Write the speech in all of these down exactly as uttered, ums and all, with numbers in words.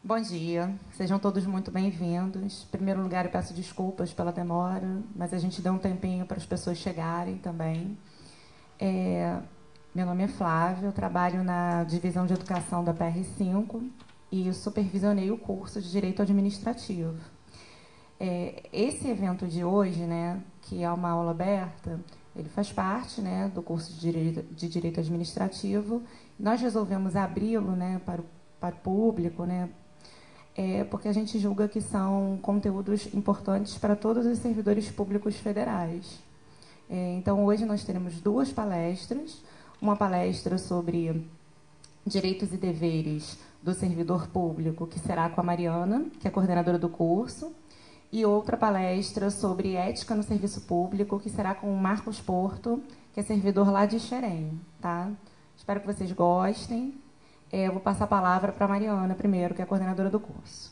Bom dia, sejam todos muito bem-vindos. Em primeiro lugar, eu peço desculpas pela demora, mas a gente deu um tempinho para as pessoas chegarem também. É, meu nome é Flávia, eu trabalho na divisão de educação da P R cinco e supervisionei o curso de Direito Administrativo. É, esse evento de hoje, né, que é uma aula aberta, ele faz parte, né, do curso de Direito, de Direito Administrativo. Nós resolvemos abri-lo, né, para, o, para o público, né, É porque a gente julga que são conteúdos importantes para todos os servidores públicos federais. É, então, hoje nós teremos duas palestras. Uma palestra sobre direitos e deveres do servidor público, que será com a Mariana, que é coordenadora do curso, e outra palestra sobre ética no serviço público, que será com o Marcos Porto, que é servidor lá de Xerém. Tá? Espero que vocês gostem. Eu vou passar a palavra para a Mariana primeiro, que é a coordenadora do curso.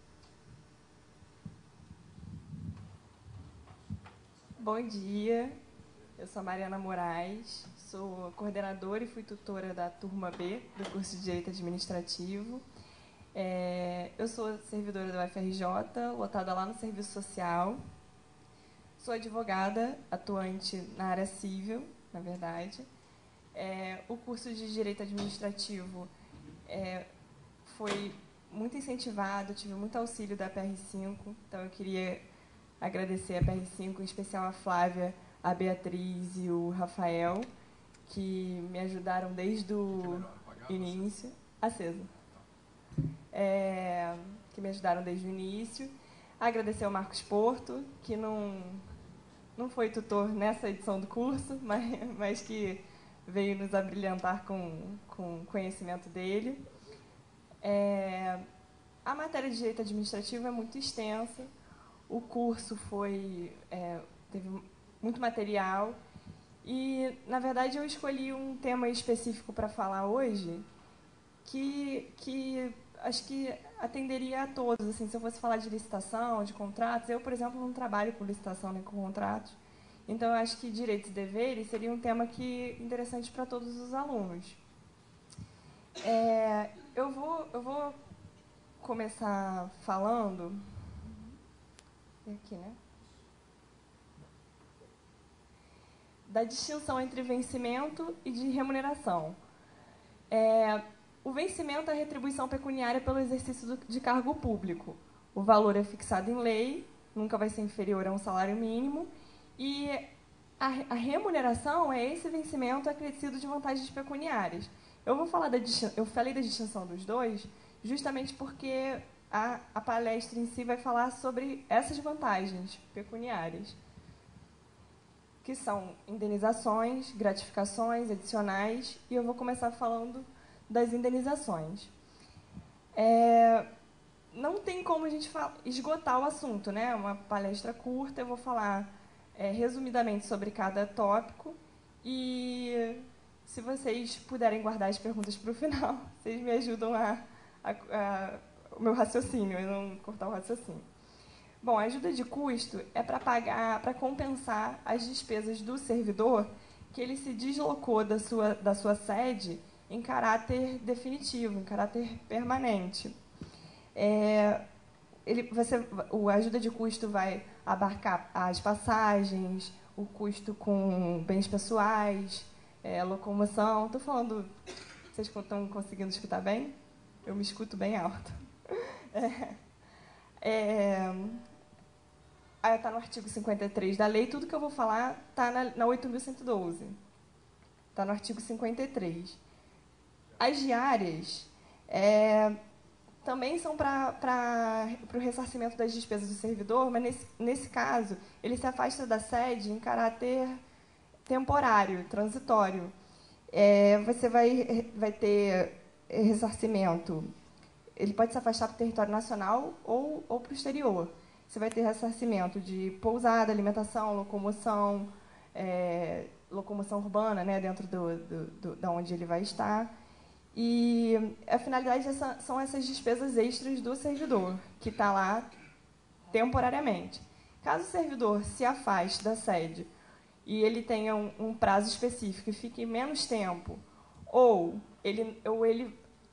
Bom dia, eu sou a Mariana Moraes, sou coordenadora e fui tutora da turma B do curso de Direito Administrativo. É, eu sou servidora da U F R J, lotada lá no Serviço Social. Sou advogada, atuante na área civil, na verdade. É, o curso de Direito Administrativo é, foi muito incentivado, tive muito auxílio da P R cinco, então eu queria agradecer a P R cinco, em especial a Flávia, a Beatriz e o Rafael, que me ajudaram desde o início. Acesa. É, que me ajudaram desde o início. Agradecer ao Marcos Porto, que não, não foi tutor nessa edição do curso, mas, mas que veio nos abrilhantar com, com o conhecimento dele. É, a matéria de Direito Administrativo é muito extensa. O curso foi, é, teve muito material e, na verdade, eu escolhi um tema específico para falar hoje que, que acho que atenderia a todos. Assim, se eu fosse falar de licitação, de contratos, eu, por exemplo, não trabalho com licitação nem com contratos, então eu acho que direitos e deveres seria um tema que interessante para todos os alunos. É, eu vou, eu vou começar falando... Aqui, né? Da distinção entre vencimento e de remuneração. É, o vencimento é a retribuição pecuniária pelo exercício do, de cargo público. O valor é fixado em lei, nunca vai ser inferior a um salário mínimo, e a, a remuneração é esse vencimento acrescido de vantagens pecuniárias. Eu vou falar da eu falei da distinção dos dois, justamente porque A, a palestra em si vai falar sobre essas vantagens pecuniárias, que são indenizações, gratificações adicionais, e eu vou começar falando das indenizações. É, não tem como a gente esgotar o assunto, né? É uma palestra curta, eu vou falar é, resumidamente sobre cada tópico, e se vocês puderem guardar as perguntas para o final, vocês me ajudam a, a, a o meu raciocínio, e não cortar o raciocínio. Bom, a ajuda de custo é para pagar, para compensar as despesas do servidor que ele se deslocou da sua, da sua sede em caráter definitivo, em caráter permanente. É, ele, você, a ajuda de custo vai abarcar as passagens, o custo com bens pessoais, é, locomoção. Estou falando... Vocês estão conseguindo escutar bem? Eu me escuto bem alto. Está é, é, no artigo cinquenta e três da lei, tudo que eu vou falar está na, na oito mil cento e doze. Está no artigo cinquenta e três. As diárias é, também são para o ressarcimento das despesas do servidor, mas, nesse, nesse caso, ele se afasta da sede em caráter temporário, transitório. É, você vai, vai ter ressarcimento. Ele pode se afastar para o território nacional ou, ou para o exterior. Você vai ter ressarcimento de pousada, alimentação, locomoção, é, locomoção urbana, né, dentro do, do, do, da onde ele vai estar. E a finalidade dessa, são essas despesas extras do servidor, que está lá temporariamente. Caso o servidor se afaste da sede e ele tenha um, um prazo específico e fique menos tempo, ou ele, ou ele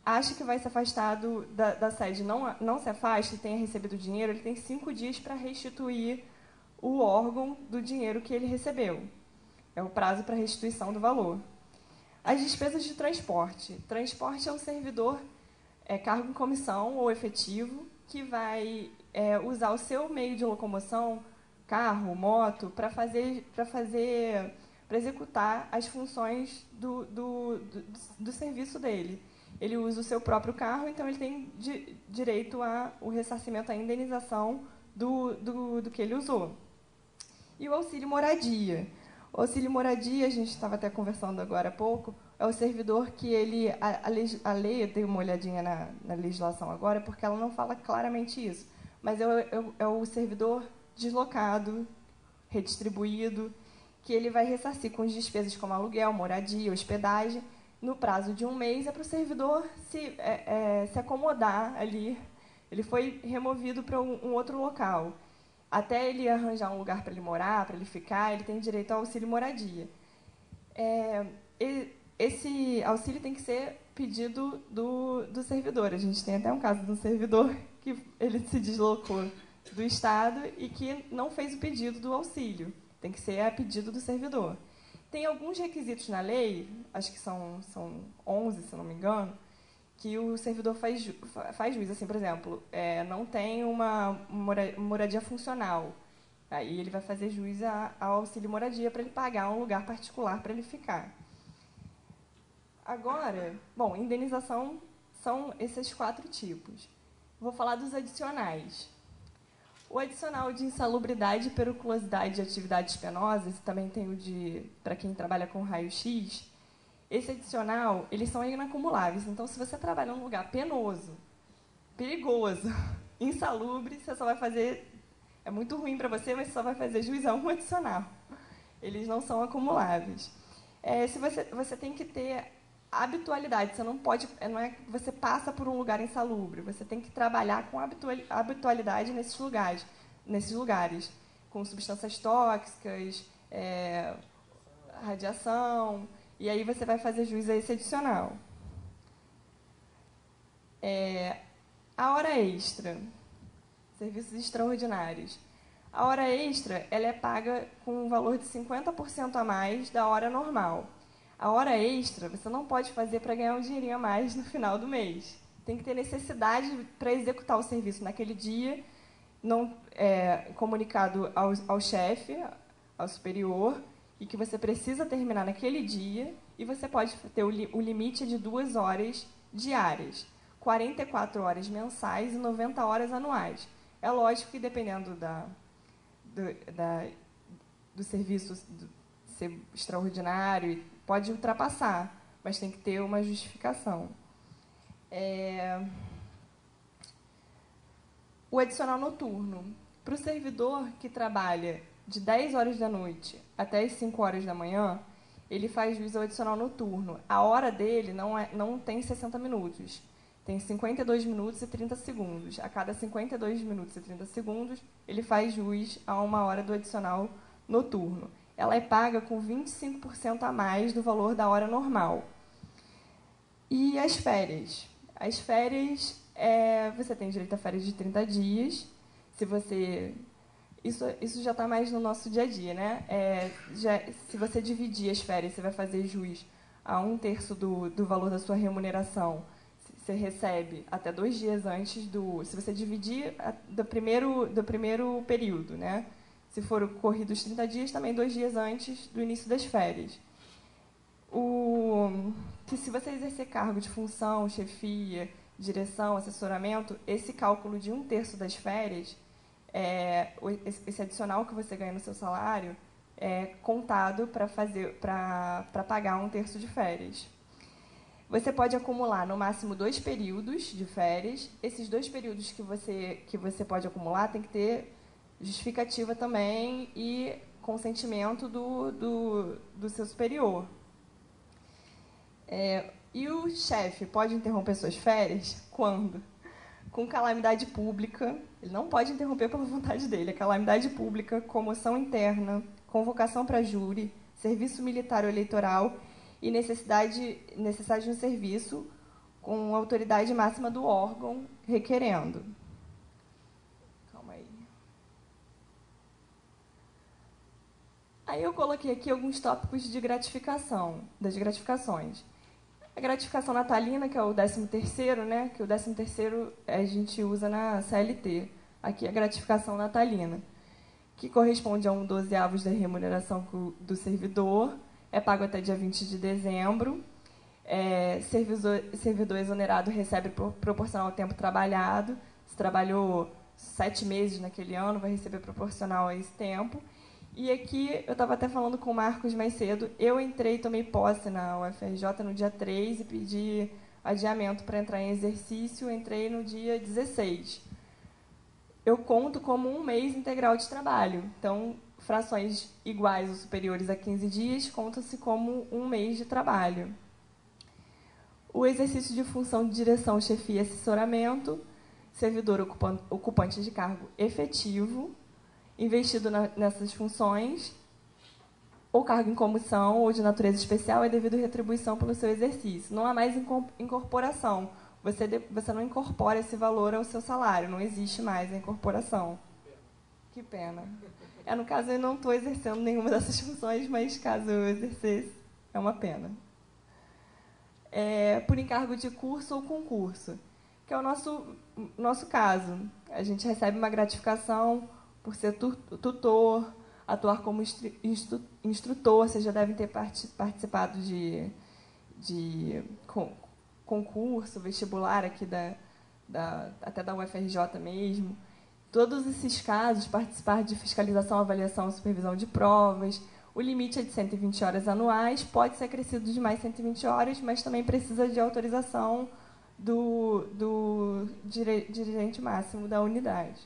acha que vai se afastar do, da, da sede, não, não se afaste, tenha recebido dinheiro, ele tem cinco dias para restituir o órgão do dinheiro que ele recebeu. É o prazo para restituição do valor. As despesas de transporte. Transporte é um servidor, é, cargo em comissão ou efetivo, que vai é, usar o seu meio de locomoção, carro, moto, para fazer, para fazer, para executar as funções do, do, do, do serviço dele. Ele usa o seu próprio carro, então ele tem di, direito ao ressarcimento, à indenização do, do, do que ele usou. E o auxílio moradia. O auxílio moradia, a gente estava até conversando agora há pouco, é o servidor que ele... A, a, a lei, eu dei uma olhadinha na, na legislação agora, porque ela não fala claramente isso, mas é o, é, é o servidor deslocado, redistribuído, que ele vai ressarcir com as despesas como aluguel, moradia, hospedagem. No prazo de um mês, é para o servidor se, é, é, se acomodar ali. Ele foi removido para um, um outro local. Até ele arranjar um lugar para ele morar, para ele ficar, ele tem direito ao auxílio moradia. É, esse auxílio tem que ser pedido do, do servidor. A gente tem até um caso de um servidor que ele se deslocou do Estado e que não fez o pedido do auxílio. Tem que ser a pedido do servidor. Tem alguns requisitos na lei, acho que são, são onze, se não me engano, que o servidor faz, faz juiz. Assim, por exemplo, é, não tem uma moradia funcional. Aí ele vai fazer juiz ao auxílio moradia para ele pagar um lugar particular para ele ficar. Agora, bom, indenização são esses quatro tipos. Vou falar dos adicionais. O adicional de insalubridade, periculosidade e atividades penosas, também tem o de, para quem trabalha com raio-x, esse adicional, eles são inacumuláveis. Então, se você trabalha num lugar penoso, perigoso, insalubre, você só vai fazer... É muito ruim para você, mas você só vai fazer juiz a um adicional. Eles não são acumuláveis. É, se você, você tem que ter habitualidade. Você não pode... Não é que você passa por um lugar insalubre. Você tem que trabalhar com habitualidade nesses lugares, nesses lugares com substâncias tóxicas, é, radiação... E aí você vai fazer juiz a esse adicional. É, a hora extra, serviços extraordinários. A hora extra ela é paga com um valor de cinquenta por cento a mais da hora normal. A hora extra você não pode fazer para ganhar um dinheirinho a mais no final do mês. Tem que ter necessidade para executar o serviço naquele dia, não, é, comunicado ao, ao chefe, ao superior, e que você precisa terminar naquele dia, e você pode ter o, li, o limite de duas horas diárias, quarenta e quatro horas mensais e noventa horas anuais. É lógico que, dependendo da, do, da, do serviço do, ser extraordinário, pode ultrapassar, mas tem que ter uma justificação. É... O adicional noturno. Para o servidor que trabalha de dez horas da noite até as cinco horas da manhã, ele faz juiz ao adicional noturno. A hora dele não, é, não tem sessenta minutos, tem cinquenta e dois minutos e trinta segundos. A cada cinquenta e dois minutos e trinta segundos, ele faz juiz a uma hora do adicional noturno. Ela é paga com vinte e cinco por cento a mais do valor da hora normal. E as férias? As férias, é, você tem direito a férias de trinta dias. Se você... Isso, isso já está mais no nosso dia a dia, né? É, já, se você dividir as férias, você vai fazer juiz a um terço do, do valor da sua remuneração. Você recebe até dois dias antes do... Se você dividir a, do, primeiro, do primeiro período, né? Se for corrido os trinta dias, também dois dias antes do início das férias. O, que se você exercer cargo de função, chefia, direção, assessoramento, esse cálculo de um terço das férias... É, esse adicional que você ganha no seu salário é contado para fazer para para pagar um terço de férias. Você pode acumular no máximo dois períodos de férias. Esses dois períodos que você que você pode acumular tem que ter justificativa também e consentimento do do, do seu superior. É, e o chefe pode interromper suas férias quando? Com calamidade pública, ele não pode interromper pela vontade dele, é calamidade pública, comoção interna, convocação para júri, serviço militar ou eleitoral e necessidade, necessidade de um serviço com a autoridade máxima do órgão requerendo. Calma aí. Aí eu coloquei aqui alguns tópicos de gratificação, das gratificações. A gratificação natalina, que é o décimo terceiro, né? Que o décimo terceiro a gente usa na C L T. Aqui é a gratificação natalina, que corresponde a um dozeavos da remuneração do servidor, é pago até dia vinte de dezembro. É, servidor, servidor exonerado recebe proporcional ao tempo trabalhado. Se trabalhou sete meses naquele ano, vai receber proporcional a esse tempo. E aqui, eu estava até falando com o Marcos mais cedo, eu entrei, tomei posse na U F R J no dia três e pedi adiamento para entrar em exercício, entrei no dia dezesseis. Eu conto como um mês integral de trabalho. Então, frações iguais ou superiores a quinze dias contam-se como um mês de trabalho. O exercício de função de direção, chefia e assessoramento, servidor ocupante de cargo efetivo, investido na, nessas funções, ou cargo em comissão ou de natureza especial, é devido retribuição pelo seu exercício. Não há mais incorporação. Você, de, você não incorpora esse valor ao seu salário. Não existe mais a incorporação. Que pena. É, no caso, eu não estou exercendo nenhuma dessas funções, mas caso eu exercesse, é uma pena. É, por encargo de curso ou concurso, que é o nosso, nosso caso. A gente recebe uma gratificação por ser tutor, atuar como instru, instrutor. Vocês já devem ter participado de, de concurso, vestibular aqui da, da, até da U F R J mesmo. Todos esses casos, participar de fiscalização, avaliação e supervisão de provas. O limite é de cento e vinte horas anuais, pode ser acrescido de mais cento e vinte horas, mas também precisa de autorização do, do dire, dirigente máximo da unidade.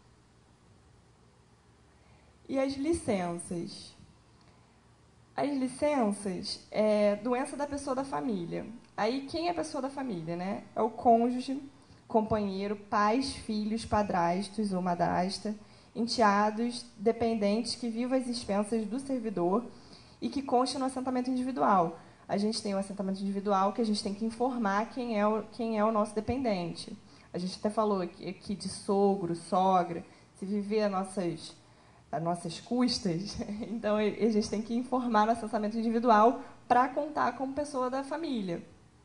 E as licenças? As licenças é doença da pessoa da família. Aí, quem é a pessoa da família, né? É o cônjuge, companheiro, pais, filhos, padrastos ou madrasta, enteados, dependentes que vivam às expensas do servidor e que conste no assentamento individual. A gente tem um assentamento individual que a gente tem que informar quem é o, quem é o nosso dependente. A gente até falou aqui, aqui de sogro, sogra, se viver as nossas, as nossas custas, então a gente tem que informar no assentamento individual para contar como pessoa da família.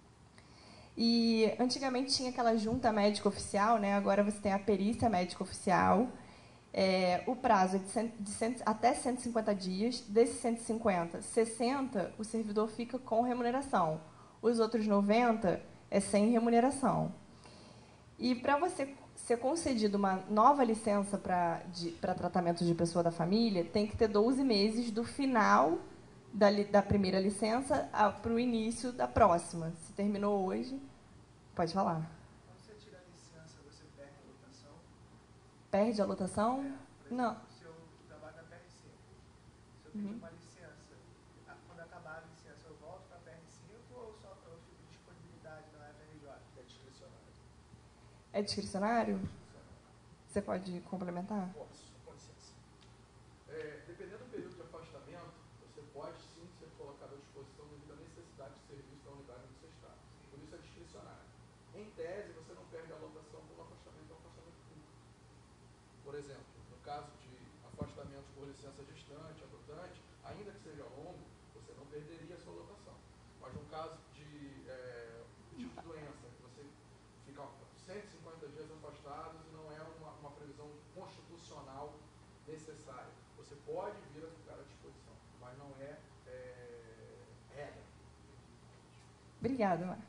E antigamente tinha aquela junta médica oficial, né? Agora você tem a perícia médica oficial. É, o prazo é de, cem, de cem, até cento e cinquenta dias. Desses cento e cinquenta, sessenta o servidor fica com remuneração. Os outros noventa é sem remuneração. E para você ser concedido uma nova licença para tratamento de pessoa da família, tem que ter doze meses do final da, da primeira licença para o início da próxima. Se terminou hoje, pode falar. Quando você tira a licença, você perde a lotação? Perde a lotação? É, não. Se eu trabalho na P R cinco, se eu tenho uhum. uma licença, quando acabar a licença, eu volto para a P R cinco ou só eu fico de disponibilidade na U F R J? É discricionário. É discricionário? Você pode complementar? Posso, com licença. É, dependendo do período de afastamento, você pode sim ser colocado à disposição devido à necessidade de serviço da unidade onde você está. Por isso é discricionário. Em tese, você não perde a lotação por um afastamento ou afastamento público. Por exemplo, no caso de afastamentos por licença gestante, adotante, ainda que seja longo, você não perderia a sua lotação. Mas no caso de é, tipo de doença, que você fica cento e cinquenta dias afastados e não é uma, uma previsão constitucional necessária. Você pode vir a ficar à disposição, mas não é, é regra. Obrigada, Marcos.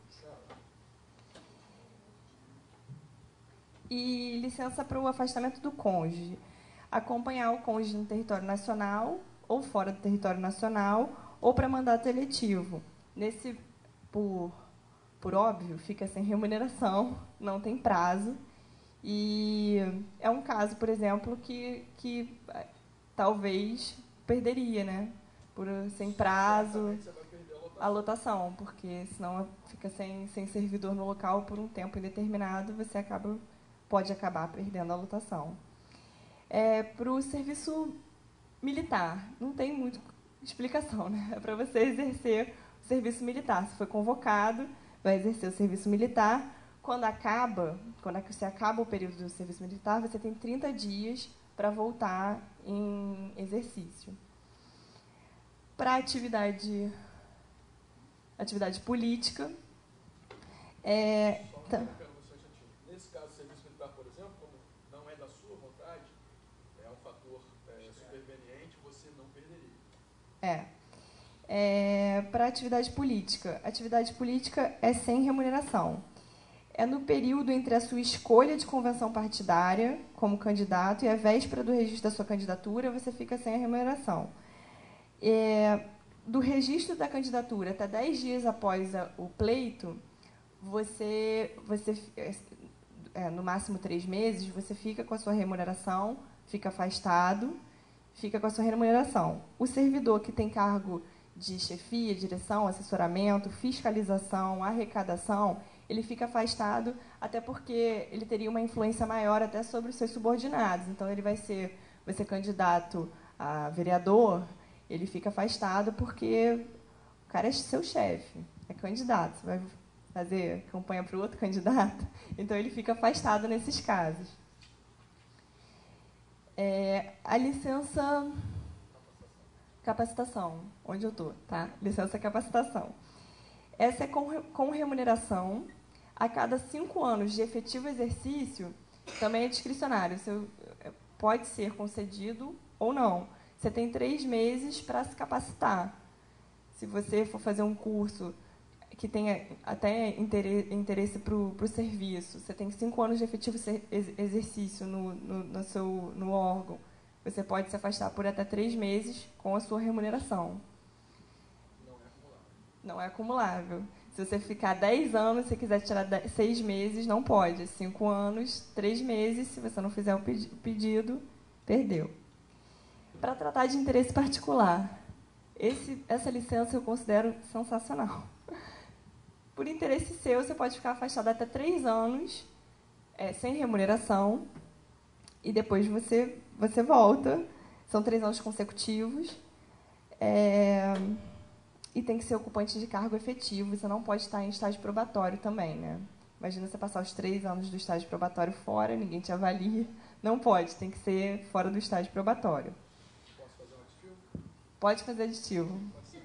E licença para o afastamento do cônjuge. Acompanhar o cônjuge no território nacional ou fora do território nacional ou para mandato eletivo. Nesse, por, por óbvio, fica sem remuneração, não tem prazo. E é um caso, por exemplo, que, que talvez perderia, né? Por, sem prazo, a lotação, porque senão fica sem, sem servidor no local por um tempo indeterminado, você acaba, pode acabar perdendo a lotação. É, para o serviço militar, não tem muita explicação, né? É para você exercer o serviço militar. Se foi convocado, vai exercer o serviço militar. Quando acaba, quando é que você acaba o período do serviço militar, você tem trinta dias para voltar em exercício. Para atividade, atividade política, é, tá. Nesse caso, o serviço militar, por exemplo, como não é da sua vontade, é um fator é, superveniente, você não perderia. É. É, para atividade política. Atividade política é sem remuneração. É no período entre a sua escolha de convenção partidária como candidato e a véspera do registro da sua candidatura, você fica sem a remuneração. É, do registro da candidatura até dez dias após a, o pleito, você, você é, no máximo três meses, você fica com a sua remuneração, fica afastado, fica com a sua remuneração. O servidor que tem cargo de chefia, direção, assessoramento, fiscalização, arrecadação, ele fica afastado até porque ele teria uma influência maior até sobre os seus subordinados. Então, ele vai ser, vai ser candidato a vereador, ele fica afastado porque o cara é seu chefe, é candidato. Você vai fazer campanha para o outro candidato? Então, ele fica afastado nesses casos. É, a licença... Capacitação, onde eu estou, tá? Licença capacitação. Essa é com, com remuneração. A cada cinco anos de efetivo exercício, também é discricionário. Você pode ser concedido ou não. Você tem três meses para se capacitar. Se você for fazer um curso que tenha até interesse para o serviço, você tem cinco anos de efetivo exercício no, no, no, seu, no órgão. Você pode se afastar por até três meses com a sua remuneração. Não é acumulável. Não é acumulável. Se você ficar dez anos, se você quiser tirar seis meses, não pode. Cinco anos, três meses, se você não fizer o pedido, perdeu. Para tratar de interesse particular, esse, essa licença eu considero sensacional. Por interesse seu, você pode ficar afastado até três anos, é, sem remuneração, e depois você, você volta. São três anos consecutivos. É, e tem que ser ocupante de cargo efetivo. Você não pode estar em estágio probatório também, né? Imagina você passar os três anos do estágio probatório fora, ninguém te avalia. Não pode, tem que ser fora do estágio probatório. Posso fazer um aditivo? Pode fazer aditivo.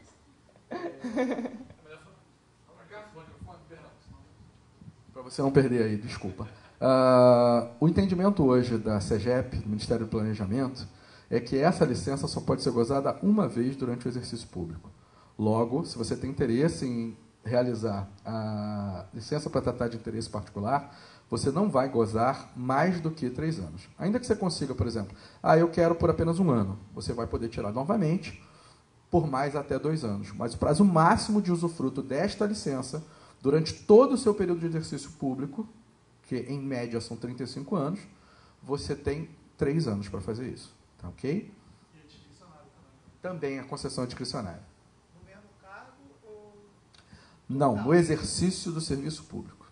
Para você não perder aí, desculpa. Uh, o entendimento hoje da SEGEP, do Ministério do Planejamento, é que essa licença só pode ser gozada uma vez durante o exercício público. Logo, se você tem interesse em realizar a licença para tratar de interesse particular, você não vai gozar mais do que três anos. Ainda que você consiga, por exemplo, ah, eu quero por apenas um ano, você vai poder tirar novamente por mais até dois anos. Mas o prazo máximo de usufruto desta licença, durante todo o seu período de exercício público, que em média são trinta e cinco anos, você tem três anos para fazer isso. Tá ok? E é discricionário também. Também a concessão é discricionária. No mesmo cargo ou... Não, no exercício do serviço público.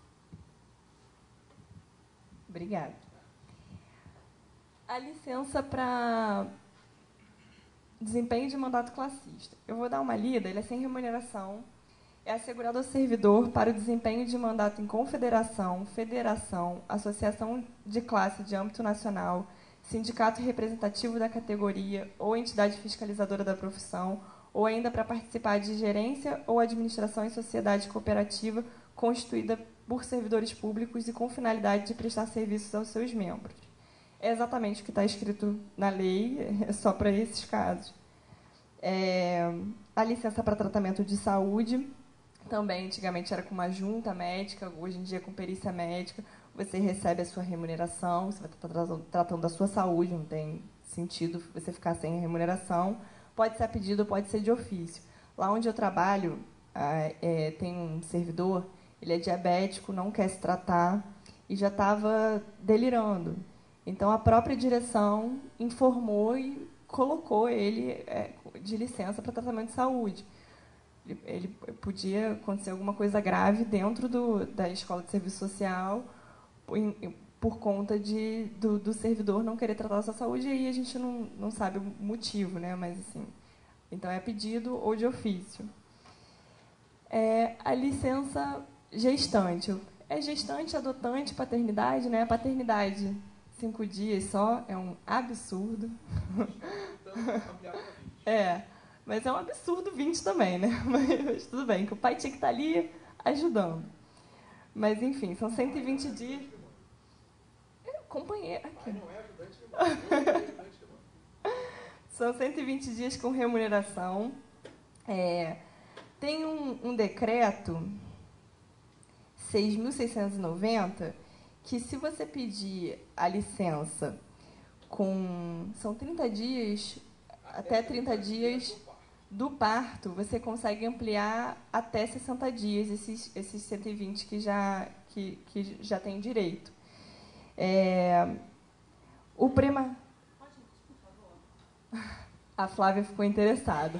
Obrigada. A licença para desempenho de mandato classista. Eu vou dar uma lida, ele é sem remuneração. É assegurado ao servidor para o desempenho de mandato em confederação, federação, associação de classe de âmbito nacional, sindicato representativo da categoria ou entidade fiscalizadora da profissão, ou ainda para participar de gerência ou administração em sociedade cooperativa constituída por servidores públicos e com finalidade de prestar serviços aos seus membros. É exatamente o que está escrito na lei, é só para esses casos. É, a licença para tratamento de saúde, também antigamente era com uma junta médica, hoje em dia com perícia médica, você recebe a sua remuneração, você vai estar tratando da sua saúde, não tem sentido você ficar sem remuneração. Pode ser a pedido, pode ser de ofício. Lá onde eu trabalho, é, tem um servidor, ele é diabético, não quer se tratar e já estava delirando. Então, a própria direção informou e colocou ele é, de licença para tratamento de saúde. Ele, ele podia acontecer alguma coisa grave dentro do, da escola de serviço social por, por conta de, do, do servidor não querer tratar da sua saúde, e aí a gente não, não sabe o motivo, né? Mas, assim, então é pedido ou de ofício. É, a licença Gestante. É gestante, adotante, paternidade, né? Paternidade, cinco dias só, é um absurdo. É, mas é um absurdo vinte também, né? Mas tudo bem, que o pai tinha que estar ali ajudando. Mas, enfim, são cento e vinte dias. É, companheiro. Aqui. Não é ajudante de mãe. São cento e vinte dias com remuneração. É, tem um, um decreto, seis mil seiscentos e noventa, que se você pedir a licença com... São trinta dias, até trinta dias do parto, você consegue ampliar até sessenta dias esses, esses cento e vinte que já, que, que já tem direito. É, o prema... A Flávia ficou interessada.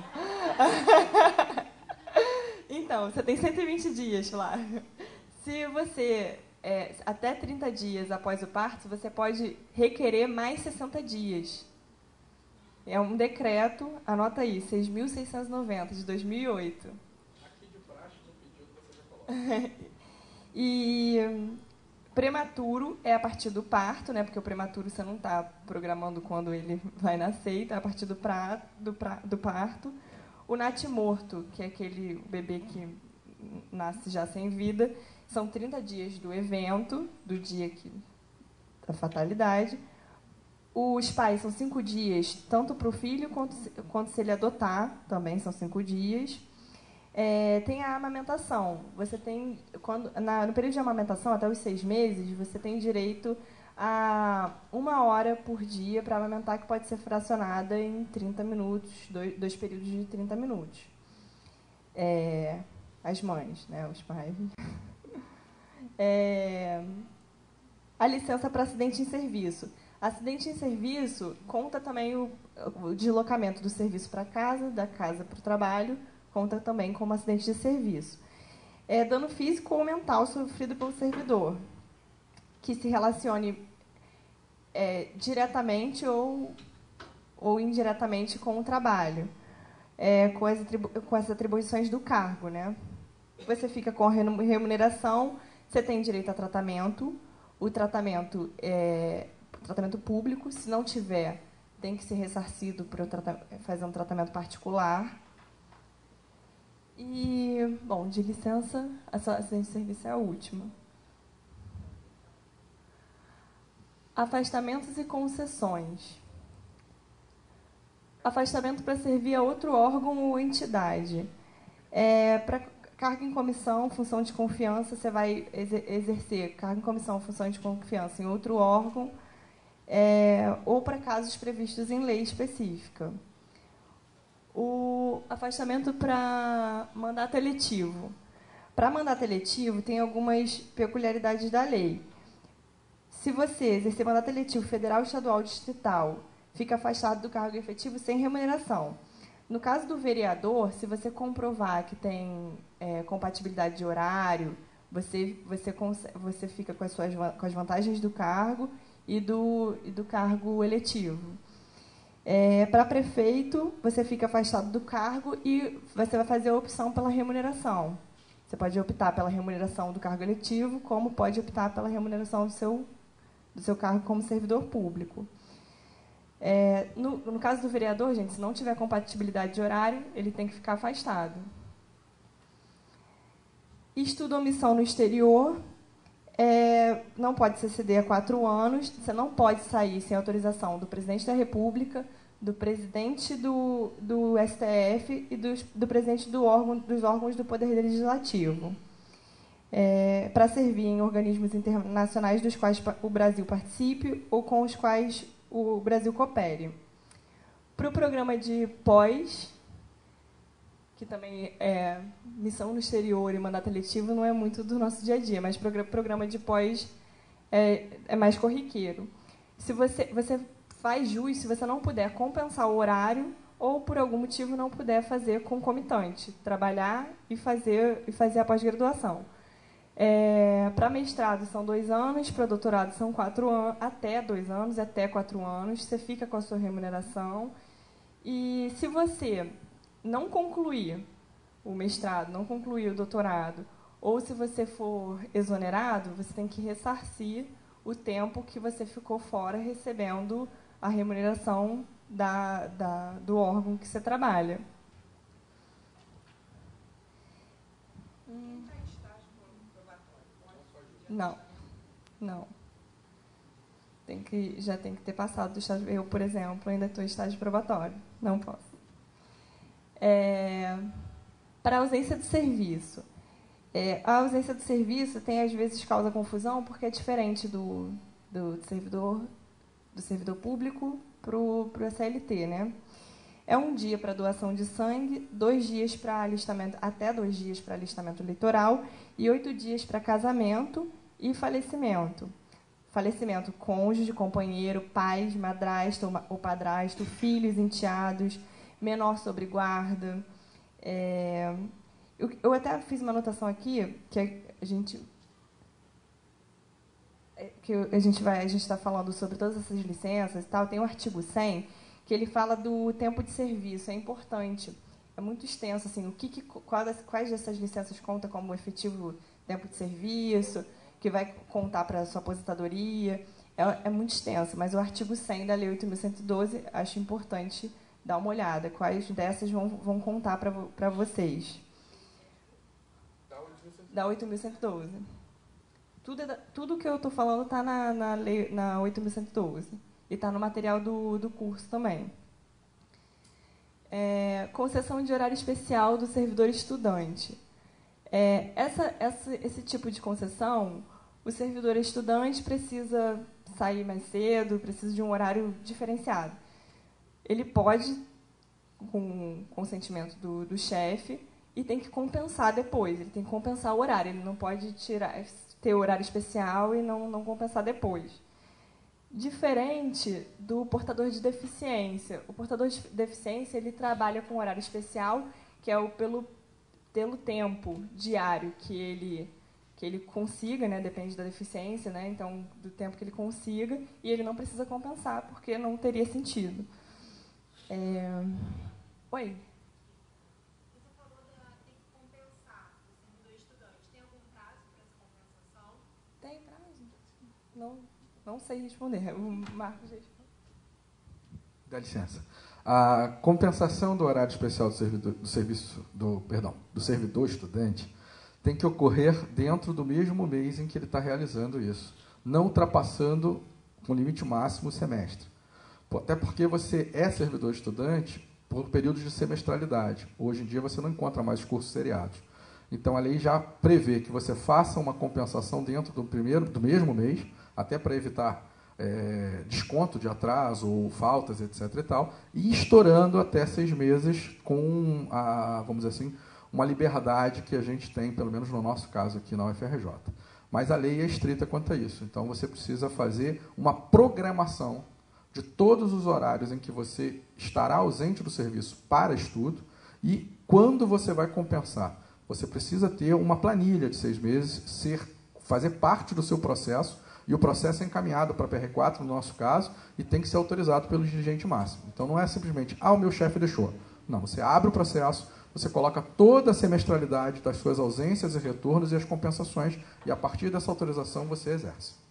Então, você tem cento e vinte dias, Flávia. Se você, é, até trinta dias após o parto, você pode requerer mais sessenta dias. É um decreto, anota aí, seis mil seiscentos e noventa, de dois mil e oito. Aqui de praxe, no pedido, você já coloca. E prematuro é a partir do parto, né? Porque o prematuro você não está programando quando ele vai nascer, então é a partir do, pra, do, pra, do parto. O natimorto, que é aquele bebê que nasce já sem vida, são trinta dias do evento, do dia que, da fatalidade. Os pais são cinco dias, tanto para o filho quanto, quanto se ele adotar, também são cinco dias. É, tem a amamentação. Você tem, quando, na, no período de amamentação, até os seis meses, você tem direito a uma hora por dia para amamentar, que pode ser fracionada em trinta minutos, dois, dois períodos de trinta minutos. É, as mães, né, os pais. É, a licença para acidente em serviço. Acidente em serviço conta também o, o deslocamento do serviço para casa, da casa para o trabalho, conta também como acidente de serviço. É dano físico ou mental sofrido pelo servidor, que se relacione é, diretamente ou, ou indiretamente com o trabalho, é, com, as atribu com as atribuições do cargo, né? Você fica com a remuneração, você tem direito a tratamento, o tratamento é tratamento público, se não tiver, tem que ser ressarcido para fazer um tratamento particular. E, bom, de licença, a assistência de serviço é a última. Afastamentos e concessões. Afastamento para servir a outro órgão ou entidade. É, para cargo em comissão, função de confiança, você vai exercer cargo em comissão, função de confiança em outro órgão, é, ou para casos previstos em lei específica. O afastamento para mandato eletivo. Para mandato eletivo, tem algumas peculiaridades da lei. Se você exercer mandato eletivo federal, estadual, distrital, fica afastado do cargo efetivo sem remuneração. No caso do vereador, se você comprovar que tem é, compatibilidade de horário, você, você, você fica com as, suas, com as vantagens do cargo e do, e do cargo eletivo. É, para prefeito, você fica afastado do cargo e você vai fazer a opção pela remuneração. Você pode optar pela remuneração do cargo eletivo, como pode optar pela remuneração do seu, do seu cargo como servidor público. É, no, no caso do vereador, gente, se não tiver compatibilidade de horário, ele tem que ficar afastado. Estudo ou missão no exterior, é, não pode se exceder a quatro anos, você não pode sair sem autorização do presidente da República, do presidente do, do S T F e do, do presidente do órgão, dos órgãos do Poder Legislativo, é, para servir em organismos internacionais dos quais o Brasil participe ou com os quais o Brasil coopere. Para o programa de pós, que também é missão no exterior e mandato eletivo, não é muito do nosso dia a dia, mas o programa de pós é, é mais corriqueiro. Se você, você faz jus, se você não puder compensar o horário ou, por algum motivo, não puder fazer concomitante, trabalhar e fazer, e fazer a pós-graduação. É, para mestrado são dois anos, para doutorado são quatro anos, até dois anos, até quatro anos, você fica com a sua remuneração. E se você não concluir o mestrado, não concluir o doutorado, ou se você for exonerado, você tem que ressarcir o tempo que você ficou fora recebendo a remuneração da, da, do órgão que você trabalha. Hum. Não, não. Tem que, já tem que ter passado do estágio. Eu, por exemplo, ainda estou em estágio probatório. Não posso. É, para ausência de serviço. É, a ausência de serviço tem, às vezes, causa confusão, porque é diferente do, do servidor, do servidor público para o S L T, né? É um dia para doação de sangue, dois dias para alistamento, até dois dias para alistamento eleitoral e oito dias para casamento e falecimento. Falecimento, cônjuge, companheiro, pais, madrasta ou padrasto, filhos, enteados, menor sobre guarda. É, eu, eu até fiz uma anotação aqui que a gente que a gente vai a gente está falando sobre todas essas licenças e tal. Tem o artigo cem que ele fala do tempo de serviço. É importante, é muito extenso assim. O que, que quais, quais dessas licenças conta como efetivo tempo de serviço, que vai contar para a sua aposentadoria. É, é muito extenso, mas o artigo cem da Lei oito mil cento e doze, acho importante dar uma olhada. Quais dessas vão, vão contar para vocês? Da oito mil cento e doze. Tudo, é da, tudo que eu estou falando está na, na, lei, na oito mil cento e doze. E está no material do, do curso também. É, concessão de horário especial do servidor estudante. É, essa, essa, esse tipo de concessão, o servidor estudante precisa sair mais cedo, precisa de um horário diferenciado. Ele pode, com consentimento do, do chefe, e tem que compensar depois. Ele tem que compensar o horário. Ele não pode tirar, ter horário especial e não, não compensar depois. Diferente do portador de deficiência. O portador de deficiência ele trabalha com horário especial, que é o pelo, pelo tempo diário que ele, que ele consiga, né? Depende da deficiência, né? Então, do tempo que ele consiga, e ele não precisa compensar, porque não teria sentido. É... Oi? Você falou da tem que compensar o servidor estudante. Tem algum prazo para essa compensação? Tem prazo? Não, não sei responder. O Marcos responde. Dá licença. A compensação do horário especial do servidor, do serviço, do perdão, do servidor estudante tem que ocorrer dentro do mesmo mês em que ele está realizando isso, não ultrapassando com limite máximo o semestre. Até porque você é servidor estudante por períodos de semestralidade. Hoje em dia você não encontra mais os cursos seriados. Então a lei já prevê que você faça uma compensação dentro do primeiro, do mesmo mês, até para evitar é, desconto de atraso ou faltas, etc. e tal, e estourando até seis meses com a, vamos dizer assim, uma liberdade que a gente tem, pelo menos no nosso caso aqui na U F R J. Mas a lei é estrita quanto a isso. Então você precisa fazer uma programação de todos os horários em que você estará ausente do serviço para estudo e quando você vai compensar. Você precisa ter uma planilha de seis meses, ser, fazer parte do seu processo, e o processo é encaminhado para a P R quatro, no nosso caso, e tem que ser autorizado pelo dirigente máximo. Então não é simplesmente, ah, o meu chefe deixou. Não, você abre o processo, você coloca toda a semestralidade das suas ausências e retornos e as compensações, e a partir dessa autorização você exerce.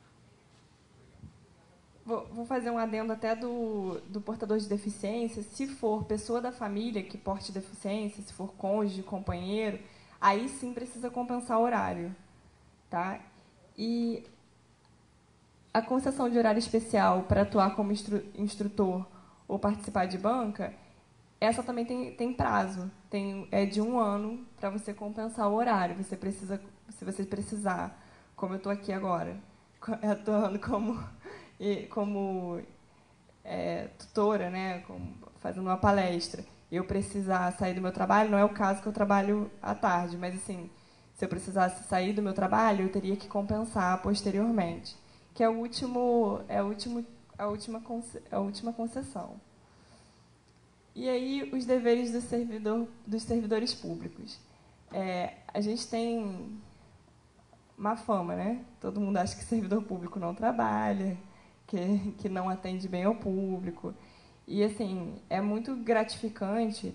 Vou fazer um adendo até do, do portador de deficiência. Se for pessoa da família que porte deficiência, se for cônjuge, companheiro, aí sim precisa compensar o horário. Tá? E a concessão de horário especial para atuar como instru, instrutor ou participar de banca, essa também tem, tem prazo. Tem, é de um ano para você compensar o horário. Você precisa, se você precisar, como eu estou aqui agora, atuando como... E como é, tutora, né, como, fazendo uma palestra, eu precisar sair do meu trabalho, não é o caso que eu trabalho à tarde, mas assim, se eu precisasse sair do meu trabalho, eu teria que compensar posteriormente, que é o último, é o último, a última, a última concessão. E aí os deveres do servidor, dos servidores públicos. É, a gente tem uma fama, né? Todo mundo acha que servidor público não trabalha, Que, que não atende bem ao público. E, assim, é muito gratificante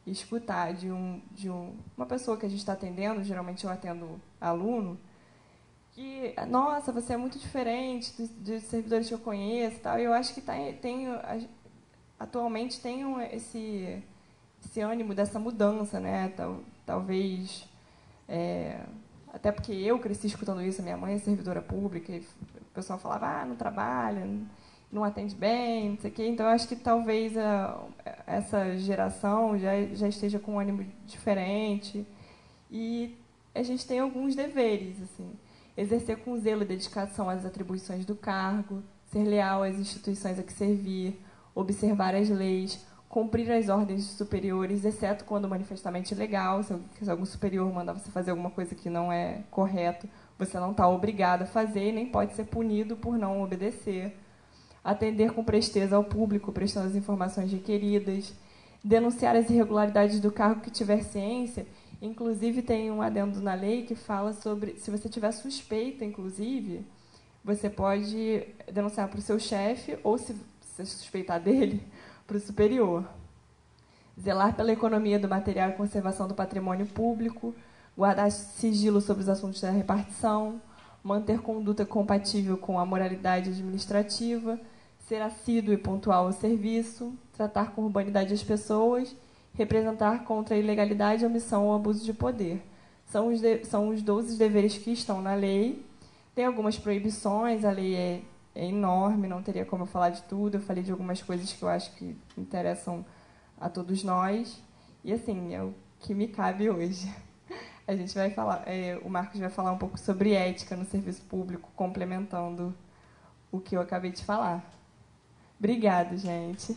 escutar de, um, de um, uma pessoa que a gente está atendendo, geralmente eu atendo aluno, que, nossa, você é muito diferente dos, dos servidores que eu conheço e tal. E eu acho que tá, tem, atualmente tem um, esse, esse ânimo dessa mudança, né? Tal, talvez, é, até porque eu cresci escutando isso, minha mãe é servidora pública, e o pessoal falava, ah, não trabalha, não atende bem, não sei o quê. Então, eu acho que talvez a, essa geração já, já esteja com um ânimo diferente. E a gente tem alguns deveres, assim. Exercer com zelo e dedicação as atribuições do cargo, ser leal às instituições a que servir, observar as leis, cumprir as ordens superiores, exceto quando manifestamente ilegal. Se algum superior mandar você fazer alguma coisa que não é correto, você não está obrigado a fazer e nem pode ser punido por não obedecer. Atender com presteza ao público, prestando as informações requeridas. Denunciar as irregularidades do cargo que tiver ciência. Inclusive, tem um adendo na lei que fala sobre, se você tiver suspeita, inclusive, você pode denunciar para o seu chefe ou, se você suspeitar dele, para o superior. Zelar pela economia do material e conservação do patrimônio público, guardar sigilo sobre os assuntos da repartição, manter conduta compatível com a moralidade administrativa, ser assíduo e pontual ao serviço, tratar com urbanidade as pessoas, representar contra a ilegalidade, omissão ou abuso de poder. São os, de, são os doze deveres que estão na lei. Tem algumas proibições, a lei é, é enorme, não teria como eu falar de tudo. Eu falei de algumas coisas que eu acho que interessam a todos nós. E, assim, é o que me cabe hoje. A gente vai falar, é, o Marcos vai falar um pouco sobre ética no serviço público, complementando o que eu acabei de falar. Obrigada, gente.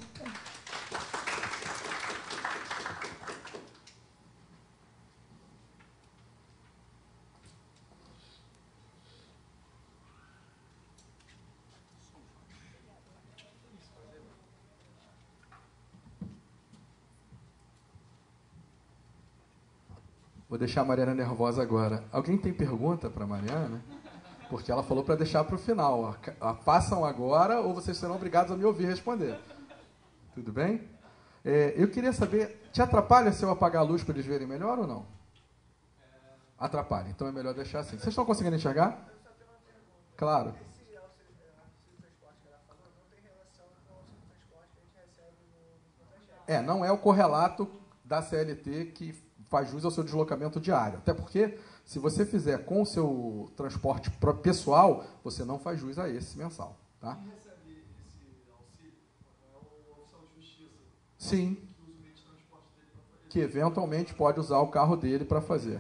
Vou deixar a Mariana nervosa agora. Alguém tem pergunta para a Mariana? Porque ela falou para deixar para o final. Façam agora ou vocês serão obrigados a me ouvir responder. Tudo bem? É, eu queria saber, te atrapalha se eu apagar a luz para eles verem melhor ou não? Atrapalha, então é melhor deixar assim. Vocês estão conseguindo enxergar? Claro. Esse auxílio transporte que ela falou não tem relação com o auxílio transporte que a gente recebe no contra-cheque. É, não é o correlato da C L T que faz jus ao seu deslocamento diário. Até porque, se você fizer com o seu transporte pessoal, você não faz jus a esse mensal. Tá? Quem recebe esse auxílio é o oficial de justiça? Sim. Que usa o meio de transporte dele para fazer. Que eventualmente pode usar o carro dele para fazer.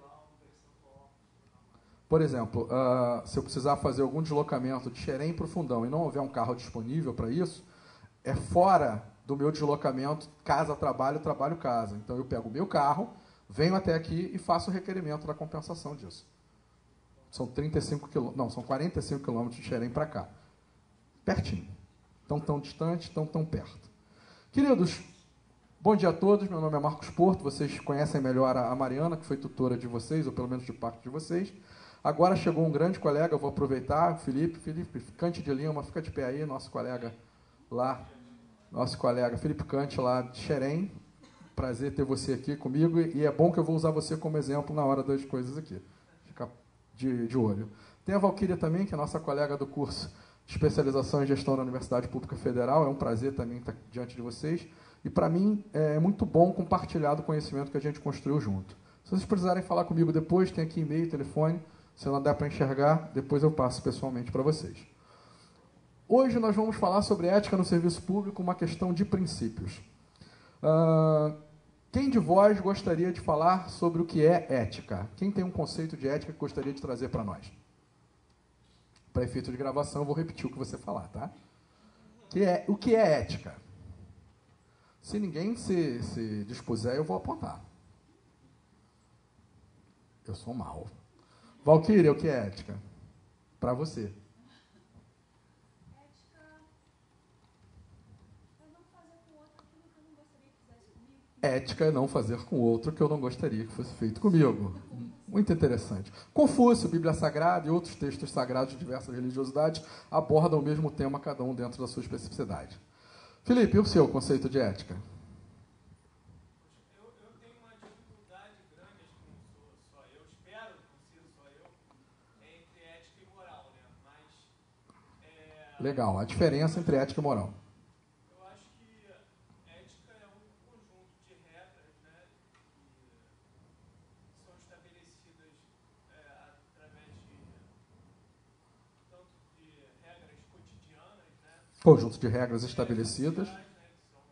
Por exemplo, uh, se eu precisar fazer algum deslocamento de Xerém para o Fundão e não houver um carro disponível para isso, é fora do meu deslocamento casa-trabalho, trabalho-casa. Então, eu pego o meu carro, venho até aqui e faço o requerimento da compensação disso. São trinta e cinco quilômetros, não, são quarenta e cinco quilômetros de Xerém para cá. Pertinho. Tão tão distante, tão tão perto. Queridos, bom dia a todos. Meu nome é Marcos Porto. Vocês conhecem melhor a Mariana, que foi tutora de vocês, ou pelo menos de parte de vocês. Agora chegou um grande colega, eu vou aproveitar, Felipe, Felipe Cante de Lima, fica de pé aí, nosso colega lá, nosso colega Felipe Cante, lá de Xerém. Prazer ter você aqui comigo, e é bom que eu vou usar você como exemplo na hora das coisas aqui. Fica de, de olho. Tem a Valquíria também, que é nossa colega do curso de especialização em gestão da Universidade Pública Federal. É um prazer também estar diante de vocês. E, para mim, é muito bom compartilhar do conhecimento que a gente construiu junto. Se vocês precisarem falar comigo depois, tem aqui e-mail, telefone. Se não der para enxergar, depois eu passo pessoalmente para vocês. Hoje nós vamos falar sobre ética no serviço público, uma questão de princípios. Uh, quem de vós gostaria de falar sobre o que é ética? Quem tem um conceito de ética que gostaria de trazer para nós? Para efeito de gravação, eu vou repetir o que você falar, tá? Que é, o que é ética? Se ninguém se, se dispuser, eu vou apontar. Eu sou mau. Valquíria, o que é ética? Para você. Ética é não fazer com o outro o que eu não gostaria que fosse feito comigo. Muito interessante. Confúcio, Bíblia Sagrada e outros textos sagrados de diversas religiosidades abordam o mesmo tema, cada um dentro da sua especificidade. Felipe, e o seu conceito de ética? Eu Legal. A diferença entre ética e moral. Eu acho que ética é um conjunto de regras, né, que são estabelecidas é, através de tanto de regras cotidianas, né, Conjunto de regras estabelecidas. sociais, né, que são,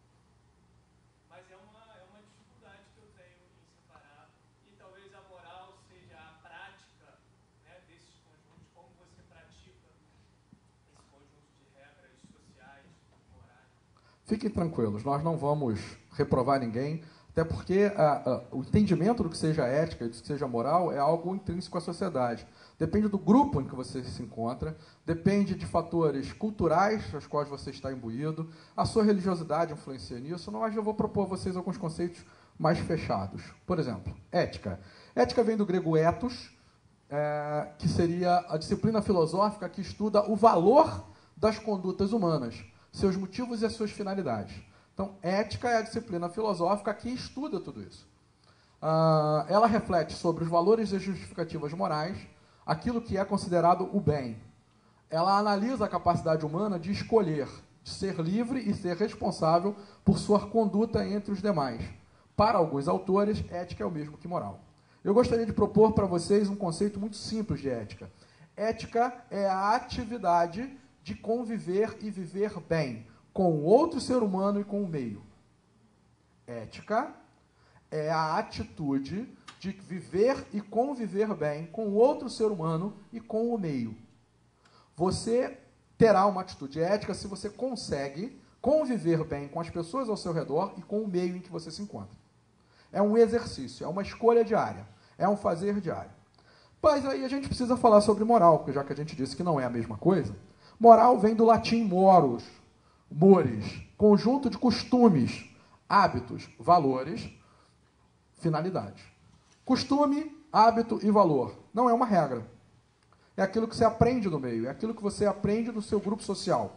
mas é uma, é uma dificuldade que eu tenho em separar, e talvez a moral seja a prática, né, desses conjuntos, como você pratica esse conjunto de regras sociais, morais. Fiquem tranquilos, nós não vamos reprovar ninguém, até porque ah, ah, o entendimento do que seja ética e do que seja moral é algo intrínseco à sociedade. Depende do grupo em que você se encontra, depende de fatores culturais aos quais você está imbuído, a sua religiosidade influencia nisso, mas eu vou propor a vocês alguns conceitos mais fechados. Por exemplo, ética. Ética vem do grego ethos, é, que seria a disciplina filosófica que estuda o valor das condutas humanas, seus motivos e as suas finalidades. Então, ética é a disciplina filosófica que estuda tudo isso. Ah, ela reflete sobre os valores e justificativas morais, aquilo que é considerado o bem. Ela analisa a capacidade humana de escolher, de ser livre e ser responsável por sua conduta entre os demais. Para alguns autores, ética é o mesmo que moral. Eu gostaria de propor para vocês um conceito muito simples de ética. Ética é a atividade de conviver e viver bem com o outro ser humano e com o meio. Ética é a atitude de viver e conviver bem com o outro ser humano e com o meio. Você terá uma atitude ética se você consegue conviver bem com as pessoas ao seu redor e com o meio em que você se encontra. É um exercício, é uma escolha diária, é um fazer diário. Mas aí a gente precisa falar sobre moral, porque já que a gente disse que não é a mesma coisa, moral vem do latim moros, mores, conjunto de costumes, hábitos, valores, finalidades. Costume, hábito e valor não é uma regra. É aquilo que você aprende no meio, é aquilo que você aprende no seu grupo social.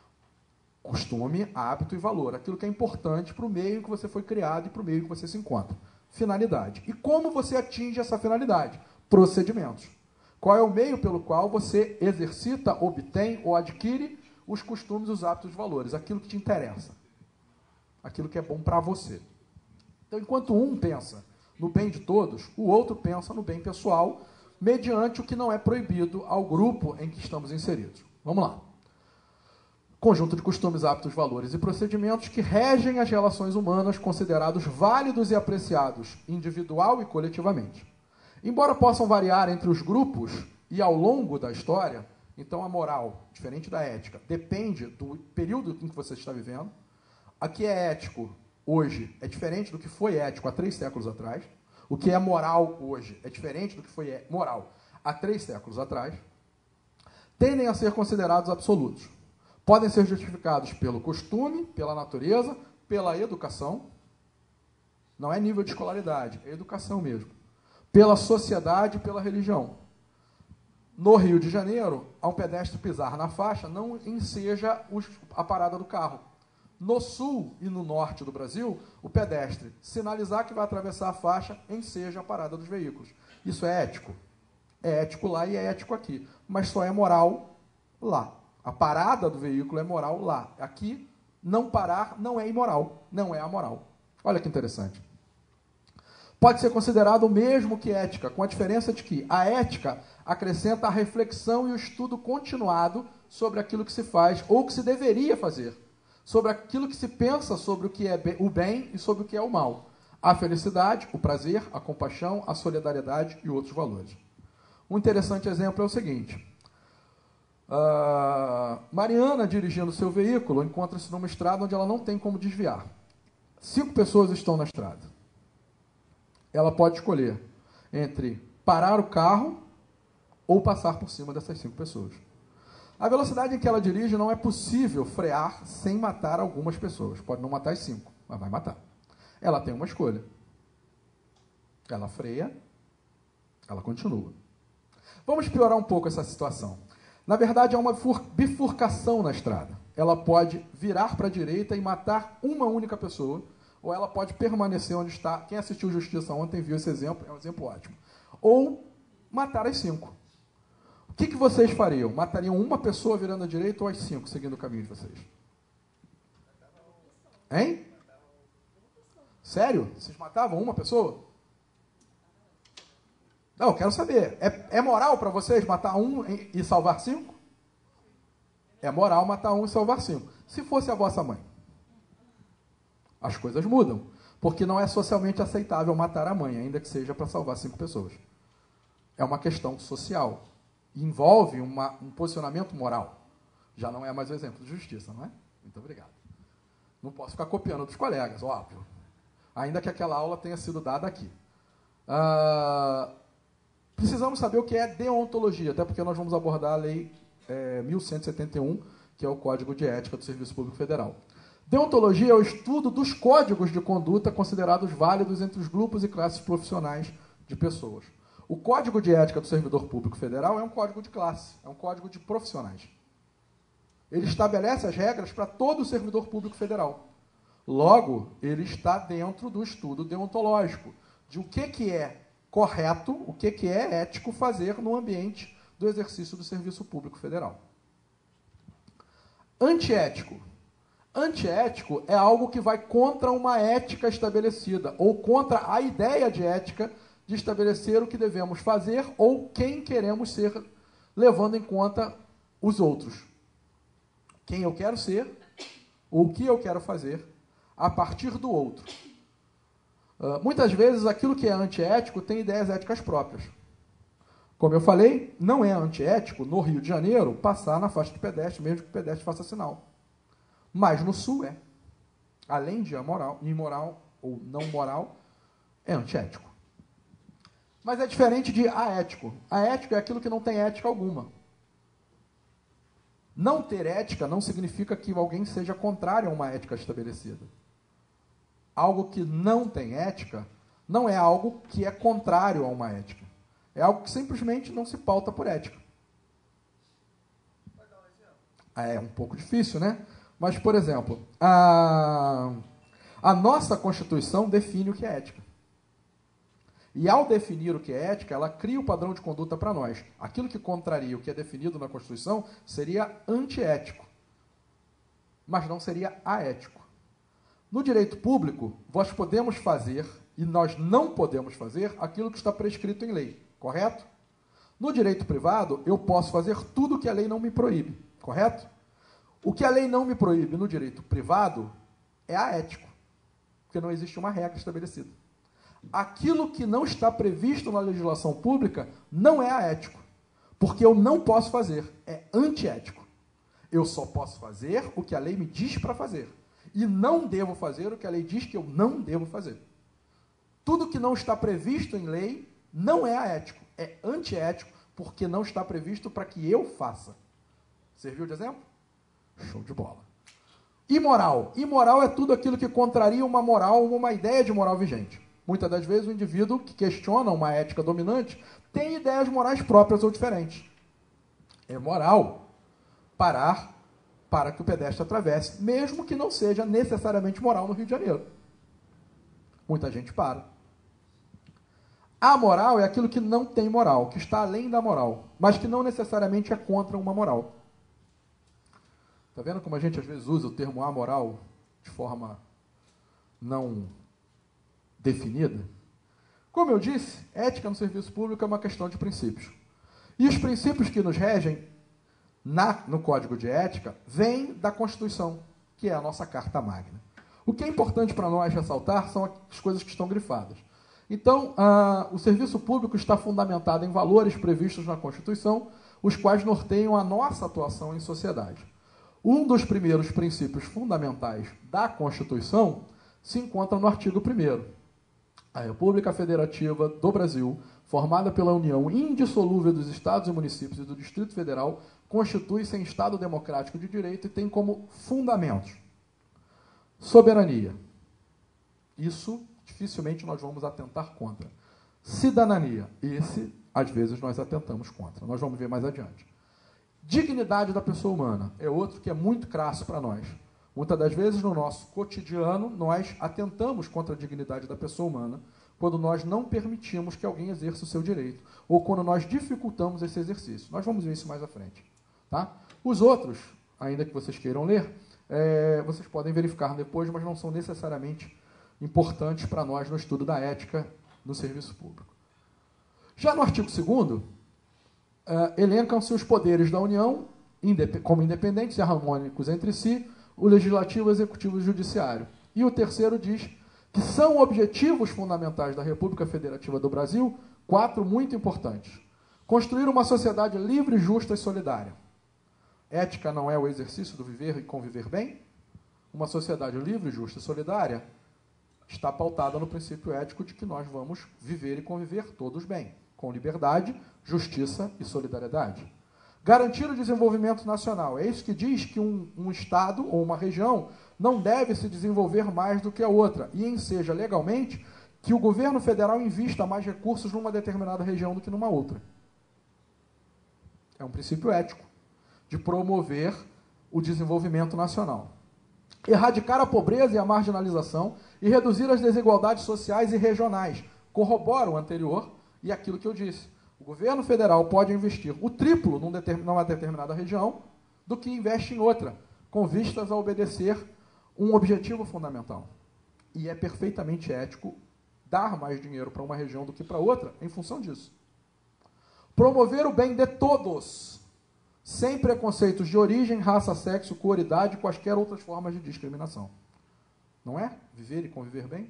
Costume, hábito e valor, aquilo que é importante para o meio em que você foi criado e para o meio em que você se encontra. Finalidade. E como você atinge essa finalidade? Procedimentos. Qual é o meio pelo qual você exercita, obtém ou adquire os costumes, os hábitos, os valores, aquilo que te interessa, aquilo que é bom para você. Então, enquanto um pensa no bem de todos, o outro pensa no bem pessoal, mediante o que não é proibido ao grupo em que estamos inseridos. Vamos lá. Conjunto de costumes, hábitos, valores e procedimentos que regem as relações humanas, considerados válidos e apreciados individual e coletivamente. Embora possam variar entre os grupos e ao longo da história, então a moral, diferente da ética, depende do período em que você está vivendo. O que é ético hoje é diferente do que foi ético há três séculos atrás. O que é moral hoje é diferente do que foi moral há três séculos atrás. Tendem a ser considerados absolutos. Podem ser justificados pelo costume, pela natureza, pela educação. Não é nível de escolaridade, é educação mesmo. Pela sociedade e pela religião. No Rio de Janeiro, ao pedestre pisar na faixa, não enseja os, a parada do carro. No sul e no norte do Brasil, o pedestre sinalizar que vai atravessar a faixa, enseja a parada dos veículos. Isso é ético? É ético lá e é ético aqui. Mas só é moral lá. A parada do veículo é moral lá. Aqui, não parar não é imoral, não é amoral. Olha que interessante. Pode ser considerado o mesmo que ética, com a diferença de que a ética acrescenta a reflexão e o estudo continuado sobre aquilo que se faz ou que se deveria fazer, sobre aquilo que se pensa sobre o que é o bem e sobre o que é o mal. A felicidade, o prazer, a compaixão, a solidariedade e outros valores. Um interessante exemplo é o seguinte. Uh, Mariana, dirigindo seu veículo, encontra-se numa estrada onde ela não tem como desviar. Cinco pessoas estão na estrada. Ela pode escolher entre parar o carro ou passar por cima dessas cinco pessoas. A velocidade em que ela dirige não é possível frear sem matar algumas pessoas. Pode não matar as cinco, mas vai matar. Ela tem uma escolha. Ela freia, ela continua. Vamos piorar um pouco essa situação. Na verdade, há uma bifurcação na estrada. Ela pode virar para a direita e matar uma única pessoa, ou ela pode permanecer onde está. Quem assistiu Justiça ontem viu esse exemplo, é um exemplo ótimo. Ou matar as cinco. O que, que vocês fariam? Matariam uma pessoa virando à direita ou às cinco, seguindo o caminho de vocês? Hein? Sério? Vocês matavam uma pessoa? Não, eu quero saber. É, é moral para vocês matar um e salvar cinco? É moral matar um e salvar cinco. Se fosse a vossa mãe, as coisas mudam. Porque não é socialmente aceitável matar a mãe, ainda que seja para salvar cinco pessoas. É uma questão social. Envolve uma, um posicionamento moral. Já não é mais um exemplo de justiça, não é? Muito obrigado. Não posso ficar copiando dos colegas, óbvio. Ainda que aquela aula tenha sido dada aqui. Ah, precisamos saber o que é deontologia, até porque nós vamos abordar a Lei é, mil cento e setenta e um, que é o Código de Ética do Serviço Público Federal. Deontologia é o estudo dos códigos de conduta considerados válidos entre os grupos e classes profissionais de pessoas. O Código de Ética do Servidor Público Federal é um código de classe, é um código de profissionais. Ele estabelece as regras para todo o servidor público federal. Logo, ele está dentro do estudo deontológico, de o que, que é correto, o que, que é ético fazer no ambiente do exercício do serviço público federal. Antiético. Antiético é algo que vai contra uma ética estabelecida, ou contra a ideia de ética de estabelecer o que devemos fazer ou quem queremos ser, levando em conta os outros. Quem eu quero ser, ou o que eu quero fazer, a partir do outro. Uh, muitas vezes, aquilo que é antiético tem ideias éticas próprias. Como eu falei, não é antiético, no Rio de Janeiro, passar na faixa de pedestre, mesmo que o pedestre faça sinal. Mas no Sul é. Além de amoral, imoral ou não moral, é antiético. Mas é diferente de aético. Aético é aquilo que não tem ética alguma. Não ter ética não significa que alguém seja contrário a uma ética estabelecida. Algo que não tem ética não é algo que é contrário a uma ética. É algo que simplesmente não se pauta por ética. É um pouco difícil, né? Mas, por exemplo, a, a nossa Constituição define o que é ética. E, ao definir o que é ética, ela cria o padrão de conduta para nós. Aquilo que contraria o que é definido na Constituição seria antiético, mas não seria aético. No direito público, nós podemos fazer, e nós não podemos fazer, aquilo que está prescrito em lei, correto? No direito privado, eu posso fazer tudo que a lei não me proíbe, correto? O que a lei não me proíbe no direito privado é aético, porque não existe uma regra estabelecida. Aquilo que não está previsto na legislação pública não é aético, porque eu não posso fazer, é antiético. Eu só posso fazer o que a lei me diz para fazer, e não devo fazer o que a lei diz que eu não devo fazer. Tudo que não está previsto em lei não é aético, é antiético, porque não está previsto para que eu faça. Serviu de exemplo? Show de bola. Imoral. Imoral é tudo aquilo que contraria uma moral, uma ideia de moral vigente. Muitas das vezes o indivíduo que questiona uma ética dominante tem ideias morais próprias ou diferentes. É moral parar para que o pedestre atravesse, mesmo que não seja necessariamente moral no Rio de Janeiro. Muita gente para. Amoral é aquilo que não tem moral, que está além da moral, mas que não necessariamente é contra uma moral. Está vendo como a gente às vezes usa o termo amoral de forma não definida? Como eu disse, ética no serviço público é uma questão de princípios. E os princípios que nos regem na, no Código de Ética vêm da Constituição, que é a nossa Carta Magna. O que é importante para nós ressaltar são as coisas que estão grifadas. Então, ah, o serviço público está fundamentado em valores previstos na Constituição, os quais norteiam a nossa atuação em sociedade. Um dos primeiros princípios fundamentais da Constituição se encontra no artigo primeiro. A República Federativa do Brasil, formada pela união indissolúvel dos Estados e municípios e do Distrito Federal, constitui-se em Estado democrático de direito e tem como fundamentos soberania. Isso, dificilmente nós vamos atentar contra. Cidadania. Esse, às vezes, nós atentamos contra. Nós vamos ver mais adiante. Dignidade da pessoa humana é outro que é muito crasso para nós. Muitas das vezes, no nosso cotidiano, nós atentamos contra a dignidade da pessoa humana quando nós não permitimos que alguém exerça o seu direito, ou quando nós dificultamos esse exercício. Nós vamos ver isso mais à frente. Tá? Os outros, ainda que vocês queiram ler, é, vocês podem verificar depois, mas não são necessariamente importantes para nós no estudo da ética no serviço público. Já no artigo segundo, é, elencam-se os poderes da União como independentes e harmônicos entre si, o Legislativo, o Executivo e o Judiciário. E o terceiro diz que são objetivos fundamentais da República Federativa do Brasil, quatro muito importantes. Construir uma sociedade livre, justa e solidária. Ética não é o exercício do viver e conviver bem? Uma sociedade livre, justa e solidária está pautada no princípio ético de que nós vamos viver e conviver todos bem, com liberdade, justiça e solidariedade. Garantir o desenvolvimento nacional. É isso que diz que um, um Estado ou uma região não deve se desenvolver mais do que a outra, e enseja legalmente que o governo federal invista mais recursos numa determinada região do que numa outra. É um princípio ético de promover o desenvolvimento nacional. Erradicar a pobreza e a marginalização e reduzir as desigualdades sociais e regionais. Corrobora o anterior e aquilo que eu disse. O governo federal pode investir o triplo num determin, numa determinada região do que investe em outra, com vistas a obedecer um objetivo fundamental. E é perfeitamente ético dar mais dinheiro para uma região do que para outra em função disso. Promover o bem de todos, sem preconceitos de origem, raça, sexo, cor, idade e quaisquer outras formas de discriminação. Não é? Viver e conviver bem?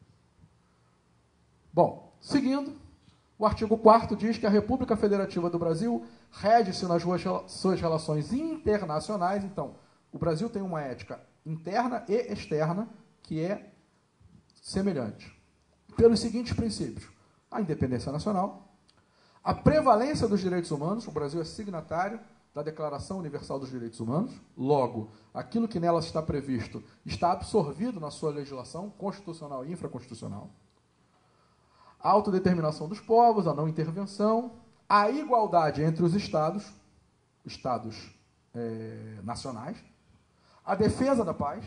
Bom, seguindo, o artigo quarto diz que a República Federativa do Brasil rege-se nas suas relações internacionais. Então, o Brasil tem uma ética interna e externa que é semelhante. Pelos seguintes princípios: a independência nacional, a prevalência dos direitos humanos. O Brasil é signatário da Declaração Universal dos Direitos Humanos. Logo, aquilo que nela está previsto está absorvido na sua legislação constitucional e infraconstitucional. A autodeterminação dos povos, a não intervenção, a igualdade entre os Estados, Estados é, nacionais, a defesa da paz,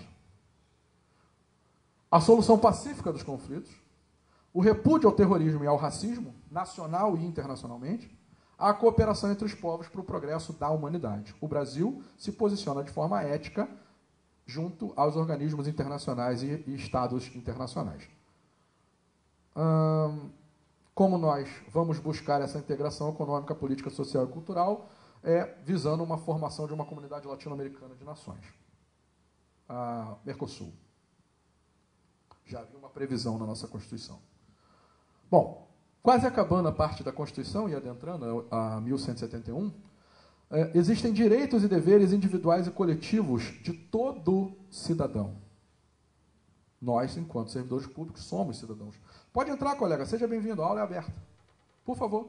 a solução pacífica dos conflitos, o repúdio ao terrorismo e ao racismo, nacional e internacionalmente, a cooperação entre os povos para o progresso da humanidade. O Brasil se posiciona de forma ética junto aos organismos internacionais e, e Estados internacionais. Hum, como nós vamos buscar essa integração econômica, política, social e cultural, é visando uma formação de uma comunidade latino-americana de nações. A Mercosul. Já havia uma previsão na nossa Constituição. Bom, quase acabando a parte da Constituição e adentrando a mil cento e setenta e um, é, existem direitos e deveres individuais e coletivos de todo cidadão. Nós, enquanto servidores públicos, somos cidadãos. Pode entrar, colega, seja bem-vindo, a aula é aberta. Por favor.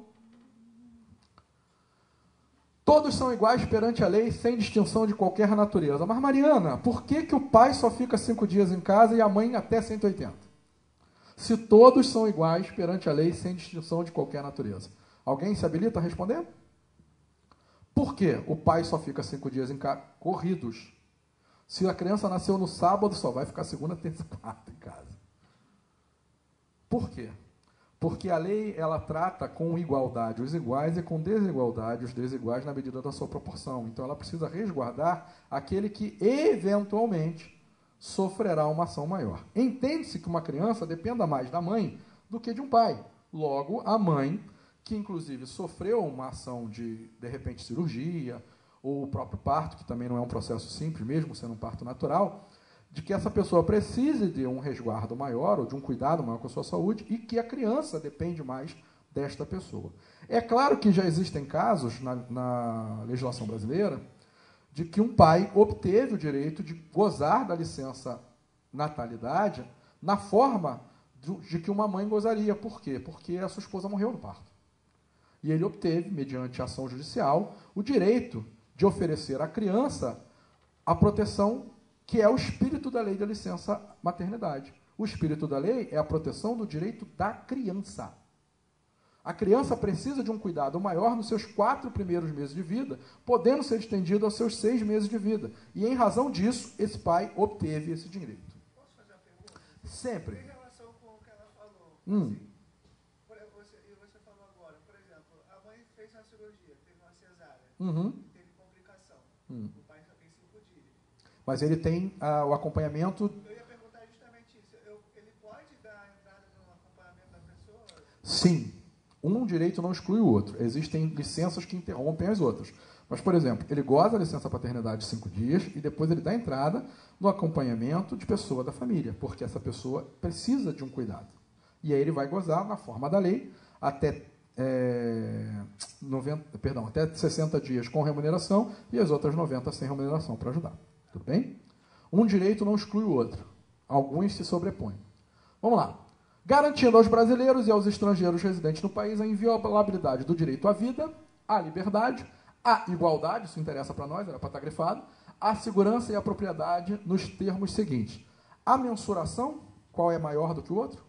Todos são iguais perante a lei, sem distinção de qualquer natureza. Mas, Mariana, por que, que o pai só fica cinco dias em casa e a mãe até cento e oitenta? Se todos são iguais perante a lei, sem distinção de qualquer natureza. Alguém se habilita a responder? Por que o pai só fica cinco dias em casa? Corridos. Se a criança nasceu no sábado, só vai ficar segunda, terça e quarta em casa. Por quê? Porque a lei ela trata com igualdade os iguais e com desigualdade os desiguais na medida da sua proporção. Então, ela precisa resguardar aquele que, eventualmente, sofrerá uma ação maior. Entende-se que uma criança dependa mais da mãe do que de um pai. Logo, a mãe, que inclusive sofreu uma ação de, de repente, cirurgia, ou o próprio parto, que também não é um processo simples, mesmo sendo um parto natural, de que essa pessoa precise de um resguardo maior, ou de um cuidado maior com a sua saúde, e que a criança depende mais desta pessoa. É claro que já existem casos na, na legislação brasileira de que um pai obteve o direito de gozar da licença natalidade na forma do, de que uma mãe gozaria. Por quê? Porque a sua esposa morreu no parto. E ele obteve, mediante ação judicial, o direito de oferecer à criança a proteção que é o espírito da lei da licença maternidade. O espírito da lei é a proteção do direito da criança. A criança precisa de um cuidado maior nos seus quatro primeiros meses de vida, podendo ser estendido aos seus seis meses de vida. E, em razão disso, esse pai obteve esse direito. Posso fazer uma pergunta? Sempre. Em relação com o que ela falou, Hum. Por exemplo, você, e você falou agora, por exemplo, a mãe fez uma cirurgia, teve uma cesárea, Uhum. teve complicação. Hum. O pai só tem cinco dias. Mas ele tem ah, o acompanhamento. Eu ia perguntar justamente isso. Eu, ele pode dar a entrada no acompanhamento da pessoa? Sim. Um direito não exclui o outro. Existem licenças que interrompem as outras. Mas, por exemplo, ele goza da licença paternidade de cinco dias e depois ele dá entrada no acompanhamento de pessoa da família, porque essa pessoa precisa de um cuidado. E aí ele vai gozar, na forma da lei, até, é, noventa, perdão, até sessenta dias com remuneração e as outras noventa sem remuneração para ajudar. Tudo bem? Um direito não exclui o outro. Alguns se sobrepõem. Vamos lá. Garantindo aos brasileiros e aos estrangeiros residentes no país a inviolabilidade do direito à vida, à liberdade, à igualdade, isso interessa para nós, era para estar grifado, à segurança e à propriedade nos termos seguintes. A mensuração, qual é maior do que o outro?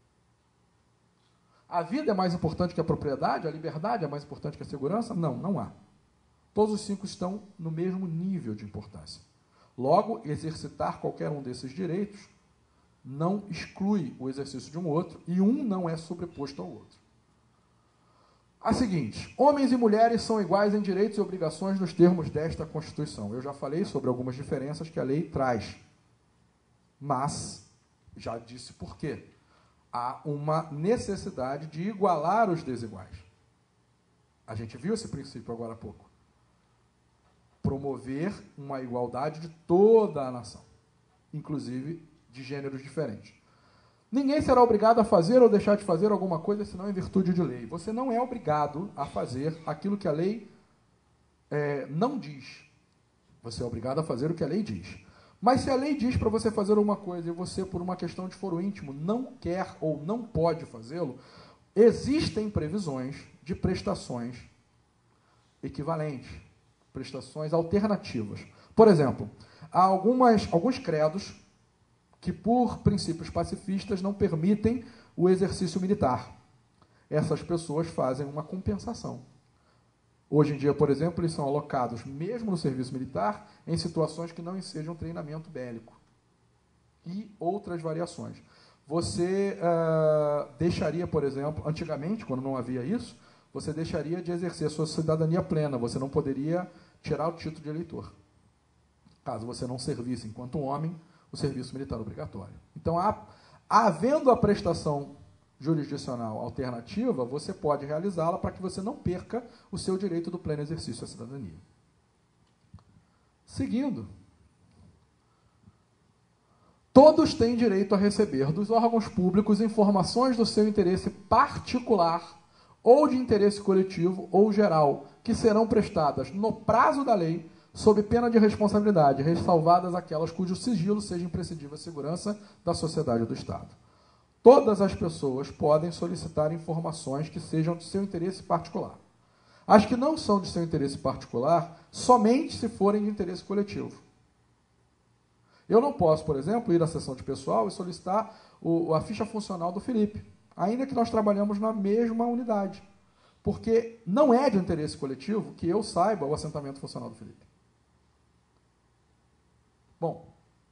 A vida é mais importante que a propriedade? A liberdade é mais importante que a segurança? Não, não há. Todos os cinco estão no mesmo nível de importância. Logo, exercitar qualquer um desses direitos não exclui o exercício de um outro e um não é sobreposto ao outro. A seguinte, homens e mulheres são iguais em direitos e obrigações nos termos desta Constituição. Eu já falei sobre algumas diferenças que a lei traz, mas já disse por quê. Há uma necessidade de igualar os desiguais. A gente viu esse princípio agora há pouco. Promover uma igualdade de toda a nação, inclusive de gêneros diferentes. Ninguém será obrigado a fazer ou deixar de fazer alguma coisa senão em virtude de lei. Você não é obrigado a fazer aquilo que a lei é, não diz. Você é obrigado a fazer o que a lei diz. Mas se a lei diz para você fazer alguma coisa e você, por uma questão de foro íntimo, não quer ou não pode fazê-lo, existem previsões de prestações equivalentes, prestações alternativas. Por exemplo, há algumas, alguns credos que, por princípios pacifistas, não permitem o exercício militar. Essas pessoas fazem uma compensação. Hoje em dia, por exemplo, eles são alocados, mesmo no serviço militar, em situações que não ensejam treinamento bélico. E outras variações. Você uh, deixaria, por exemplo, antigamente, quando não havia isso, você deixaria de exercer sua cidadania plena. Você não poderia tirar o título de eleitor, caso você não servisse, enquanto homem, o serviço militar obrigatório. Então, há, havendo a prestação jurisdicional alternativa, você pode realizá-la para que você não perca o seu direito do pleno exercício à cidadania. Seguindo, todos têm direito a receber dos órgãos públicos informações do seu interesse particular ou de interesse coletivo ou geral, que serão prestadas no prazo da lei, sob pena de responsabilidade, ressalvadas aquelas cujo sigilo seja imprescindível à segurança da sociedade ou do Estado. Todas as pessoas podem solicitar informações que sejam de seu interesse particular. As que não são de seu interesse particular, somente se forem de interesse coletivo. Eu não posso, por exemplo, ir à sessão de pessoal e solicitar o, a ficha funcional do Felipe, ainda que nós trabalhamos na mesma unidade, porque não é de interesse coletivo que eu saiba o assentamento funcional do Felipe. Bom,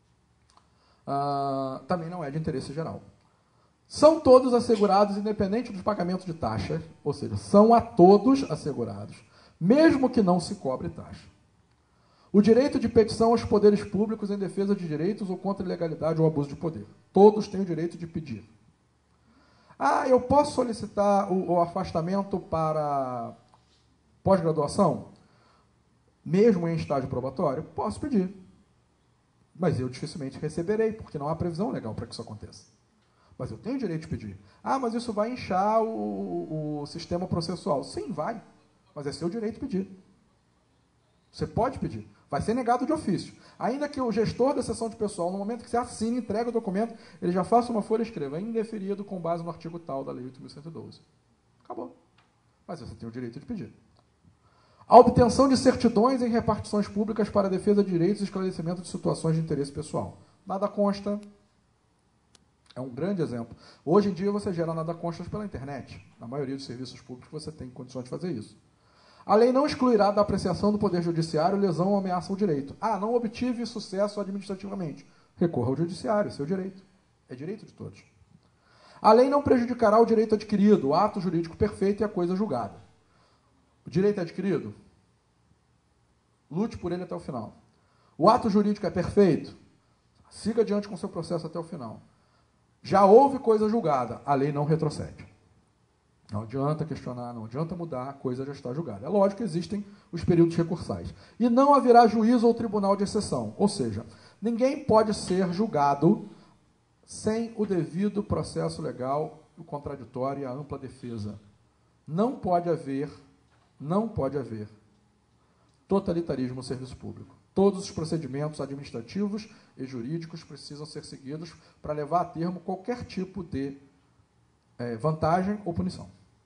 uh, também não é de interesse geral. São todos assegurados, independente do pagamento de taxas, ou seja, são a todos assegurados, mesmo que não se cobre taxa. O direito de petição aos poderes públicos em defesa de direitos ou contra a ilegalidade ou abuso de poder. Todos têm o direito de pedir. Ah, eu posso solicitar o, o afastamento para pós-graduação? Mesmo em estágio probatório? Posso pedir. Mas eu dificilmente receberei, porque não há previsão legal para que isso aconteça. Mas eu tenho o direito de pedir. Ah, mas isso vai inchar o, o sistema processual. Sim, vai. Mas é seu direito de pedir. Você pode pedir. Vai ser negado de ofício. Ainda que o gestor da sessão de pessoal, no momento que você assina e entrega o documento, ele já faça uma folha e escreva, indeferido com base no artigo tal da Lei oito mil cento e doze. Acabou. Mas você tem o direito de pedir. A obtenção de certidões em repartições públicas para a defesa de direitos e esclarecimento de situações de interesse pessoal. Nada consta. É um grande exemplo. Hoje em dia você gera nada constas pela internet. Na maioria dos serviços públicos você tem condições de fazer isso. A lei não excluirá da apreciação do Poder Judiciário lesão ou ameaça ao direito. Ah, não obtive sucesso administrativamente. Recorra ao Judiciário, é seu direito. É direito de todos. A lei não prejudicará o direito adquirido, o ato jurídico perfeito e a coisa julgada. O direito adquirido, lute por ele até o final. O ato jurídico é perfeito, siga adiante com o seu processo até o final. Já houve coisa julgada, a lei não retrocede. Não adianta questionar, não adianta mudar, a coisa já está julgada. É lógico que existem os períodos recursais. E não haverá juízo ou tribunal de exceção. Ou seja, ninguém pode ser julgado sem o devido processo legal, o contraditório e a ampla defesa. Não pode haver, não pode haver totalitarismo no serviço público. Todos os procedimentos administrativos e jurídicos precisam ser seguidos para levar a termo qualquer tipo de é, vantagem ou punição.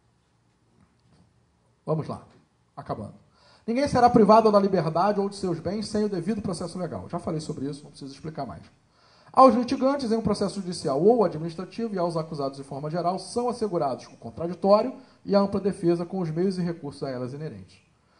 Vamos lá, acabando. Ninguém será privado da liberdade ou de seus bens sem o devido processo legal. Já falei sobre isso, não preciso explicar mais. Aos litigantes em um processo judicial ou administrativo e aos acusados de forma geral são assegurados o contraditório e a ampla defesa com os meios e recursos a elas inerentes.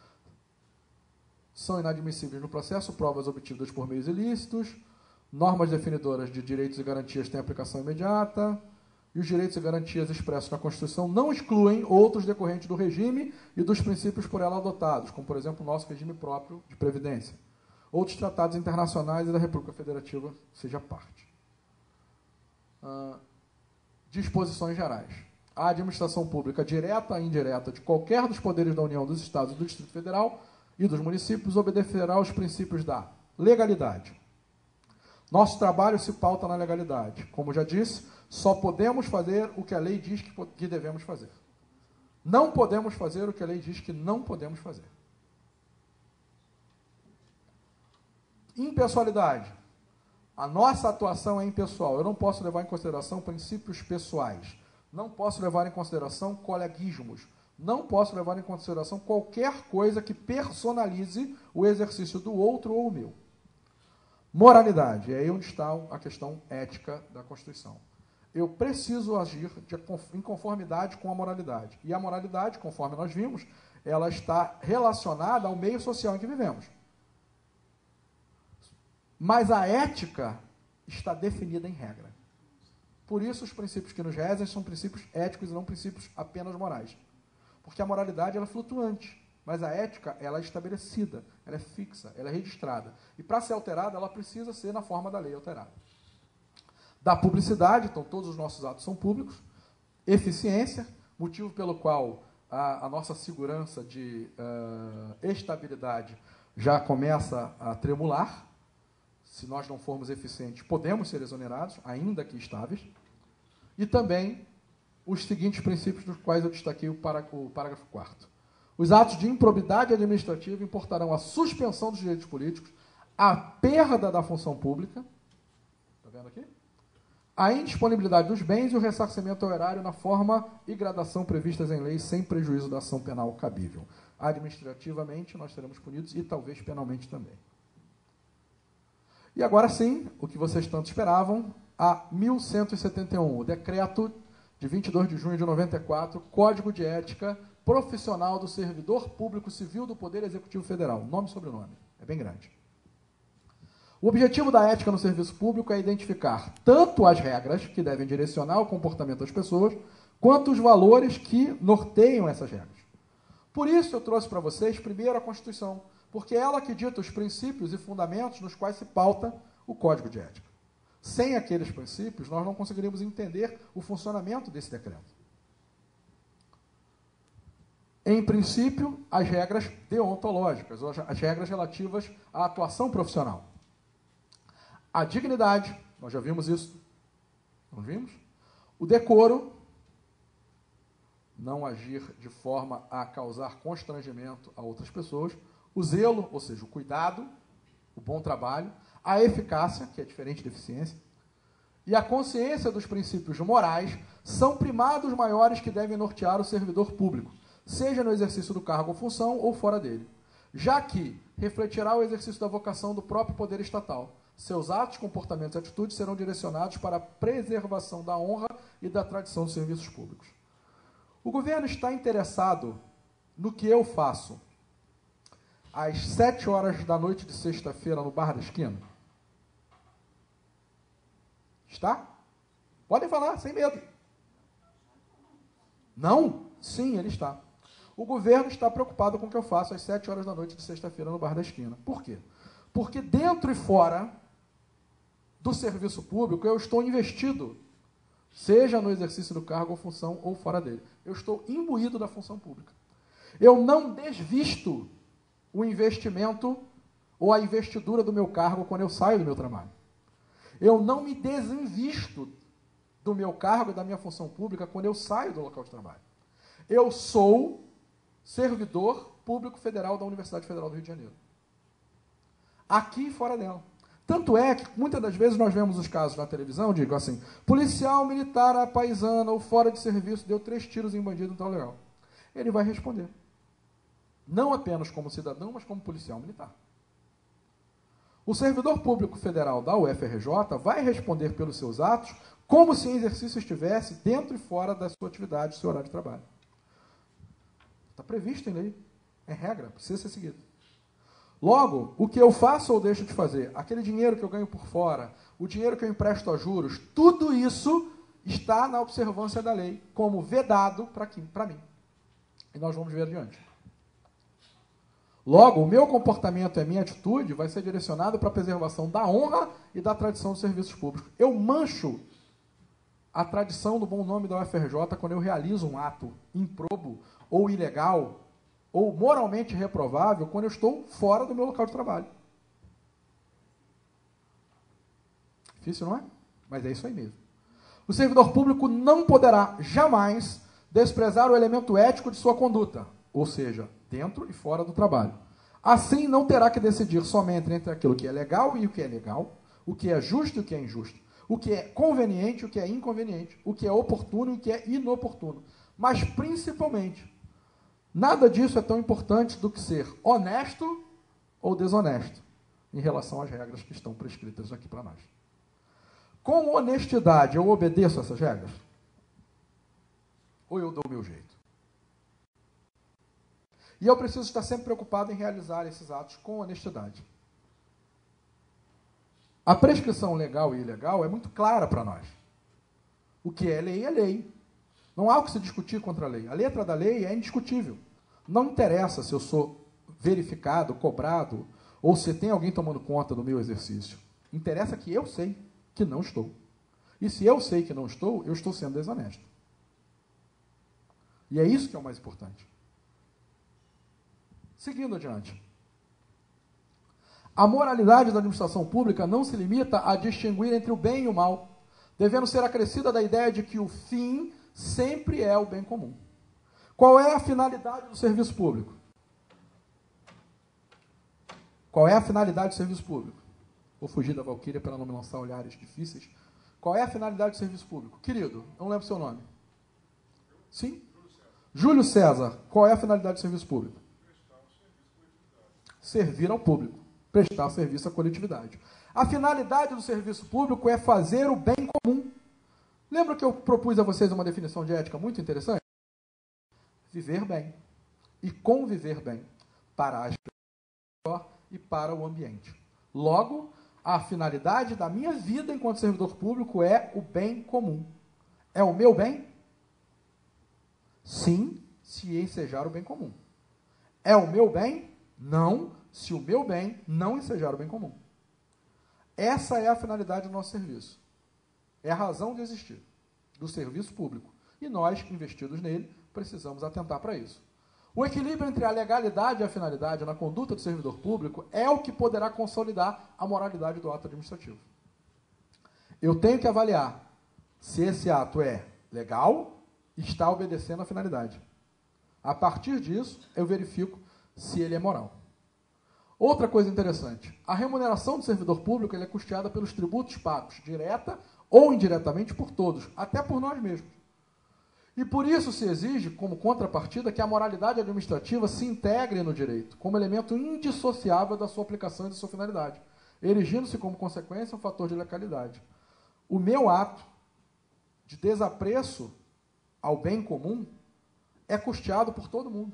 São inadmissíveis no processo provas obtidas por meios ilícitos, normas definidoras de direitos e garantias têm aplicação imediata, e os direitos e garantias expressos na Constituição não excluem outros decorrentes do regime e dos princípios por ela adotados, como, por exemplo, o nosso regime próprio de previdência, outros tratados internacionais e da República Federativa, seja parte. Ah, disposições gerais. A administração pública direta e indireta de qualquer dos poderes da União, dos Estados e do Distrito Federal e dos municípios obedecerá aos princípios da legalidade. Nosso trabalho se pauta na legalidade. Como já disse, só podemos fazer o que a lei diz que, que devemos fazer. Não podemos fazer o que a lei diz que não podemos fazer. Impessoalidade. A nossa atuação é impessoal. Eu não posso levar em consideração princípios pessoais. Não posso levar em consideração coleguismos. Não posso levar em consideração qualquer coisa que personalize o exercício do outro ou o meu. Moralidade. É aí onde está a questão ética da Constituição. Eu preciso agir de, em conformidade com a moralidade. E a moralidade, conforme nós vimos, ela está relacionada ao meio social em que vivemos. Mas a ética está definida em regra. Por isso, os princípios que nos regem são princípios éticos e não princípios apenas morais. Porque a moralidade ela é flutuante, mas a ética ela é estabelecida, ela é fixa, ela é registrada. E para ser alterada, ela precisa ser na forma da lei alterada. Da publicidade, então todos os nossos atos são públicos. Eficiência, motivo pelo qual a, a nossa segurança de uh, estabilidade já começa a tremular. Se nós não formos eficientes, podemos ser exonerados, ainda que estáveis. E também os seguintes princípios dos quais eu destaquei o, para, o parágrafo quarto. Os atos de improbidade administrativa importarão a suspensão dos direitos políticos, a perda da função pública, está vendo aqui? A indisponibilidade dos bens e o ressarcimento ao erário na forma e gradação previstas em lei, sem prejuízo da ação penal cabível. Administrativamente, nós seremos punidos e talvez penalmente também. E agora sim, o que vocês tanto esperavam, a mil cento e setenta e um, o decreto de vinte e dois de junho de noventa e quatro, Código de Ética Profissional do Servidor Público Civil do Poder Executivo Federal. Nome e sobrenome. É bem grande. O objetivo da ética no serviço público é identificar tanto as regras que devem direcionar o comportamento das pessoas, quanto os valores que norteiam essas regras. Por isso eu trouxe para vocês primeiro a Constituição, porque é ela que dita os princípios e fundamentos nos quais se pauta o Código de Ética. Sem aqueles princípios, nós não conseguiríamos entender o funcionamento desse decreto. Em princípio, as regras deontológicas, ou as regras relativas à atuação profissional. A dignidade, nós já vimos isso, não vimos? O decoro, não agir de forma a causar constrangimento a outras pessoas. O zelo, ou seja, o cuidado, o bom trabalho. A eficácia, que é diferente de eficiência. E a consciência dos princípios morais são primados maiores que devem nortear o servidor público, seja no exercício do cargo ou função ou fora dele, já que refletirá o exercício da vocação do próprio poder estatal. Seus atos, comportamentos e atitudes serão direcionados para a preservação da honra e da tradição dos serviços públicos. O governo está interessado no que eu faço às sete horas da noite de sexta-feira no Bar da Esquina? Está? Podem falar, sem medo. Não? Sim, ele está. O governo está preocupado com o que eu faço às sete horas da noite de sexta-feira no Bar da Esquina. Por quê? Porque dentro e fora do serviço público eu estou investido, seja no exercício do cargo ou função ou fora dele. Eu estou imbuído da função pública. Eu não desvisto o investimento ou a investidura do meu cargo quando eu saio do meu trabalho. Eu não me desinvisto do meu cargo e da minha função pública quando eu saio do local de trabalho. Eu sou servidor público federal da Universidade Federal do Rio de Janeiro. Aqui e fora dela. Tanto é que muitas das vezes nós vemos os casos na televisão, digo assim, policial militar à paisana ou fora de serviço deu três tiros em bandido no tal legal. Ele vai responder. Não apenas como cidadão, mas como policial militar. O servidor público federal da U F R J vai responder pelos seus atos como se em exercício estivesse dentro e fora da sua atividade, do seu horário de trabalho. Está previsto em lei. É regra, precisa ser seguido. Logo, o que eu faço ou deixo de fazer, aquele dinheiro que eu ganho por fora, o dinheiro que eu empresto a juros, tudo isso está na observância da lei, como vedado para mim. E nós vamos ver adiante. Logo, o meu comportamento e a minha atitude vai ser direcionado para a preservação da honra e da tradição dos serviços públicos. Eu mancho a tradição do bom nome da U F R J quando eu realizo um ato improbo ou ilegal ou moralmente reprovável quando eu estou fora do meu local de trabalho. Difícil, não é? Mas é isso aí mesmo. O servidor público não poderá jamais desprezar o elemento ético de sua conduta, ou seja, dentro e fora do trabalho. Assim, não terá que decidir somente entre aquilo que é legal e o que é legal, o que é justo e o que é injusto, o que é conveniente e o que é inconveniente, o que é oportuno e o que é inoportuno. Mas, principalmente, nada disso é tão importante do que ser honesto ou desonesto em relação às regras que estão prescritas aqui para nós. Com honestidade, eu obedeço essas regras? Ou eu dou o meu jeito? E eu preciso estar sempre preocupado em realizar esses atos com honestidade. A prescrição legal e ilegal é muito clara para nós. O que é lei é lei. Não há o que se discutir contra a lei. A letra da lei é indiscutível. Não interessa se eu sou verificado, cobrado, ou se tem alguém tomando conta do meu exercício. Interessa que eu sei que não estou. E se eu sei que não estou, eu estou sendo desonesto. E é isso que é o mais importante. Seguindo adiante. A moralidade da administração pública não se limita a distinguir entre o bem e o mal, devendo ser acrescida da ideia de que o fim sempre é o bem comum. Qual é a finalidade do serviço público? Qual é a finalidade do serviço público? Vou fugir da Valquíria para não me lançar olhares difíceis. Qual é a finalidade do serviço público? Querido, não lembro o seu nome. Sim? Júlio César. Qual é a finalidade do serviço público? Servir ao público, prestar serviço à coletividade. A finalidade do serviço público é fazer o bem comum. Lembra que eu propus a vocês uma definição de ética muito interessante? Viver bem e conviver bem para as pessoas e para o ambiente. Logo, a finalidade da minha vida enquanto servidor público é o bem comum. É o meu bem? Sim, se ensejar o bem comum. É o meu bem? Não, se o meu bem não ensejar o bem comum. Essa é a finalidade do nosso serviço. É a razão de existir do serviço público. E nós, investidos nele, precisamos atentar para isso. O equilíbrio entre a legalidade e a finalidade na conduta do servidor público é o que poderá consolidar a moralidade do ato administrativo. Eu tenho que avaliar se esse ato é legal e está obedecendo à finalidade. A partir disso, eu verifico se ele é moral. Outra coisa interessante, a remuneração do servidor público ele é custeada pelos tributos pagos, direta ou indiretamente por todos, até por nós mesmos. E por isso se exige, como contrapartida, que a moralidade administrativa se integre no direito, como elemento indissociável da sua aplicação e da sua finalidade, erigindo-se como consequência um fator de legalidade. O meu ato de desapreço ao bem comum é custeado por todo mundo.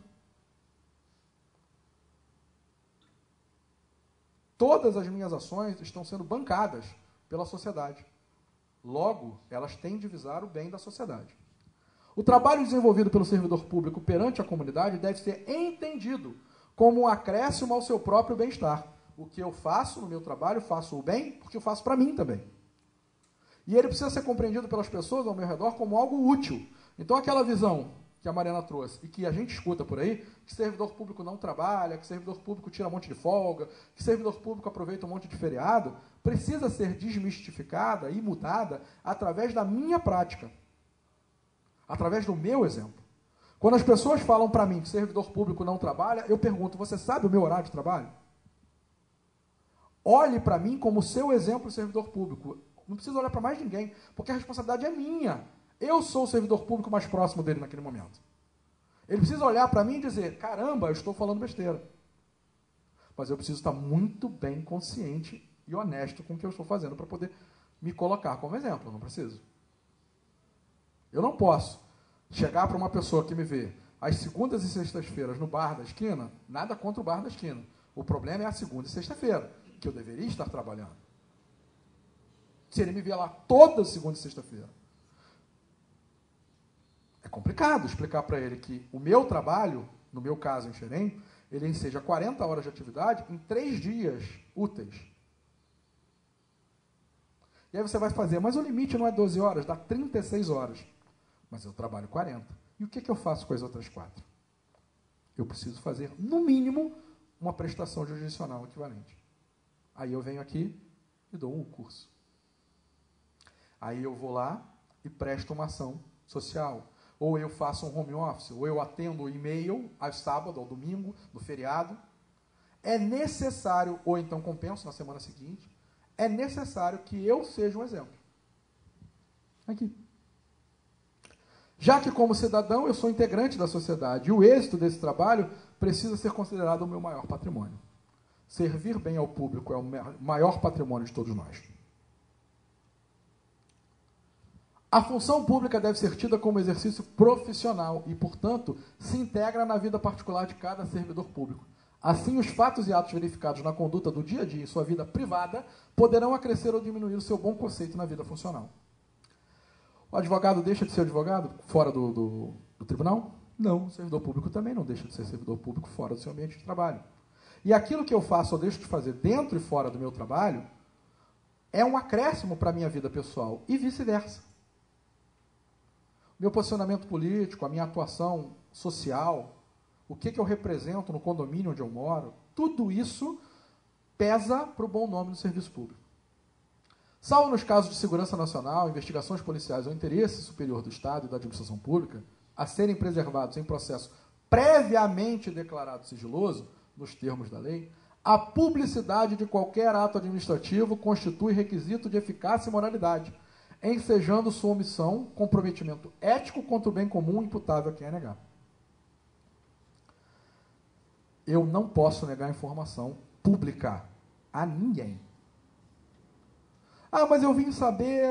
Todas as minhas ações estão sendo bancadas pela sociedade. Logo, elas têm de visar o bem da sociedade. O trabalho desenvolvido pelo servidor público perante a comunidade deve ser entendido como um acréscimo ao seu próprio bem-estar. O que eu faço no meu trabalho, faço o bem, porque eu faço para mim também. E ele precisa ser compreendido pelas pessoas ao meu redor como algo útil. Então, aquela visão que a Mariana trouxe e que a gente escuta por aí, que servidor público não trabalha, que servidor público tira um monte de folga, que servidor público aproveita um monte de feriado, precisa ser desmistificada e mudada através da minha prática, através do meu exemplo. Quando as pessoas falam para mim que servidor público não trabalha, eu pergunto, você sabe o meu horário de trabalho? Olhe para mim como seu exemplo de servidor público. Não precisa olhar para mais ninguém, porque a responsabilidade é minha. Eu sou o servidor público mais próximo dele naquele momento. Ele precisa olhar para mim e dizer, caramba, eu estou falando besteira. Mas eu preciso estar muito bem consciente e honesto com o que eu estou fazendo para poder me colocar como exemplo. Não preciso. Eu não posso chegar para uma pessoa que me vê às segundas e sextas-feiras no bar da esquina, nada contra o bar da esquina. O problema é a segunda e sexta-feira, que eu deveria estar trabalhando. Se ele me vê lá toda segunda e sexta-feira, é complicado explicar para ele que o meu trabalho, no meu caso em Xerém, ele enseja quarenta horas de atividade em três dias úteis. E aí você vai fazer, mas o limite não é doze horas, dá trinta e seis horas. Mas eu trabalho quarenta. E o que, que eu faço com as outras quatro? Eu preciso fazer, no mínimo, uma prestação jurisdicional equivalente. Aí eu venho aqui e dou um curso. Aí eu vou lá e presto uma ação social. Ou eu faço um home office, ou eu atendo o e-mail ao sábado, ao domingo, no feriado. É necessário, ou então compenso na semana seguinte, é necessário que eu seja um exemplo. Aqui. Já que, como cidadão, eu sou integrante da sociedade, e o êxito desse trabalho precisa ser considerado o meu maior patrimônio. Servir bem ao público é o maior patrimônio de todos nós. A função pública deve ser tida como exercício profissional e, portanto, se integra na vida particular de cada servidor público. Assim, os fatos e atos verificados na conduta do dia a dia em sua vida privada poderão acrescer ou diminuir o seu bom conceito na vida funcional. O advogado deixa de ser advogado fora do, do, do tribunal? Não. O servidor público também não deixa de ser servidor público fora do seu ambiente de trabalho. E aquilo que eu faço ou deixo de fazer dentro e fora do meu trabalho é um acréscimo para a minha vida pessoal e vice-versa. Meu posicionamento político, a minha atuação social, o que, que eu represento no condomínio onde eu moro, tudo isso pesa para o bom nome do serviço público. Salvo nos casos de segurança nacional, investigações policiais ou interesse superior do Estado e da administração pública, a serem preservados em processo previamente declarado sigiloso, nos termos da lei, a publicidade de qualquer ato administrativo constitui requisito de eficácia e moralidade, ensejando sua omissão, comprometimento ético contra o bem comum imputável a quem a negar. Eu não posso negar informação pública a ninguém. Ah, mas eu vim saber...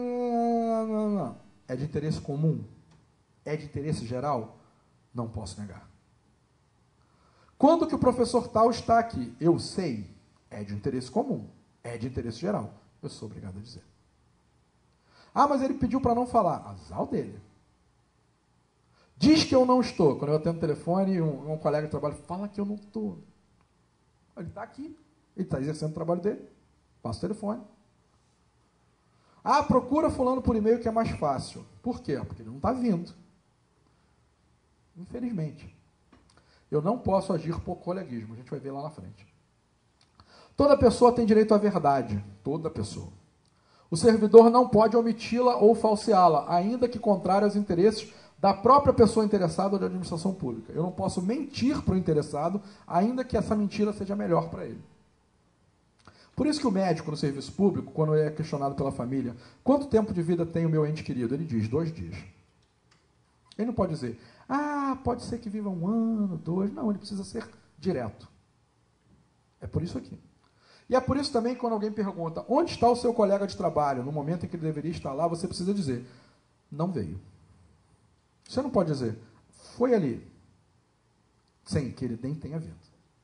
É de interesse comum? É de interesse geral? Não posso negar. Quando que o professor tal está aqui? Eu sei. É de interesse comum. É de interesse geral. Eu sou obrigado a dizer. Ah, mas ele pediu para não falar. Azar dele. Diz que eu não estou. Quando eu atendo o telefone, um, um colega de trabalho fala que eu não estou. Ele está aqui. Ele está exercendo o trabalho dele. Passa o telefone. Ah, procura fulano por e-mail que é mais fácil. Por quê? Porque ele não está vindo. Infelizmente. Eu não posso agir por coleguismo. A gente vai ver lá na frente. Toda pessoa tem direito à verdade. Toda pessoa. O servidor não pode omiti-la ou falseá-la, ainda que contrário aos interesses da própria pessoa interessada ou da administração pública. Eu não posso mentir para o interessado, ainda que essa mentira seja melhor para ele. Por isso que o médico no serviço público, quando ele é questionado pela família, quanto tempo de vida tem o meu ente querido? Ele diz, dois dias. Ele não pode dizer, ah, pode ser que viva um ano, dois. Não, ele precisa ser direto. É por isso aqui. E é por isso também que quando alguém pergunta, onde está o seu colega de trabalho? No momento em que ele deveria estar lá, você precisa dizer, não veio. Você não pode dizer, foi ali, sem que ele nem tenha vindo.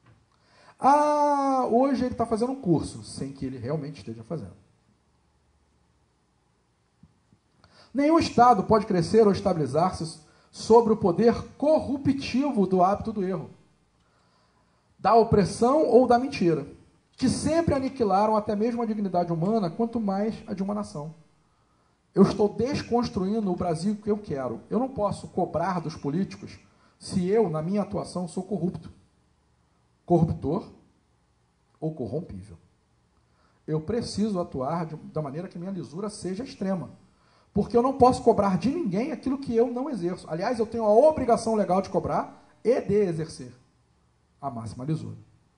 Ah, hoje ele está fazendo um curso, sem que ele realmente esteja fazendo. Nenhum Estado pode crescer ou estabilizar-se sobre o poder corruptivo do hábito do erro, da opressão ou da mentira, que sempre aniquilaram até mesmo a dignidade humana, quanto mais a de uma nação. Eu estou desconstruindo o Brasil que eu quero. Eu não posso cobrar dos políticos se eu, na minha atuação, sou corrupto, corruptor ou corrompível. Eu preciso atuar de, da maneira que minha lisura seja extrema, porque eu não posso cobrar de ninguém aquilo que eu não exerço. Aliás, eu tenho a obrigação legal de cobrar e de exercer a máxima lisura.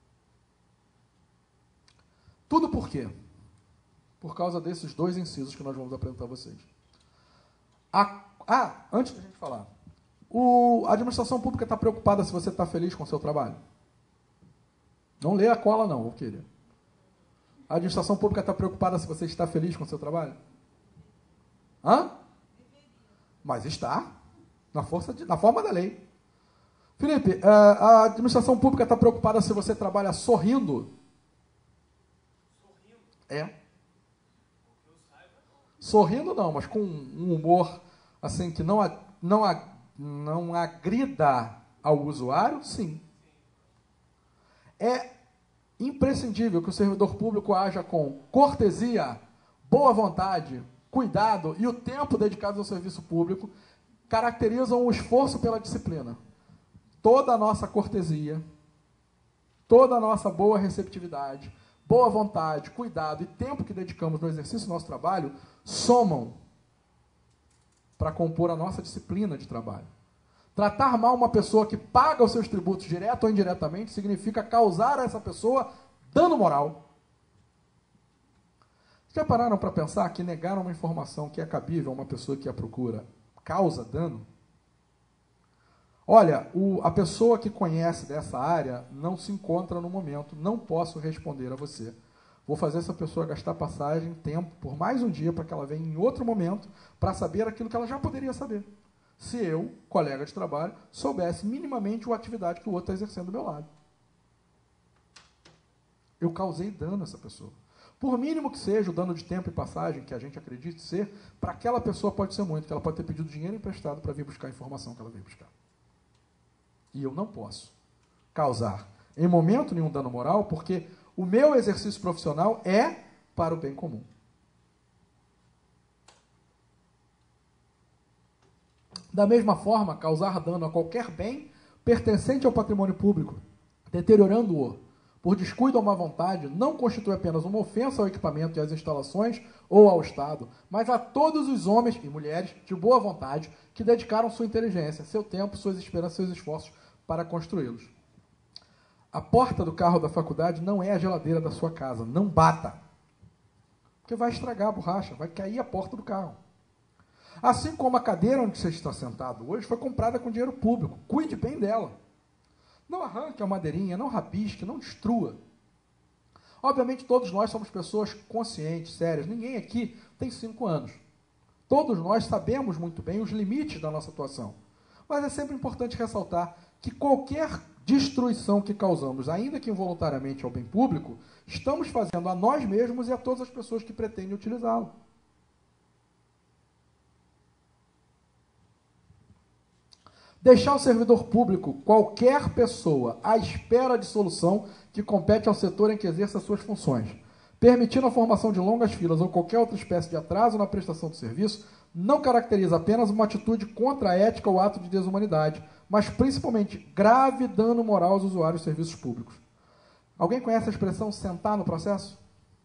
Tudo por quê? Por causa desses dois incisos que nós vamos apresentar a vocês. A, ah, antes da gente falar, o, a administração pública está preocupada se você está feliz com o seu trabalho? Não lê a cola, não, vou querer. A administração pública está preocupada se você está feliz com o seu trabalho? Hã? Mas está, na, força de, na forma da lei. Felipe, a administração pública está preocupada se você trabalha sorrindo? Sorrindo? É. Sorrindo não, mas com um humor assim que não, não, não agrida ao usuário, sim. É imprescindível que o servidor público haja com cortesia, boa vontade, cuidado e o tempo dedicado ao serviço público caracterizam o esforço pela disciplina. Toda a nossa cortesia, toda a nossa boa receptividade, boa vontade, cuidado e tempo que dedicamos no exercício do nosso trabalho somam para compor a nossa disciplina de trabalho. Tratar mal uma pessoa que paga os seus tributos, direto ou indiretamente, significa causar a essa pessoa dano moral. Já pararam para pensar que negar uma informação que é cabível a uma pessoa que a procura causa dano? Olha, o, a pessoa que conhece dessa área não se encontra no momento, não posso responder a você. Vou fazer essa pessoa gastar passagem, tempo, por mais um dia, para que ela venha em outro momento, para saber aquilo que ela já poderia saber. Se eu, colega de trabalho, soubesse minimamente a atividade que o outro está exercendo do meu lado. Eu causei dano a essa pessoa. Por mínimo que seja o dano de tempo e passagem, que a gente acredite ser, para aquela pessoa pode ser muito, que ela pode ter pedido dinheiro emprestado para vir buscar a informação que ela veio buscar. E eu não posso causar, em momento nenhum, dano moral, porque o meu exercício profissional é para o bem comum. Da mesma forma, causar dano a qualquer bem pertencente ao patrimônio público, deteriorando-o por descuido ou má vontade, não constitui apenas uma ofensa ao equipamento e às instalações ou ao Estado, mas a todos os homens e mulheres de boa vontade que dedicaram sua inteligência, seu tempo, suas esperanças, seus esforços para construí-los. A porta do carro da faculdade não é a geladeira da sua casa. Não bata. Porque vai estragar a borracha, vai cair a porta do carro. Assim como a cadeira onde você está sentado hoje foi comprada com dinheiro público. Cuide bem dela. Não arranque a madeirinha, não rabisque, não destrua. Obviamente, todos nós somos pessoas conscientes, sérias. Ninguém aqui tem cinco anos. Todos nós sabemos muito bem os limites da nossa atuação. Mas é sempre importante ressaltar que qualquer destruição que causamos, ainda que involuntariamente ao bem público, estamos fazendo a nós mesmos e a todas as pessoas que pretendem utilizá-lo. Deixar o servidor público, qualquer pessoa, à espera de solução que compete ao setor em que exerça suas funções, permitindo a formação de longas filas ou qualquer outra espécie de atraso na prestação do serviço, não caracteriza apenas uma atitude contra a ética ou ato de desumanidade, mas principalmente grave dano moral aos usuários de serviços públicos. Alguém conhece a expressão sentar no processo?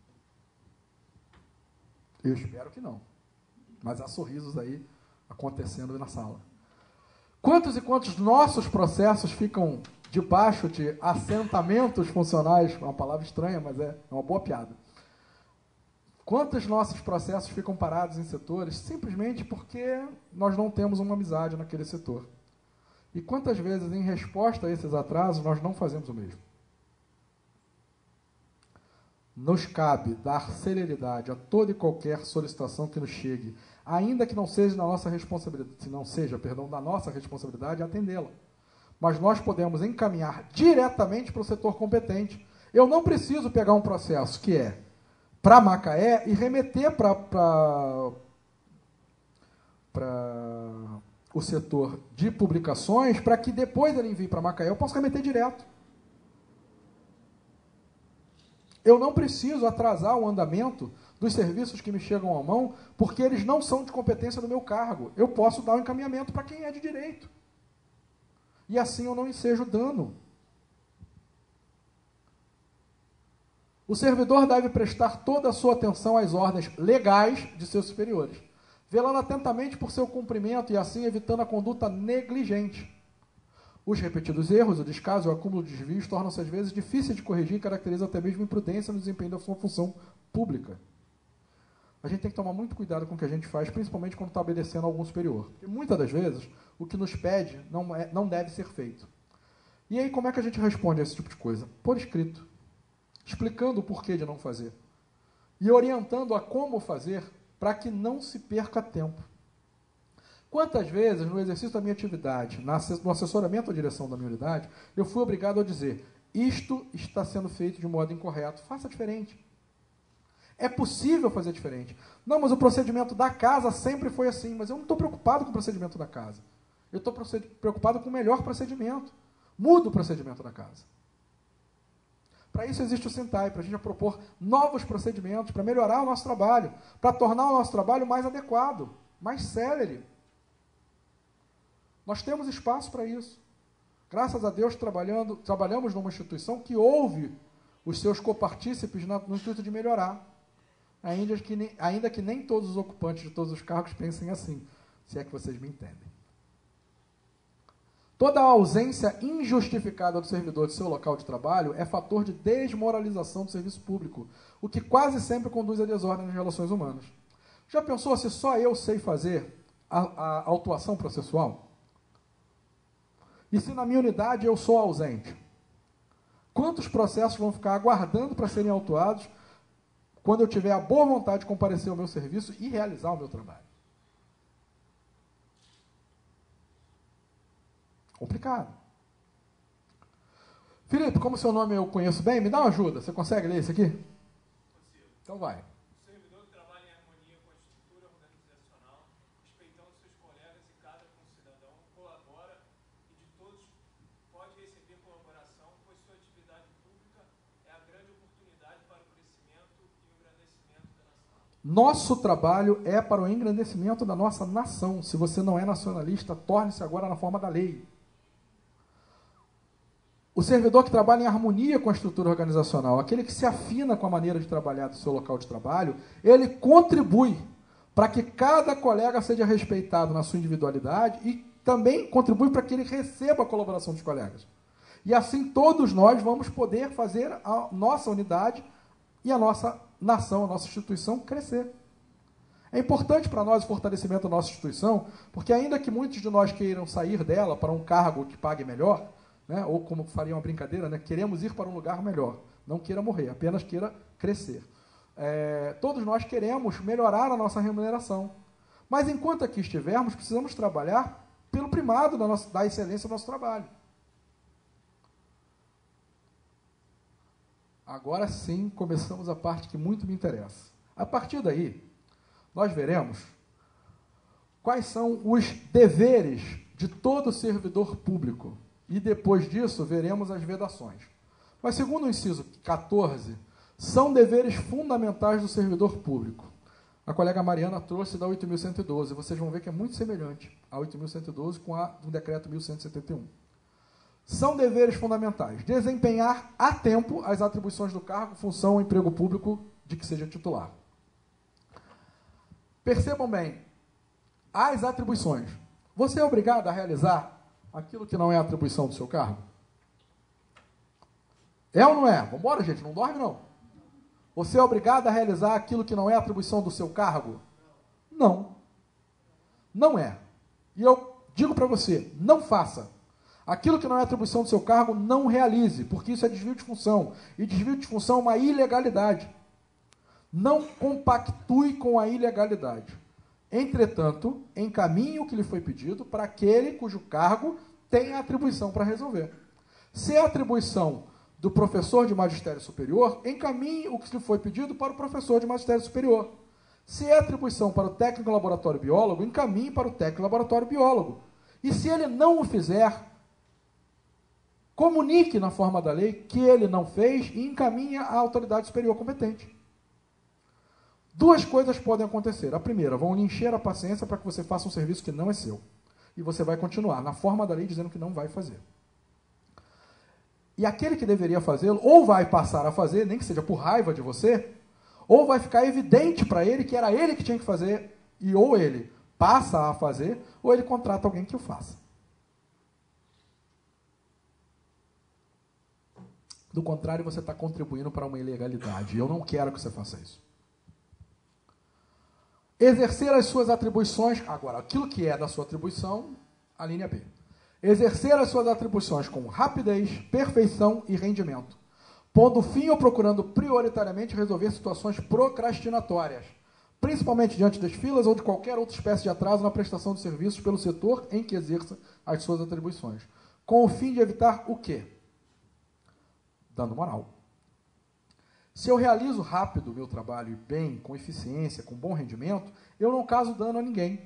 Eu espero que não. Mas há sorrisos aí acontecendo na sala. Quantos e quantos nossos processos ficam debaixo de assentamentos funcionais? É uma palavra estranha, mas é uma boa piada. Quantos nossos processos ficam parados em setores simplesmente porque nós não temos uma amizade naquele setor? E quantas vezes, em resposta a esses atrasos, nós não fazemos o mesmo? Nos cabe dar celeridade a toda e qualquer solicitação que nos chegue, ainda que não seja da nossa responsabilidade, se não seja, perdão, da nossa responsabilidade atendê-la. Mas nós podemos encaminhar diretamente para o setor competente. Eu não preciso pegar um processo que é para Macaé e remeter para para o setor de publicações, para que depois ele envie para Macaé, eu posso remeter direto. Eu não preciso atrasar o andamento dos serviços que me chegam à mão, porque eles não são de competência do meu cargo. Eu posso dar um encaminhamento para quem é de direito. E assim eu não ensejo dano. O servidor deve prestar toda a sua atenção às ordens legais de seus superiores, velando atentamente por seu cumprimento e assim evitando a conduta negligente. Os repetidos erros, o descaso e o acúmulo de desvios tornam-se às vezes difíceis de corrigir e caracterizam até mesmo imprudência no desempenho da sua função pública. A gente tem que tomar muito cuidado com o que a gente faz, principalmente quando está obedecendo a algum superior. Porque muitas das vezes, o que nos pede não, é, não deve ser feito. E aí, como é que a gente responde a esse tipo de coisa? Por escrito. Explicando o porquê de não fazer. E orientando a como fazer, para que não se perca tempo. Quantas vezes, no exercício da minha atividade, no assessoramento à direção da minha unidade, eu fui obrigado a dizer, isto está sendo feito de modo incorreto, faça diferente. É possível fazer diferente. Não, mas o procedimento da casa sempre foi assim. Mas eu não estou preocupado com o procedimento da casa. Eu estou preocupado com o melhor procedimento. Muda o procedimento da casa. Para isso existe o Sintai, para a gente propor novos procedimentos, para melhorar o nosso trabalho, para tornar o nosso trabalho mais adequado, mais célere. Nós temos espaço para isso. Graças a Deus, trabalhando, trabalhamos numa instituição que ouve os seus copartícipes no intuito de melhorar. Ainda que, nem, ainda que nem todos os ocupantes de todos os cargos pensem assim, se é que vocês me entendem. Toda a ausência injustificada do servidor de seu local de trabalho é fator de desmoralização do serviço público, o que quase sempre conduz à desordem nas relações humanas. Já pensou se só eu sei fazer a, a autuação processual? E se na minha unidade eu sou ausente? Quantos processos vão ficar aguardando para serem autuados quando eu tiver a boa vontade de comparecer ao meu serviço e realizar o meu trabalho? Complicado. Felipe, como seu nome eu conheço bem, me dá uma ajuda. Você consegue ler isso aqui? Consigo. Então vai. O servidor que trabalha em harmonia com a estrutura organizacional, respeitando seus colegas e cada concidadão, colabora e de todos pode receber colaboração, pois sua atividade pública é a grande oportunidade para o crescimento e o engrandecimento da nação. Nosso trabalho é para o engrandecimento da nossa nação. Se você não é nacionalista, torne-se agora na forma da lei. O servidor que trabalha em harmonia com a estrutura organizacional, aquele que se afina com a maneira de trabalhar do seu local de trabalho, ele contribui para que cada colega seja respeitado na sua individualidade e também contribui para que ele receba a colaboração dos colegas. E assim todos nós vamos poder fazer a nossa unidade e a nossa nação, a nossa instituição crescer. É importante para nós o fortalecimento da nossa instituição, porque ainda que muitos de nós queiram sair dela para um cargo que pague melhor, né, ou como faria uma brincadeira, né, queremos ir para um lugar melhor, não queira morrer, apenas queira crescer. É, todos nós queremos melhorar a nossa remuneração, mas enquanto aqui estivermos, precisamos trabalhar pelo primado da, nossa, da excelência do nosso trabalho. Agora sim, começamos a parte que muito me interessa. A partir daí, nós veremos quais são os deveres de todo servidor público. E depois disso, veremos as vedações. Mas, segundo o inciso quatorze, são deveres fundamentais do servidor público. A colega Mariana trouxe da oito mil cento e doze. Vocês vão ver que é muito semelhante a oito mil cento e doze com a do decreto mil cento e setenta e um. São deveres fundamentais. Desempenhar a tempo as atribuições do cargo, função ou emprego público de que seja titular. Percebam bem, as atribuições. Você é obrigado a realizar aquilo que não é atribuição do seu cargo? É ou não é? Vamos embora, gente, não dorme não. Você é obrigado a realizar aquilo que não é atribuição do seu cargo? Não. Não é. E eu digo para você, não faça. Aquilo que não é atribuição do seu cargo, não realize, porque isso é desvio de função. E desvio de função é uma ilegalidade. Não compactue com a ilegalidade. Entretanto, encaminhe o que lhe foi pedido para aquele cujo cargo tem a atribuição para resolver. Se é a atribuição do professor de magistério superior, encaminhe o que lhe foi pedido para o professor de magistério superior. Se é atribuição para o técnico laboratório biólogo, encaminhe para o técnico laboratório biólogo. E se ele não o fizer, comunique na forma da lei que ele não fez e encaminhe à autoridade superior competente. Duas coisas podem acontecer. A primeira, vão lhe encher a paciência para que você faça um serviço que não é seu. E você vai continuar, na forma da lei, dizendo que não vai fazer. E aquele que deveria fazê-lo, ou vai passar a fazer, nem que seja por raiva de você, ou vai ficar evidente para ele que era ele que tinha que fazer, e ou ele passa a fazer, ou ele contrata alguém que o faça. Do contrário, você está contribuindo para uma ilegalidade. E eu não quero que você faça isso. Exercer as suas atribuições... Agora, aquilo que é da sua atribuição, a linha B. Exercer as suas atribuições com rapidez, perfeição e rendimento, pondo fim ou procurando prioritariamente resolver situações procrastinatórias, principalmente diante das filas ou de qualquer outra espécie de atraso na prestação de serviços pelo setor em que exerça as suas atribuições, com o fim de evitar o quê? Dano moral. Se eu realizo rápido o meu trabalho e bem, com eficiência, com bom rendimento, eu não causo dano a ninguém.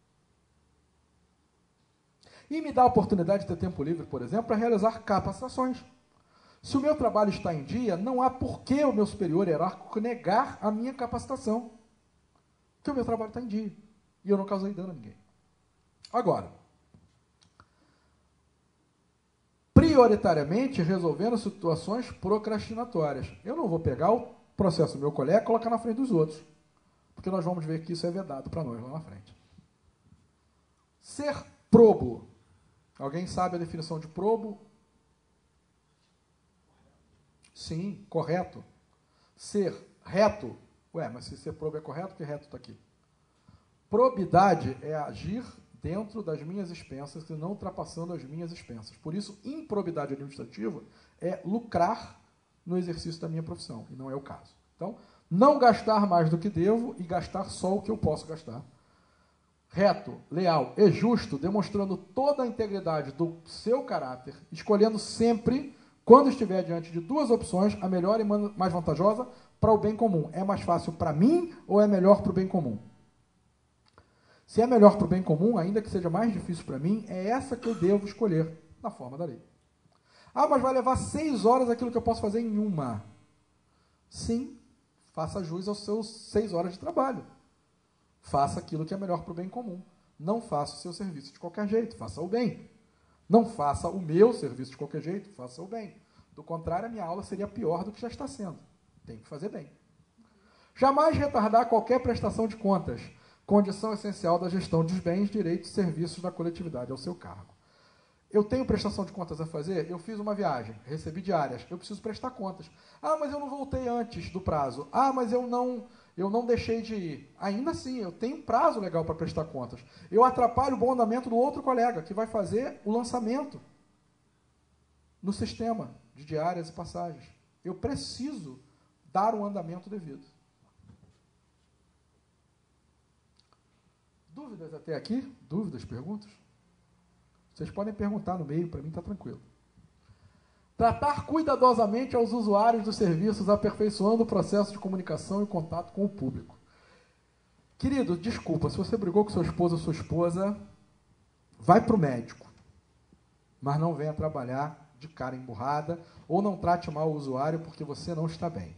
E me dá a oportunidade de ter tempo livre, por exemplo, para realizar capacitações. Se o meu trabalho está em dia, não há por que o meu superior hierárquico negar a minha capacitação. Porque o meu trabalho está em dia. E eu não causei dano a ninguém. Agora, prioritariamente resolvendo situações procrastinatórias. Eu não vou pegar o processo do meu colega e colocar na frente dos outros. Porque nós vamos ver que isso é vedado para nós lá na frente. Ser probo. Alguém sabe a definição de probo? Sim, correto. Ser reto. Ué, mas se ser probo é correto, que reto está aqui? Probidade é agir dentro das minhas expensas e não ultrapassando as minhas expensas. Por isso, improbidade administrativa é lucrar no exercício da minha profissão, e não é o caso. Então, não gastar mais do que devo e gastar só o que eu posso gastar. Reto, leal e justo, demonstrando toda a integridade do seu caráter, escolhendo sempre, quando estiver diante de duas opções, a melhor e mais vantajosa para o bem comum. É mais fácil para mim ou é melhor para o bem comum? Se é melhor para o bem comum, ainda que seja mais difícil para mim, é essa que eu devo escolher, na forma da lei. Ah, mas vai levar seis horas aquilo que eu posso fazer em uma. Sim, faça jus aos seus seis horas de trabalho. Faça aquilo que é melhor para o bem comum. Não faça o seu serviço de qualquer jeito, faça o bem. Não faça o meu serviço de qualquer jeito, faça o bem. Do contrário, a minha aula seria pior do que já está sendo. Tem que fazer bem. Jamais retardar qualquer prestação de contas, condição essencial da gestão dos bens, direitos e serviços da coletividade ao seu cargo. Eu tenho prestação de contas a fazer? Eu fiz uma viagem, recebi diárias, eu preciso prestar contas. Ah, mas eu não voltei antes do prazo. Ah, mas eu não, eu não deixei de ir. Ainda assim, eu tenho um prazo legal para prestar contas. Eu atrapalho o bom andamento do outro colega, que vai fazer o lançamento no sistema de diárias e passagens. Eu preciso dar um andamento devido. Dúvidas até aqui? Dúvidas, perguntas? Vocês podem perguntar no meio, para mim está tranquilo. Tratar cuidadosamente aos usuários dos serviços, aperfeiçoando o processo de comunicação e contato com o público. Querido, desculpa, se você brigou com seu esposo ou sua esposa, vai para o médico, mas não venha trabalhar de cara emburrada ou não trate mal o usuário porque você não está bem.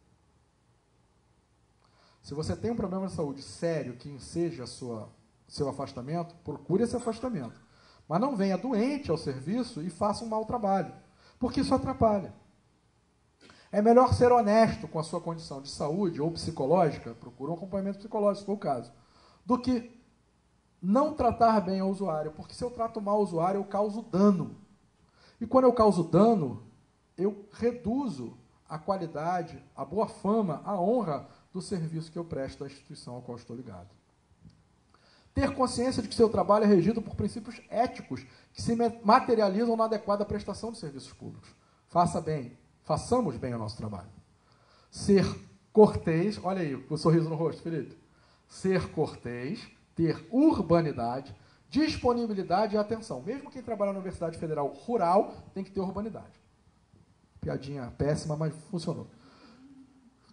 Se você tem um problema de saúde sério que enseja sua, seu afastamento, procure esse afastamento. Mas não venha doente ao serviço e faça um mau trabalho, porque isso atrapalha. É melhor ser honesto com a sua condição de saúde ou psicológica, procure um acompanhamento psicológico, se for o caso, do que não tratar bem o usuário, porque se eu trato mal o usuário, eu causo dano. E quando eu causo dano, eu reduzo a qualidade, a boa fama, a honra do serviço que eu presto à instituição ao qual estou ligado. Ter consciência de que seu trabalho é regido por princípios éticos que se materializam na adequada prestação de serviços públicos. Faça bem, façamos bem o nosso trabalho. Ser cortês, olha aí o sorriso no rosto, Felipe. Ser cortês, ter urbanidade, disponibilidade e atenção. Mesmo quem trabalha na Universidade Federal Rural tem que ter urbanidade. Piadinha péssima, mas funcionou.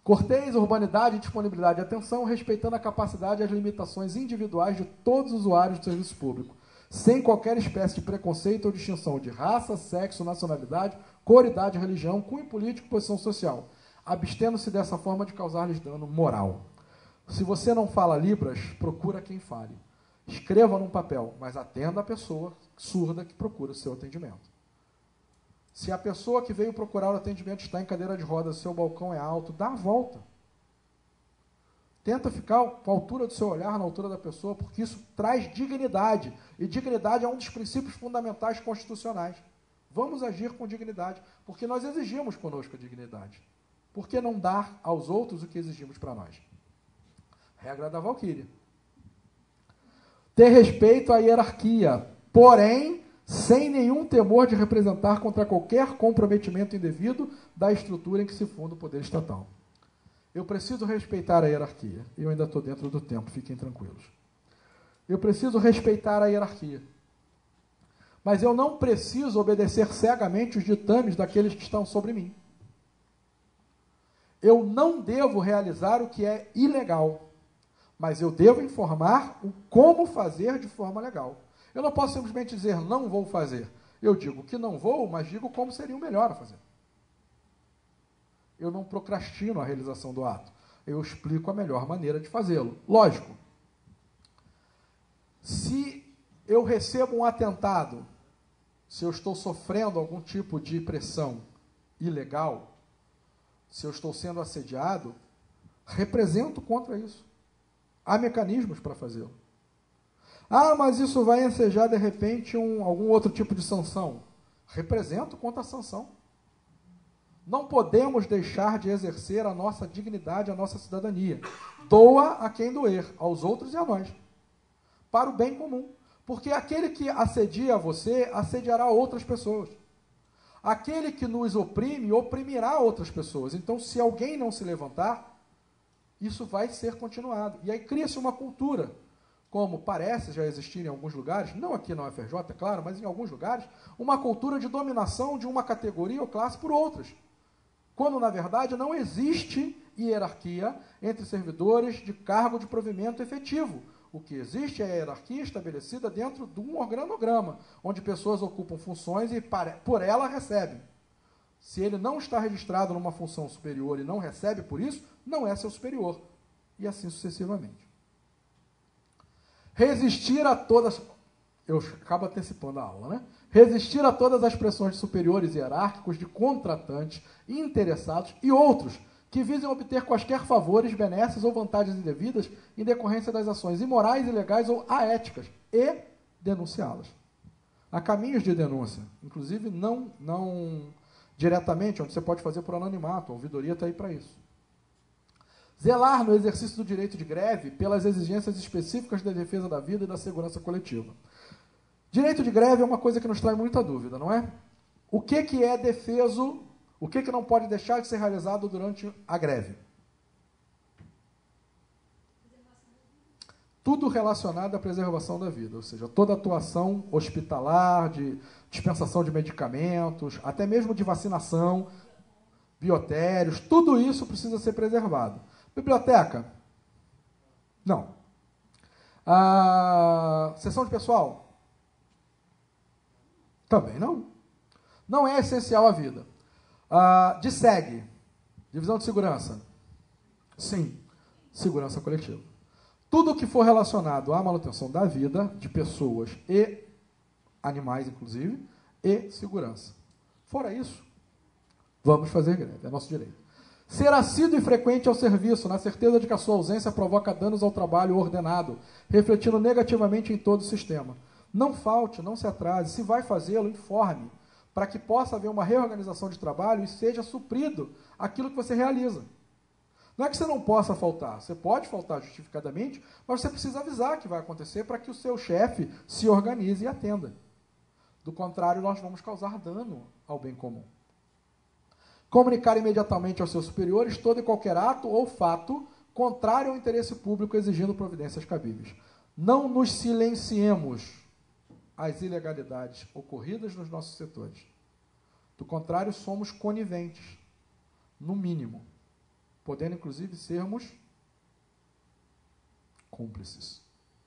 Cortês, urbanidade e disponibilidade de atenção, respeitando a capacidade e as limitações individuais de todos os usuários do serviço público, sem qualquer espécie de preconceito ou distinção de raça, sexo, nacionalidade, cor, idade, religião, cunho político, posição social, abstendo-se dessa forma de causar-lhes dano moral. Se você não fala Libras, procura quem fale. Escreva num papel, mas atenda a pessoa surda que procura o seu atendimento. Se a pessoa que veio procurar o atendimento está em cadeira de rodas, seu balcão é alto, dá a volta. Tenta ficar com a altura do seu olhar, na altura da pessoa, porque isso traz dignidade. E dignidade é um dos princípios fundamentais constitucionais. Vamos agir com dignidade, porque nós exigimos conosco a dignidade. Por que não dar aos outros o que exigimos para nós? Regra da Valquíria. Ter respeito à hierarquia, porém, sem nenhum temor de representar contra qualquer comprometimento indevido da estrutura em que se funda o poder estatal. Eu preciso respeitar a hierarquia. Eu ainda estou dentro do tempo, fiquem tranquilos. Eu preciso respeitar a hierarquia. Mas eu não preciso obedecer cegamente os ditames daqueles que estão sobre mim. Eu não devo realizar o que é ilegal, mas eu devo informar o como fazer de forma legal. Eu não posso simplesmente dizer, não vou fazer. Eu digo que não vou, mas digo como seria o melhor a fazer. Eu não procrastino a realização do ato. Eu explico a melhor maneira de fazê-lo. Lógico, se eu recebo um atentado, se eu estou sofrendo algum tipo de pressão ilegal, se eu estou sendo assediado, represento contra isso. Há mecanismos para fazê-lo. Ah, mas isso vai ensejar, de repente, um, algum outro tipo de sanção. Represento contra a sanção. Não podemos deixar de exercer a nossa dignidade, a nossa cidadania. Doa a quem doer, aos outros e a nós. Para o bem comum. Porque aquele que assedia você, assediará outras pessoas. Aquele que nos oprime, oprimirá outras pessoas. Então, se alguém não se levantar, isso vai ser continuado. E aí cria-se uma cultura, como parece já existir em alguns lugares, não aqui na U F R J, é claro, mas em alguns lugares, uma cultura de dominação de uma categoria ou classe por outras. Quando, na verdade, não existe hierarquia entre servidores de cargo de provimento efetivo. O que existe é a hierarquia estabelecida dentro de um organograma, onde pessoas ocupam funções e por ela recebem. Se ele não está registrado numa função superior e não recebe por isso, não é seu superior. E assim sucessivamente. Resistir a todas... Eu acabo antecipando a aula, né? Resistir a todas as pressões de superiores hierárquicos, de contratantes, interessados e outros que visem obter quaisquer favores, benesses ou vantagens indevidas em decorrência das ações imorais, ilegais ou aéticas, e denunciá-las. Há caminhos de denúncia, inclusive não, não diretamente, onde você pode fazer por anonimato, a ouvidoria está aí para isso. Zelar no exercício do direito de greve pelas exigências específicas da defesa da vida e da segurança coletiva. Direito de greve é uma coisa que nos traz muita dúvida, não é? O que, que é defeso, o que, que não pode deixar de ser realizado durante a greve? Tudo relacionado à preservação da vida, ou seja, toda atuação hospitalar, de dispensação de medicamentos, até mesmo de vacinação, biotérios, tudo isso precisa ser preservado. Biblioteca? Não. Ah, sessão de pessoal? Também não. Não é essencial à vida. Ah, D S E G? Divisão de Segurança? Sim. Segurança coletiva. Tudo que for relacionado à manutenção da vida de pessoas e animais, inclusive, e segurança. Fora isso, vamos fazer greve, é nosso direito. Ser assíduo e frequente ao serviço, na certeza de que a sua ausência provoca danos ao trabalho ordenado, refletindo negativamente em todo o sistema. Não falte, não se atrase. Se vai fazê-lo, informe, para que possa haver uma reorganização de trabalho e seja suprido aquilo que você realiza. Não é que você não possa faltar, você pode faltar justificadamente, mas você precisa avisar que vai acontecer para que o seu chefe se organize e atenda. Do contrário, nós vamos causar dano ao bem comum. Comunicar imediatamente aos seus superiores todo e qualquer ato ou fato contrário ao interesse público exigindo providências cabíveis. Não nos silenciemos as ilegalidades ocorridas nos nossos setores. Do contrário, somos coniventes, no mínimo. podendo inclusive sermos cúmplices.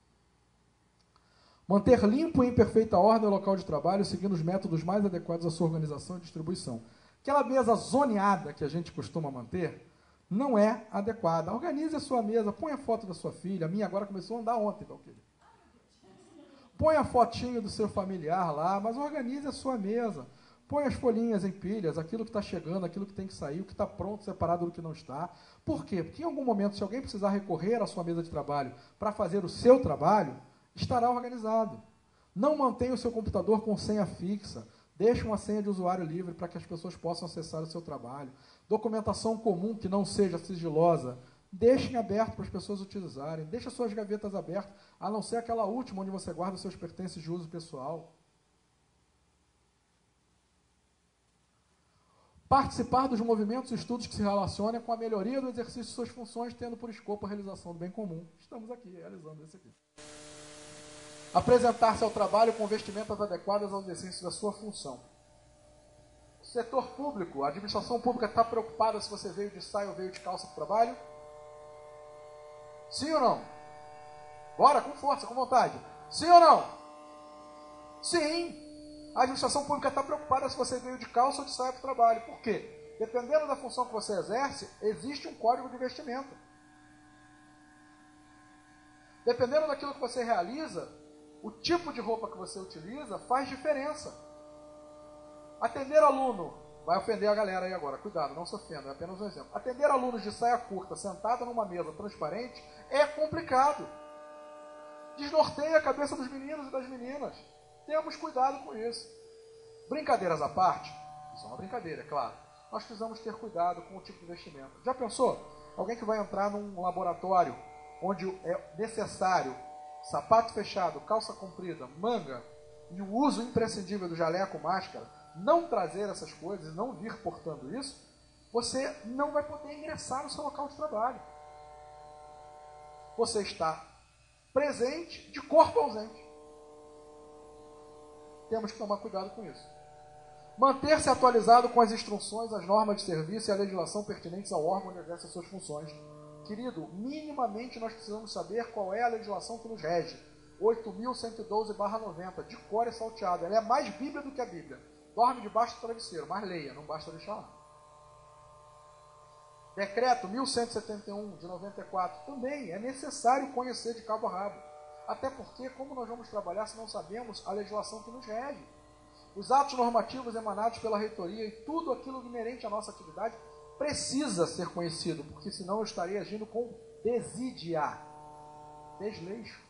Manter limpo e em perfeita ordem o local de trabalho, seguindo os métodos mais adequados à sua organização e distribuição. Aquela mesa zoneada que a gente costuma manter não é adequada. Organize a sua mesa, põe a foto da sua filha. A minha agora começou a andar ontem, Valquíria. Põe a fotinho do seu familiar lá, mas organize a sua mesa. Põe as folhinhas em pilhas, aquilo que está chegando, aquilo que tem que sair, o que está pronto, separado do que não está. Por quê? Porque em algum momento, se alguém precisar recorrer à sua mesa de trabalho para fazer o seu trabalho, estará organizado. Não mantenha o seu computador com senha fixa. Deixe uma senha de usuário livre para que as pessoas possam acessar o seu trabalho. Documentação comum que não seja sigilosa, deixem aberto para as pessoas utilizarem. Deixe suas gavetas abertas, a não ser aquela última onde você guarda os seus pertences de uso pessoal. Participar dos movimentos e estudos que se relacionem com a melhoria do exercício de suas funções, tendo por escopo a realização do bem comum. Estamos aqui realizando isso aqui. Apresentar-se ao trabalho com vestimentas adequadas ao exercício da sua função. Setor público, a administração pública está preocupada se você veio de saia ou veio de calça para o trabalho? Sim ou não? Bora, com força, com vontade. Sim ou não? Sim. A administração pública está preocupada se você veio de calça ou de saia para o trabalho. Por quê? Dependendo da função que você exerce, existe um código de vestimenta. Dependendo daquilo que você realiza, o tipo de roupa que você utiliza faz diferença. Atender aluno, vai ofender a galera aí agora, cuidado, não se ofenda, é apenas um exemplo. Atender alunos de saia curta, sentado numa mesa transparente, é complicado. Desnorteia a cabeça dos meninos e das meninas. Temos cuidado com isso. Brincadeiras à parte, isso é uma brincadeira, é claro. Nós precisamos ter cuidado com o tipo de vestimenta. Já pensou? Alguém que vai entrar num laboratório onde é necessário sapato fechado, calça comprida, manga e o uso imprescindível do jaleco, máscara, não trazer essas coisas, não vir portando isso, você não vai poder ingressar no seu local de trabalho. Você está presente, de corpo ausente. Temos que tomar cuidado com isso. Manter-se atualizado com as instruções, as normas de serviço e a legislação pertinentes ao órgão onde exerce as suas funções. Querido, minimamente nós precisamos saber qual é a legislação que nos rege. oito mil cento e doze barra noventa, de cor e salteado. Ela é mais Bíblia do que a Bíblia. Dorme debaixo do travesseiro, mas leia, não basta deixar lá. Decreto mil cento e setenta e um, de noventa e quatro, também é necessário conhecer de cabo a rabo. Até porque, como nós vamos trabalhar se não sabemos a legislação que nos rege? Os atos normativos emanados pela reitoria e tudo aquilo inerente à nossa atividade precisa ser conhecido, porque senão eu estaria agindo com desídia, desleixo.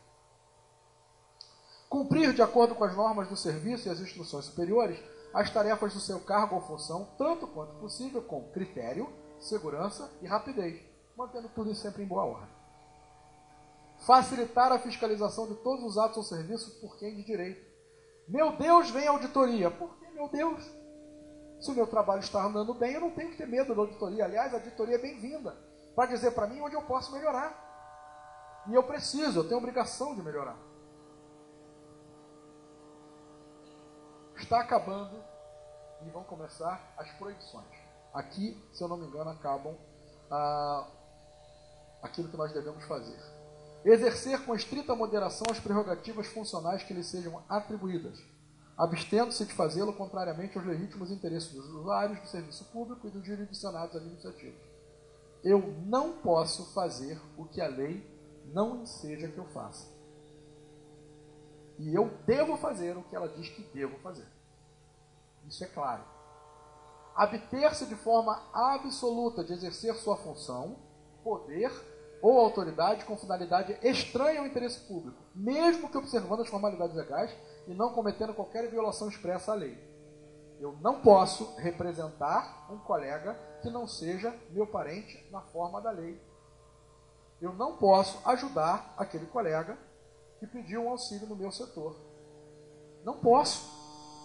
Cumprir de acordo com as normas do serviço e as instruções superiores as tarefas do seu cargo ou função, tanto quanto possível, com critério, segurança e rapidez, mantendo tudo sempre em boa ordem. Facilitar a fiscalização de todos os atos ou serviços por quem de direito. Meu Deus, vem auditoria. Por que, meu Deus? Se o meu trabalho está andando bem, eu não tenho que ter medo da auditoria. Aliás, a auditoria é bem-vinda para dizer para mim onde eu posso melhorar. E eu preciso, eu tenho obrigação de melhorar. Está acabando e vão começar as proibições. Aqui, se eu não me engano, acabam ah, aquilo que nós devemos fazer. Exercer com estrita moderação as prerrogativas funcionais que lhe sejam atribuídas, abstendo-se de fazê-lo contrariamente aos legítimos interesses dos usuários do serviço público e dos jurisdicionados administrativos. Eu não posso fazer o que a lei não enseja que eu faça. E eu devo fazer o que ela diz que devo fazer. Isso é claro. Abster-se de forma absoluta de exercer sua função, poder ou autoridade com finalidade estranha ao interesse público, mesmo que observando as formalidades legais e não cometendo qualquer violação expressa à lei. Eu não posso representar um colega que não seja meu parente na forma da lei. Eu não posso ajudar aquele colega que pediu um auxílio no meu setor. Não posso.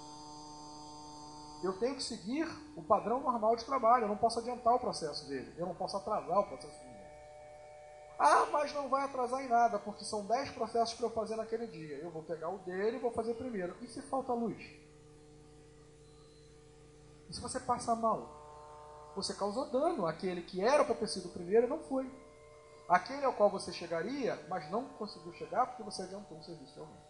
Eu tenho que seguir o padrão normal de trabalho. Eu não posso adiantar o processo dele. Eu não posso atrasar o processo dele. Ah, mas não vai atrasar em nada, porque são dez processos para eu fazer naquele dia. Eu vou pegar o dele e vou fazer primeiro. E se falta luz? E se você passa mal? Você causou dano àquele que era para ter sido o primeiro e não foi. Aquele ao qual você chegaria, mas não conseguiu chegar porque você adiantou um serviço de alguém.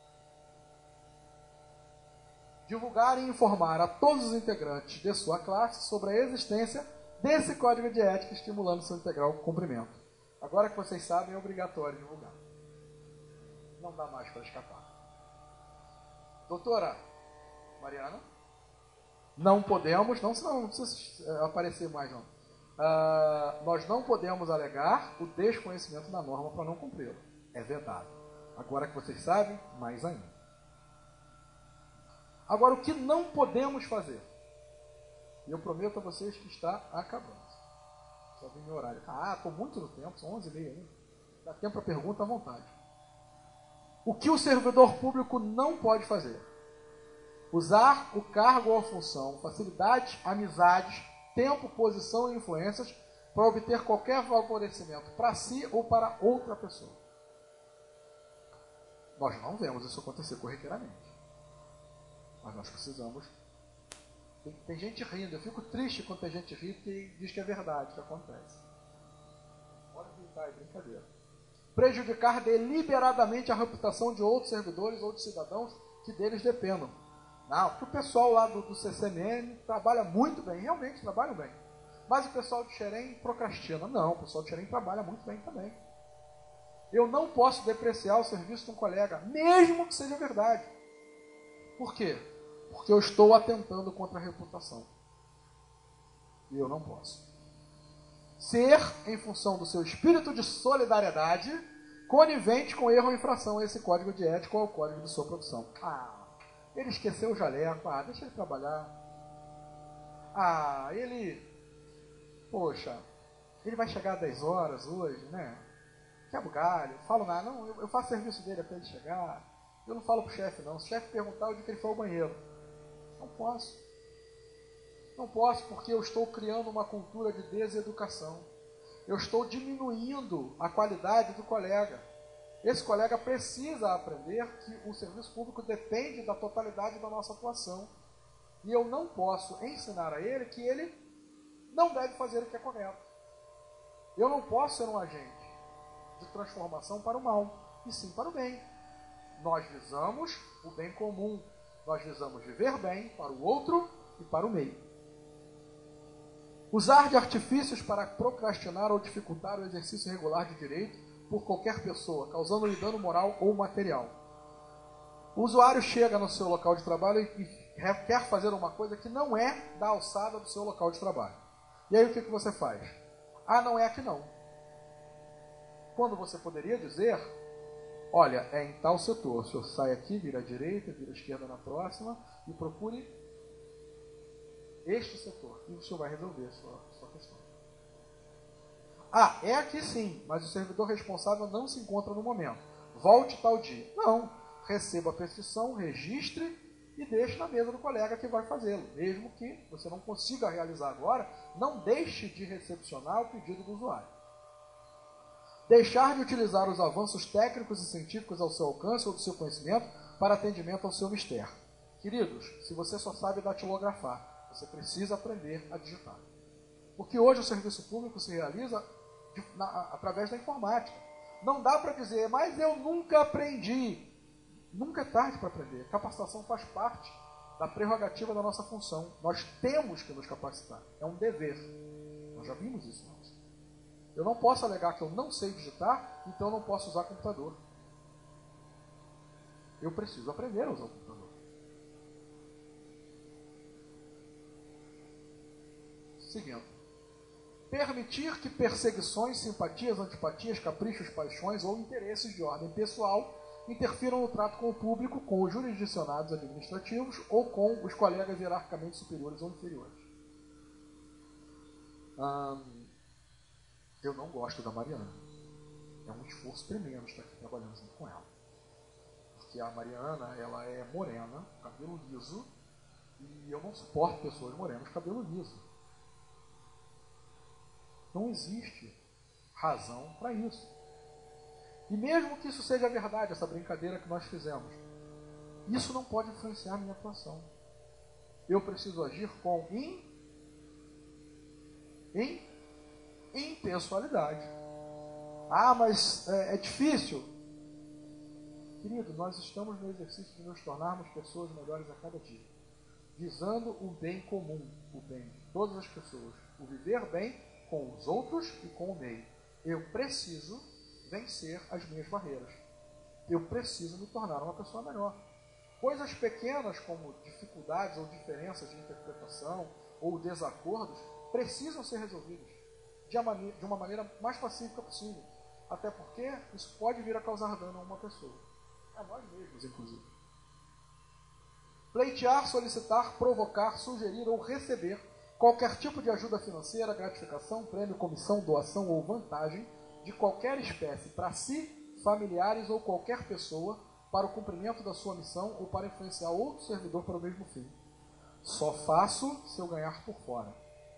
Divulgar e informar a todos os integrantes de sua classe sobre a existência desse código de ética, estimulando seu integral cumprimento. Agora que vocês sabem, é obrigatório divulgar. Não dá mais para escapar. Doutora Mariana? Não podemos, não, senão não precisa aparecer mais não. Uh, nós não podemos alegar o desconhecimento da norma para não cumpri-la. É vedado. Agora que vocês sabem, mais ainda. Agora, o que não podemos fazer? E eu prometo a vocês que está acabando. Só vi meu horário. Ah, estou muito no tempo, são onze e meia ainda. Dá tempo para pergunta à vontade. O que o servidor público não pode fazer? Usar o cargo ou a função, facilidades, amizades, tempo, posição e influências para obter qualquer favorecimento para si ou para outra pessoa. Nós não vemos isso acontecer corriqueiramente. Mas nós precisamos. Tem, tem gente rindo. Eu fico triste quando tem gente rindo que diz que é verdade que acontece. Pode brincar, é brincadeira. Prejudicar deliberadamente a reputação de outros servidores ou de cidadãos que deles dependam. Não, porque o pessoal lá do, do C C M N trabalha muito bem, realmente trabalha bem. Mas o pessoal de Xerém procrastina. Não, o pessoal de Xerém trabalha muito bem também. Eu não posso depreciar o serviço de um colega, mesmo que seja verdade. Por quê? Porque eu estou atentando contra a reputação. E eu não posso. Ser, em função do seu espírito de solidariedade, conivente com erro ou infração a esse código de ética ou ao código de sua profissão. Ah, ele esqueceu o jaleco. Ah, deixa ele trabalhar. Ah, ele... Poxa, ele vai chegar às dez horas hoje, né? Quebra o galho. Falo nada. Não, eu, eu faço serviço dele até ele chegar. Eu não falo pro chefe, não. Se o chefe perguntar, eu digo que ele foi ao banheiro. Não posso. Não posso porque eu estou criando uma cultura de deseducação. Eu estou diminuindo a qualidade do colega. Esse colega precisa aprender que o serviço público depende da totalidade da nossa atuação. E eu não posso ensinar a ele que ele não deve fazer o que é correto. Eu não posso ser um agente de transformação para o mal, e sim para o bem. Nós visamos o bem comum. Nós visamos viver bem para o outro e para o meio. Usar de artifícios para procrastinar ou dificultar o exercício regular de direito por qualquer pessoa, causando-lhe dano moral ou material. O usuário chega no seu local de trabalho e quer fazer uma coisa que não é da alçada do seu local de trabalho. E aí o que, que você faz? Ah, não é aqui não. Quando você poderia dizer, olha, é em tal setor, o senhor sai aqui, vira à direita, vira à esquerda na próxima e procure este setor. E o senhor vai resolver a sua, a sua questão. Ah, é aqui sim, mas o servidor responsável não se encontra no momento. Volte tal dia. Não, receba a prescrição, registre e deixe na mesa do colega que vai fazê-lo. Mesmo que você não consiga realizar agora, não deixe de recepcionar o pedido do usuário. Deixar de utilizar os avanços técnicos e científicos ao seu alcance ou do seu conhecimento para atendimento ao seu mistério. Queridos, se você só sabe datilografar, você precisa aprender a digitar. Porque hoje o serviço público se realiza de, na, através da informática. Não dá para dizer, mas eu nunca aprendi. Nunca é tarde para aprender. Capacitação faz parte da prerrogativa da nossa função. Nós temos que nos capacitar. É um dever. Nós já vimos isso antes. Eu não posso alegar que eu não sei digitar, então eu não posso usar computador. Eu preciso aprender a usar o computador. Seguindo. Permitir que perseguições, simpatias, antipatias, caprichos, paixões ou interesses de ordem pessoal interfiram no trato com o público, com os jurisdicionados administrativos ou com os colegas hierarquicamente superiores ou inferiores. Hum, eu não gosto da Mariana. É um esforço tremendo estar aqui trabalhando junto com ela. Porque a Mariana, ela é morena, cabelo liso, e eu não suporto pessoas morenas, cabelo liso. Não existe razão para isso. E mesmo que isso seja verdade, essa brincadeira que nós fizemos, isso não pode influenciar a minha atuação. Eu preciso agir com em impessoalidade. Ah, mas é, é difícil. Querido, nós estamos no exercício de nos tornarmos pessoas melhores a cada dia, visando o bem comum, o bem de todas as pessoas, o viver bem com os outros e com o meio. Eu preciso vencer as minhas barreiras. Eu preciso me tornar uma pessoa melhor. Coisas pequenas como dificuldades ou diferenças de interpretação ou desacordos precisam ser resolvidas de uma maneira, de uma maneira mais pacífica possível. Até porque isso pode vir a causar dano a uma pessoa. A nós mesmos, inclusive. Pleitear, solicitar, provocar, sugerir ou receber qualquer tipo de ajuda financeira, gratificação, prêmio, comissão, doação ou vantagem de qualquer espécie para si, familiares ou qualquer pessoa para o cumprimento da sua missão ou para influenciar outro servidor para o mesmo fim. Só faço se eu ganhar por fora.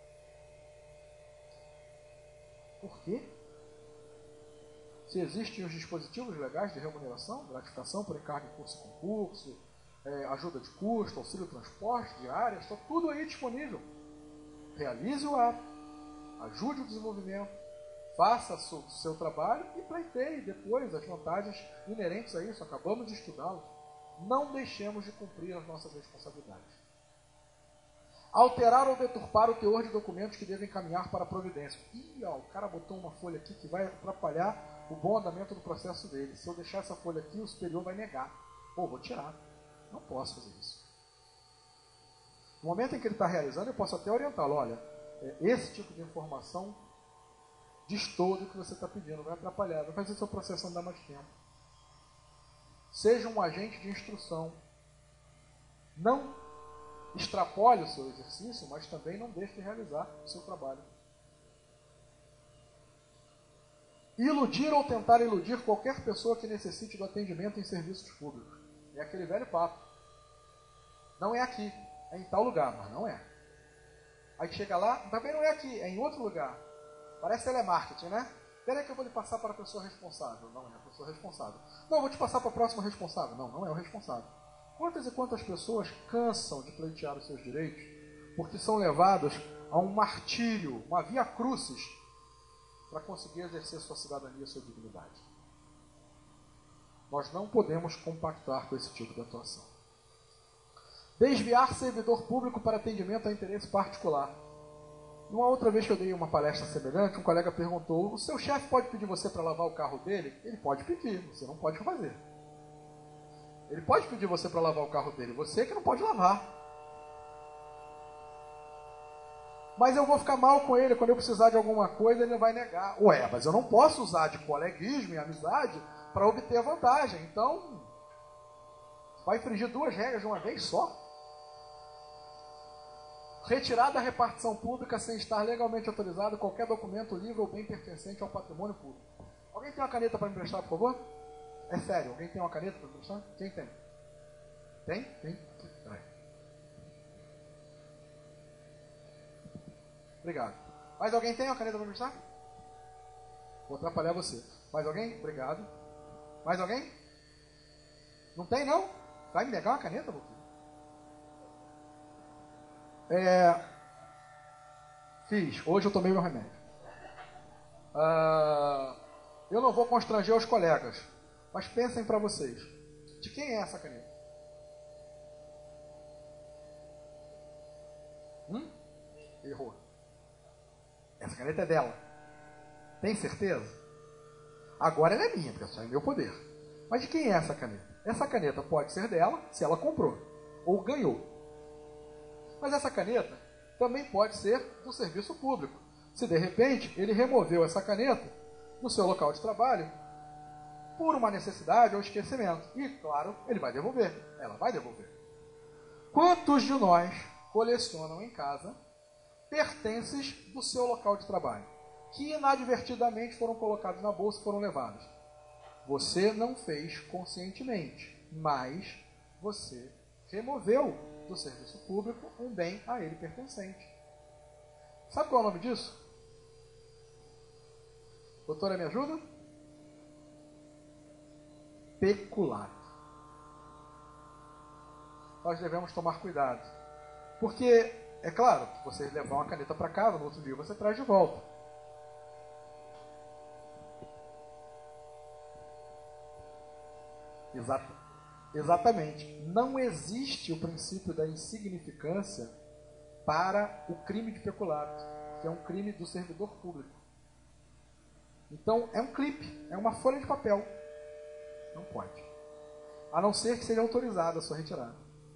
Por quê? Se existem os dispositivos legais de remuneração, gratificação por encargo em curso e concurso, é, ajuda de custo, auxílio transporte, diária, está tudo aí disponível. Realize o ato, ajude o desenvolvimento, faça o seu trabalho e pleiteie depois as vantagens inerentes a isso. Acabamos de estudá-lo. Não deixemos de cumprir as nossas responsabilidades. Alterar ou deturpar o teor de documentos que devem caminhar para a providência. Ih, ó, o cara botou uma folha aqui que vai atrapalhar o bom andamento do processo dele. Se eu deixar essa folha aqui, o superior vai negar. Pô, vou tirar. Não posso fazer isso. No momento em que ele está realizando, eu posso até orientá-lo. Olha, esse tipo de informação destoa do que você está pedindo, vai atrapalhar, vai fazer seu processo andar mais tempo. Seja um agente de instrução. Não extrapole o seu exercício, mas também não deixe de realizar o seu trabalho. Iludir ou tentar iludir qualquer pessoa que necessite do atendimento em serviços públicos. É aquele velho papo. Não é aqui, é em tal lugar, mas não é. Aí chega lá, também não é aqui, é em outro lugar. Parece telemarketing, né? Espera aí que eu vou lhe passar para a pessoa responsável. Não é a pessoa responsável. Não, eu vou te passar para a próxima responsável. Não, não é o responsável. Quantas e quantas pessoas cansam de pleitear os seus direitos porque são levadas a um martírio, uma via crucis, para conseguir exercer sua cidadania e sua dignidade? Nós não podemos compactuar com esse tipo de atuação. Desviar servidor público para atendimento a interesse particular. Uma outra vez que eu dei uma palestra semelhante, um colega perguntou: o seu chefe pode pedir você para lavar o carro dele? Ele pode pedir, você não pode fazer. Ele pode pedir você para lavar o carro dele, você que não pode lavar. Mas eu vou ficar mal com ele, quando eu precisar de alguma coisa ele vai negar. Ué, mas eu não posso usar de coleguismo e amizade para obter vantagem. Então, vai infringir duas regras de uma vez só? Retirar da repartição pública sem estar legalmente autorizado qualquer documento, livro ou bem pertencente ao patrimônio público. Alguém tem uma caneta para me emprestar, por favor? É sério, alguém tem uma caneta para me emprestar? Quem tem? Tem? Tem? Peraí. Obrigado. Mais alguém tem uma caneta para me emprestar? Vou atrapalhar você. Mais alguém? Obrigado. Mais alguém? Não tem, não? Vai me negar uma caneta, Boquinha? É, fiz. Hoje eu tomei meu remédio. Ah, eu não vou constranger os colegas, mas pensem para vocês. De quem é essa caneta? Hum? Errou. Essa caneta é dela. Tem certeza? Agora ela é minha, porque só é meu poder. Mas de quem é essa caneta? Essa caneta pode ser dela, se ela comprou ou ganhou. Mas essa caneta também pode ser do serviço público. Se de repente ele removeu essa caneta do seu local de trabalho por uma necessidade ou esquecimento. E, claro, ele vai devolver. Ela vai devolver. Quantos de nós colecionam em casa pertences do seu local de trabalho que inadvertidamente foram colocados na bolsa e foram levados? Você não fez conscientemente, mas você removeu do serviço público um bem a ele pertencente. Sabe qual é o nome disso? Doutora, me ajuda? Peculato. Nós devemos tomar cuidado, porque É claro, que você levar uma caneta para casa, no outro dia você traz de volta. Exato. Exatamente. Não existe o princípio da insignificância para o crime de peculato, que é um crime do servidor público. Então, é um clipe, é uma folha de papel. Não pode. A não ser que seja autorizada a sua retirada.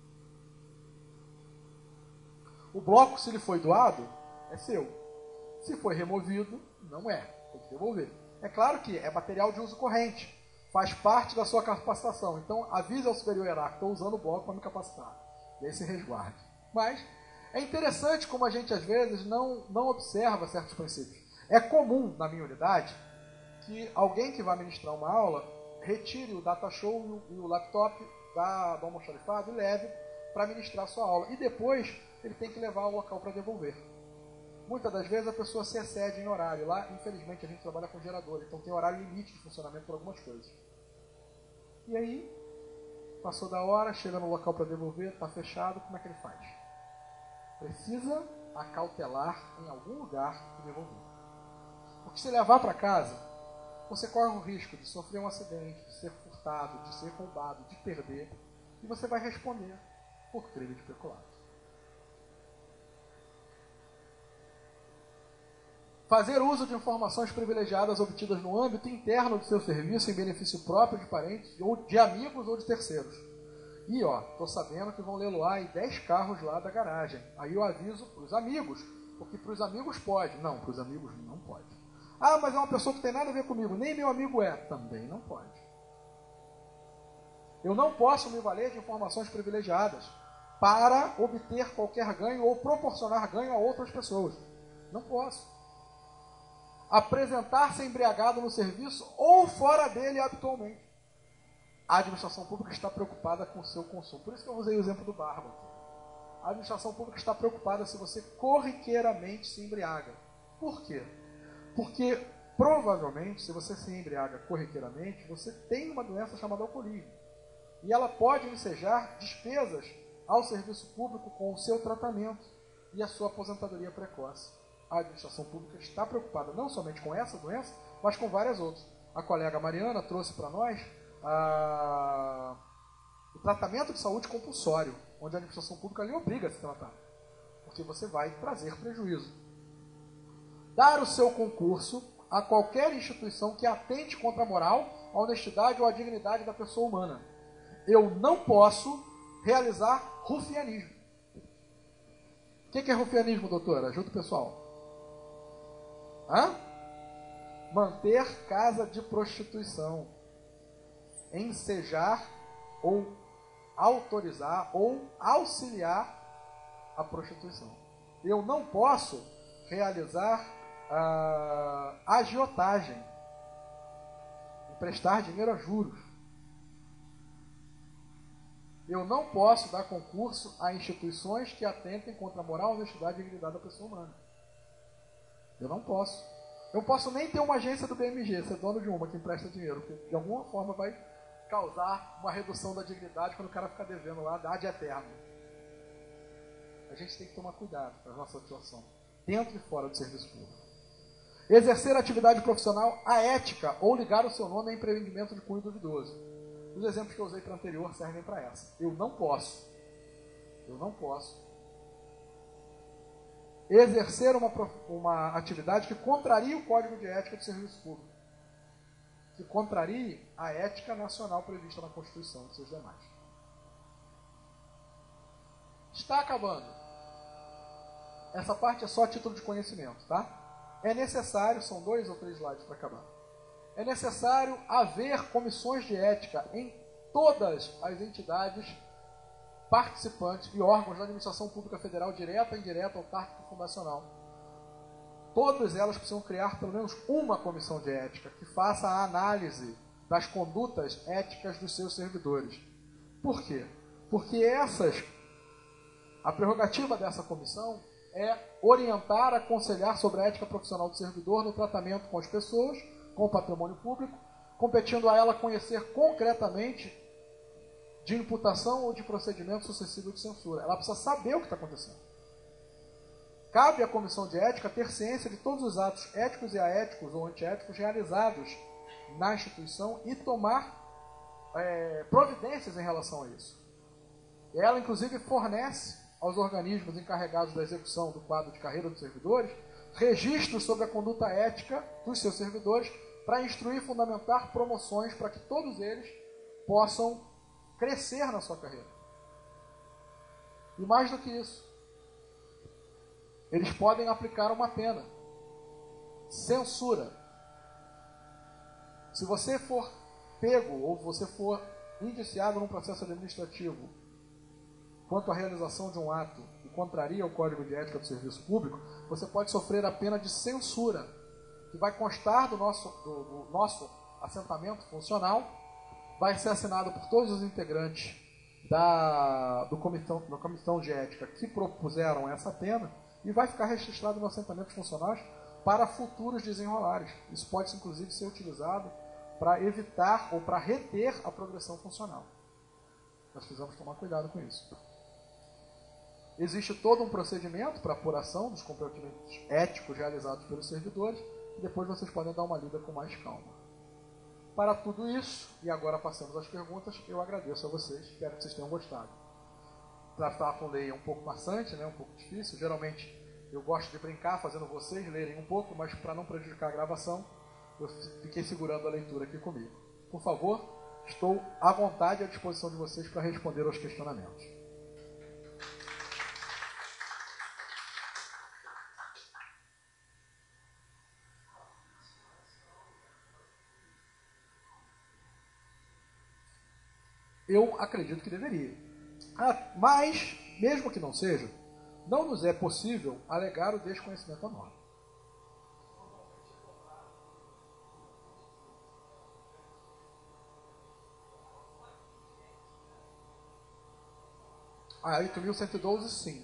O bloco, se ele foi doado, é seu. Se foi removido, não é. Tem que devolver. É claro que é material de uso corrente. Faz parte da sua capacitação. Então, avise ao superior hierárquico, estou usando o bloco para me capacitar. E aí se resguarde. Mas, é interessante como a gente, às vezes, não, não observa certos princípios. É comum, na minha unidade, que alguém que vai ministrar uma aula retire o data show e o, e o laptop da, do almoxarifado e leve para ministrar a sua aula. E depois, ele tem que levar ao local para devolver. Muitas das vezes a pessoa se excede em horário. Lá, infelizmente, a gente trabalha com gerador, então tem horário limite de funcionamento por algumas coisas. E aí, passou da hora, chega no local para devolver, está fechado, como é que ele faz? Precisa acautelar em algum lugar e devolver. Porque se levar para casa, você corre o risco de sofrer um acidente, de ser furtado, de ser roubado, de perder, e você vai responder por crime de peculato. Fazer uso de informações privilegiadas obtidas no âmbito interno do seu serviço em benefício próprio de parentes, ou de amigos ou de terceiros. E ó, tô sabendo que vão leiloar aí dez carros lá da garagem. Aí eu aviso para os amigos, porque para os amigos pode. Não, para os amigos não pode. Ah, mas é uma pessoa que tem nada a ver comigo, nem meu amigo é. Também não pode. Eu não posso me valer de informações privilegiadas para obter qualquer ganho ou proporcionar ganho a outras pessoas. Não posso. Apresentar-se embriagado no serviço ou fora dele habitualmente. A administração pública está preocupada com o seu consumo. Por isso que eu usei o exemplo do bárbaro. A administração pública está preocupada se você corriqueiramente se embriaga. Por quê? Porque, provavelmente, se você se embriaga corriqueiramente, você tem uma doença chamada alcoolismo. E ela pode ensejar despesas ao serviço público com o seu tratamento e a sua aposentadoria precoce. A administração pública está preocupada não somente com essa doença, mas com várias outras. A colega Mariana trouxe para nós a... o tratamento de saúde compulsório, onde a administração pública lhe obriga a se tratar, porque você vai trazer prejuízo. Dar o seu concurso a qualquer instituição que atente contra a moral, a honestidade ou a dignidade da pessoa humana. Eu não posso realizar rufianismo. O que é rufianismo, doutora? Ajuda o pessoal. Hã? Manter casa de prostituição, ensejar ou autorizar ou auxiliar a prostituição. Eu não posso realizar uh, agiotagem, emprestar dinheiro a juros. Eu não posso dar concurso a instituições que atentem contra a moral, honestidade e dignidade da pessoa humana. Eu não posso. Eu não posso nem ter uma agência do B M G, ser dono de uma que empresta dinheiro, porque de alguma forma vai causar uma redução da dignidade quando o cara ficar devendo lá, dá de eterno. A gente tem que tomar cuidado com a nossa atuação, dentro e fora do serviço público. Exercer atividade profissional aética ou ligar o seu nome a empreendimento de cunho duvidoso. Os exemplos que eu usei para anterior servem para essa. Eu não posso. Eu não posso exercer uma, uma atividade que contrarie o Código de Ética do Serviço Público, que contrarie a ética nacional prevista na Constituição e seus demais. Está acabando. Essa parte é só a título de conhecimento, tá? É necessário, são dois ou três slides para acabar, é necessário haver comissões de ética em todas as entidades participantes e órgãos da administração pública federal, direta, indireta, autárquica e fundacional. Todas elas precisam criar pelo menos uma comissão de ética que faça a análise das condutas éticas dos seus servidores. Por quê? Porque essas, a prerrogativa dessa comissão é orientar, aconselhar sobre a ética profissional do servidor no tratamento com as pessoas, com o patrimônio público, competindo a ela conhecer concretamente de imputação ou de procedimento sucessivo de censura. Ela precisa saber o que está acontecendo. Cabe à comissão de ética ter ciência de todos os atos éticos e aéticos ou antiéticos realizados na instituição e tomar é, providências em relação a isso. Ela, inclusive, fornece aos organismos encarregados da execução do quadro de carreira dos servidores registros sobre a conduta ética dos seus servidores para instruir e fundamentar promoções para que todos eles possam crescer na sua carreira. E mais do que isso, eles podem aplicar uma pena. Censura. Se você for pego ou você for indiciado num processo administrativo quanto à realização de um ato que contraria o Código de Ética do Serviço Público, você pode sofrer a pena de censura, que vai constar do nosso, do, do nosso assentamento funcional, vai ser assinado por todos os integrantes da, do comitão, da comissão de ética que propuseram essa pena e vai ficar registrado no assentamento funcional para futuros desenrolares. Isso pode, inclusive, ser utilizado para evitar ou para reter a progressão funcional. Nós precisamos tomar cuidado com isso. Existe todo um procedimento para apuração dos comprometimentos éticos realizados pelos servidores e depois vocês podem dar uma lida com mais calma. Para tudo isso, e agora passamos às perguntas, eu agradeço a vocês, espero que vocês tenham gostado. Tratar com lei é um pouco maçante, né, um pouco difícil, geralmente eu gosto de brincar fazendo vocês lerem um pouco, mas para não prejudicar a gravação, eu fiquei segurando a leitura aqui comigo. Por favor, estou à vontade e à disposição de vocês para responder aos questionamentos. Eu acredito que deveria. Ah, mas, mesmo que não seja, não nos é possível alegar o desconhecimento da norma. Ah, oito mil cento e doze, sim.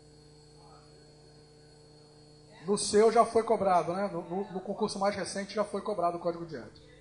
No seu já foi cobrado, né? No, no, no concurso mais recente já foi cobrado o Código de Ética.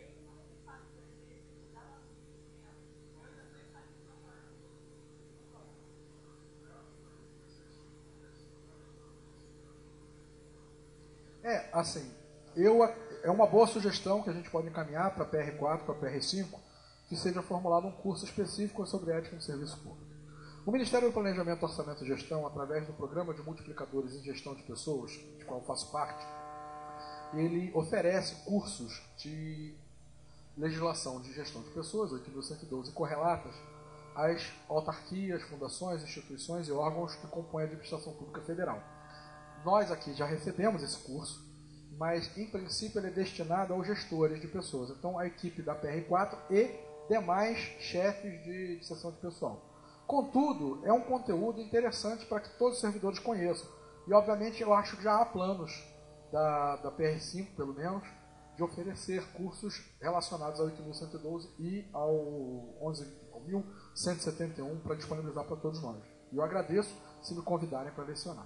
É, assim, eu, é uma boa sugestão que a gente pode encaminhar para a P R quatro, para a P R cinco, que seja formulado um curso específico sobre ética no serviço público. O Ministério do Planejamento, Orçamento e Gestão, através do Programa de Multiplicadores em Gestão de Pessoas, de qual eu faço parte, ele oferece cursos de legislação de gestão de pessoas, oito mil cento e doze, correlatas às autarquias, fundações, instituições e órgãos que compõem a Administração Pública Federal. Nós aqui já recebemos esse curso, mas em princípio ele é destinado aos gestores de pessoas. Então a equipe da P R quatro e demais chefes de, de seção de pessoal. Contudo, é um conteúdo interessante para que todos os servidores conheçam. E obviamente eu acho que já há planos da, da P R cinco, pelo menos, de oferecer cursos relacionados ao oito mil cento e doze e ao mil cento e setenta e um para disponibilizar para todos nós. E eu agradeço se me convidarem para lecionar.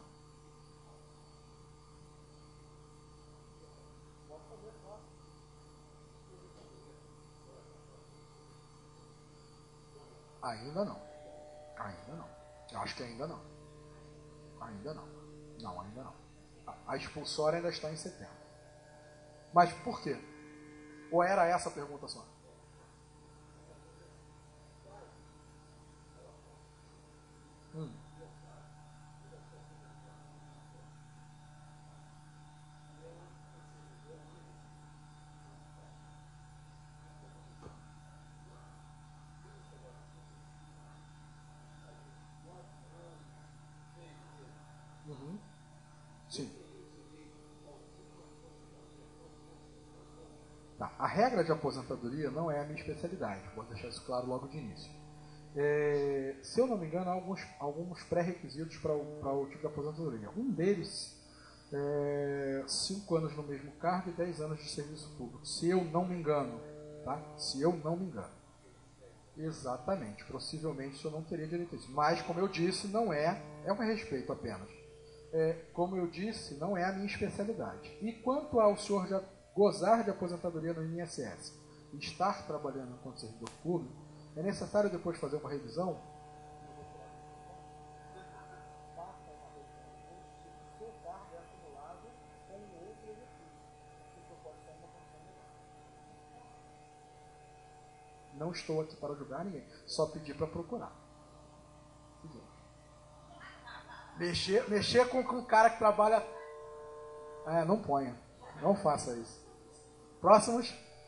Ainda não. Ainda não. Eu acho que ainda não. Ainda não. Não, ainda não. A expulsória ainda está em setembro. Mas por quê? Ou era essa a pergunta só? Hum. Uhum. Sim. Tá. A regra de aposentadoria não é a minha especialidade, vou deixar isso claro logo de início. É, se eu não me engano, há alguns, alguns pré-requisitos para o, para o tipo de aposentadoria. Um deles é cinco anos no mesmo cargo e dez anos de serviço público, se eu não me engano. Tá? Se eu não me engano. Exatamente. Possivelmente isso eu não teria direito a isso. Mas, como eu disse, não é, é um respeito apenas. É, como eu disse, não é a minha especialidade. E quanto ao senhor já gozar de aposentadoria no I N S S e estar trabalhando enquanto servidor público, é necessário depois fazer uma revisão? Não estou aqui para julgar ninguém, só pedir para procurar. Mexer, mexer com, com um cara que trabalha... É, não ponha. Não faça isso. Próximos.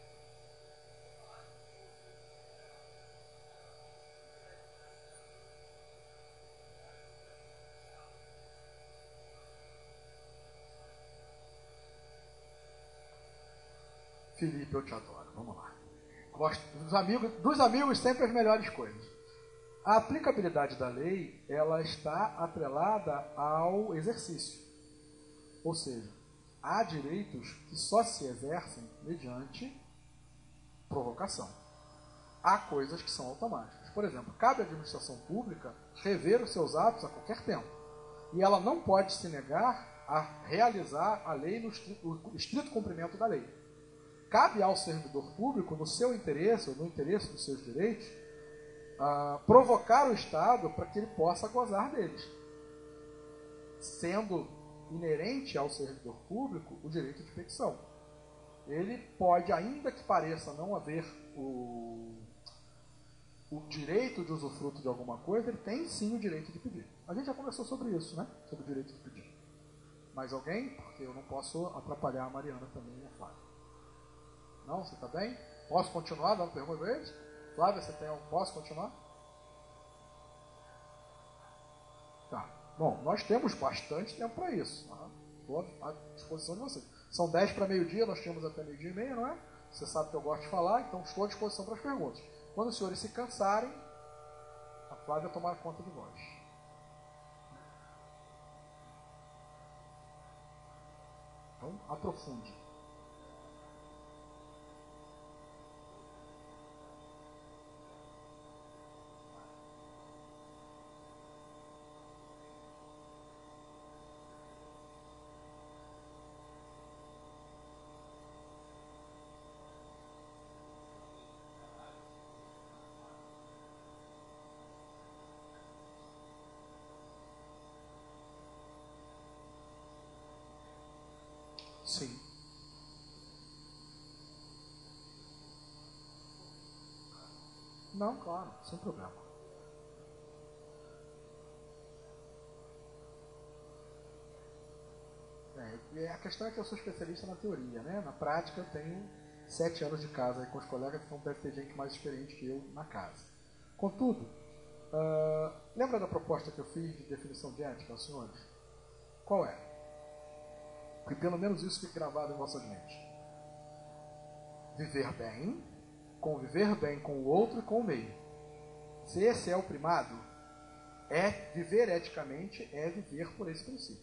Felipe, eu te adoro. Vamos lá. Gosto dos amigos, dos amigos sempre as melhores coisas. A aplicabilidade da lei, ela está atrelada ao exercício. Ou seja, há direitos que só se exercem mediante provocação. Há coisas que são automáticas. Por exemplo, cabe à administração pública rever os seus atos a qualquer tempo. E ela não pode se negar a realizar a lei no estrito, o estrito cumprimento da lei. Cabe ao servidor público, no seu interesse, ou no interesse dos seus direitos, uh, provocar o Estado para que ele possa gozar deles, sendo inerente ao servidor público o direito de petição. Ele pode, ainda que pareça não haver o, o direito de usufruto de alguma coisa, ele tem sim o direito de pedir. A gente já conversou sobre isso, né? Sobre o direito de pedir. Mais alguém? Porque eu não posso atrapalhar a Mariana também, né, Flávia? Não? Você está bem? Posso continuar dando pergunta para eles? Flávia, você tem algum? Posso continuar? Tá. Bom, nós temos bastante tempo para isso. Tá? Estou à disposição de vocês. São dez para meio-dia, nós temos até meio-dia e meia, não é? Você sabe que eu gosto de falar, então estou à disposição para as perguntas. Quando os senhores se cansarem, a Flávia tomará conta de vós. Então, aprofunde. Sim. Não, claro, sem problema. É, a questão é que eu sou especialista na teoria, né? Na prática eu tenho sete anos de casa aí com os colegas, então deve ter gente mais experiente que eu na casa. Contudo, uh, lembra da proposta que eu fiz de definição de ética aos senhores? Qual é? Que pelo menos isso fique gravado em vossas mentes. Viver bem, conviver bem com o outro e com o meio. Se esse é o primado, é viver eticamente, é viver por esse princípio.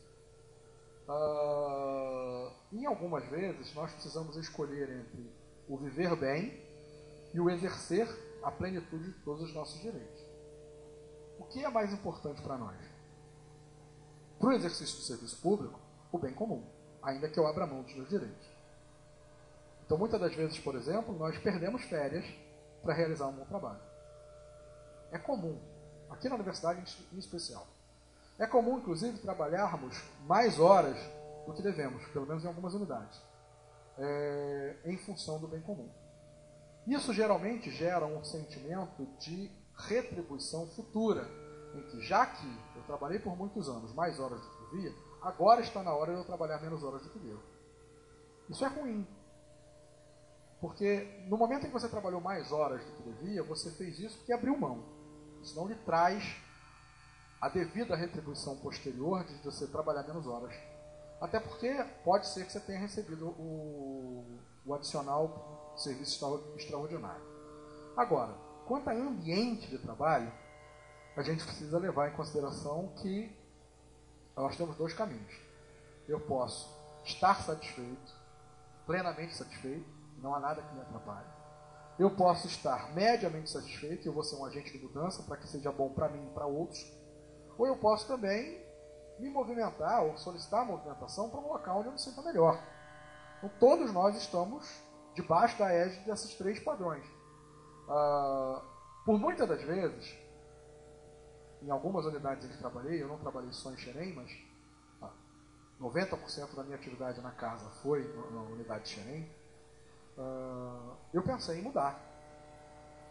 Uh, em algumas vezes, nós precisamos escolher entre o viver bem e o exercer a plenitude de todos os nossos direitos. O que é mais importante para nós? Para o exercício do serviço público, o bem comum, ainda que eu abra mão dos meus direitos. Então, muitas das vezes, por exemplo, nós perdemos férias para realizar um bom trabalho. É comum, aqui na universidade em especial, é comum, inclusive, trabalharmos mais horas do que devemos, pelo menos em algumas unidades, é, em função do bem comum. Isso geralmente gera um sentimento de retribuição futura, em que, já que eu trabalhei por muitos anos mais horas do que devia, agora está na hora de eu trabalhar menos horas do que devo. Isso é ruim. Porque no momento em que você trabalhou mais horas do que devia, você fez isso porque abriu mão. Isso não lhe traz a devida retribuição posterior de você trabalhar menos horas. Até porque pode ser que você tenha recebido o, o adicional serviço extraordinário. Agora, quanto a ambiente de trabalho, a gente precisa levar em consideração que nós temos dois caminhos. Eu posso estar satisfeito, plenamente satisfeito, não há nada que me atrapalhe. Eu posso estar mediamente satisfeito, e eu vou ser um agente de mudança para que seja bom para mim e para outros. Ou eu posso também me movimentar ou solicitar a movimentação para um local onde eu me sinta melhor. Então, todos nós estamos debaixo da égide desses três padrões. Uh, por muitas das vezes, em algumas unidades em que trabalhei, eu não trabalhei só em Xerém, mas uh, noventa por cento da minha atividade na casa foi na unidade de Xerém, uh, eu pensei em mudar.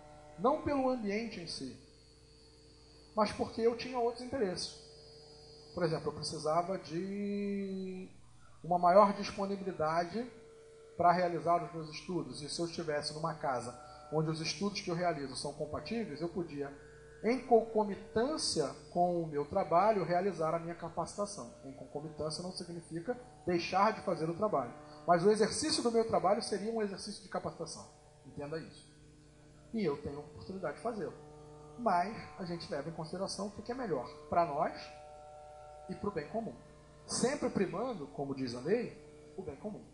Não pelo ambiente em si, mas porque eu tinha outros interesses. Por exemplo, eu precisava de uma maior disponibilidade para realizar os meus estudos. E se eu estivesse numa casa onde os estudos que eu realizo são compatíveis, eu podia, em concomitância com o meu trabalho, realizar a minha capacitação. Em concomitância não significa deixar de fazer o trabalho. Mas o exercício do meu trabalho seria um exercício de capacitação. Entenda isso. E eu tenho a oportunidade de fazê-lo. Mas a gente leva em consideração o que é melhor para nós e para o bem comum. Sempre primando, como diz a lei, o bem comum.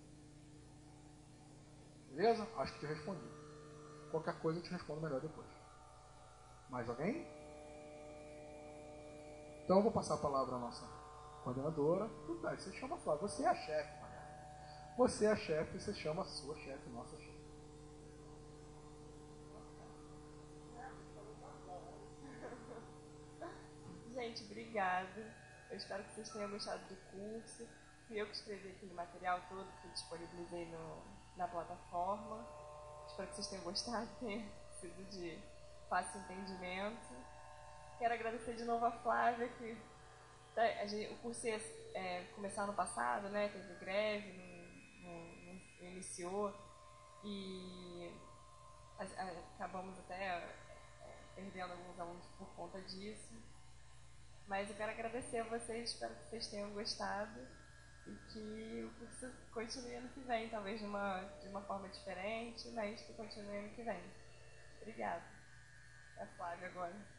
Beleza? Acho que te respondi. Qualquer coisa eu te respondo melhor depois. Mais alguém? Então eu vou passar a palavra à nossa coordenadora. Tudo bem, você chama a Flávia. Você é a chefe, Maria. Você é a chefe, você chama a sua chefe, nossa chefe. Gente, obrigada. Eu espero que vocês tenham gostado do curso. Fui eu que escrevi aquele material todo que disponibilizei no, na plataforma. Espero que vocês tenham gostado, tenha sido de fácil entendimento. Quero agradecer de novo a Flávia, que tá, a gente, o curso ia é, começar no passado, né? Teve greve, não, não, não iniciou, e a, a, acabamos até é, perdendo alguns alunos por conta disso. Mas eu quero agradecer a vocês, espero que vocês tenham gostado e que o curso continue ano que vem, talvez de uma, de uma forma diferente, mas que continue ano que vem. Obrigada. É a Flávia agora.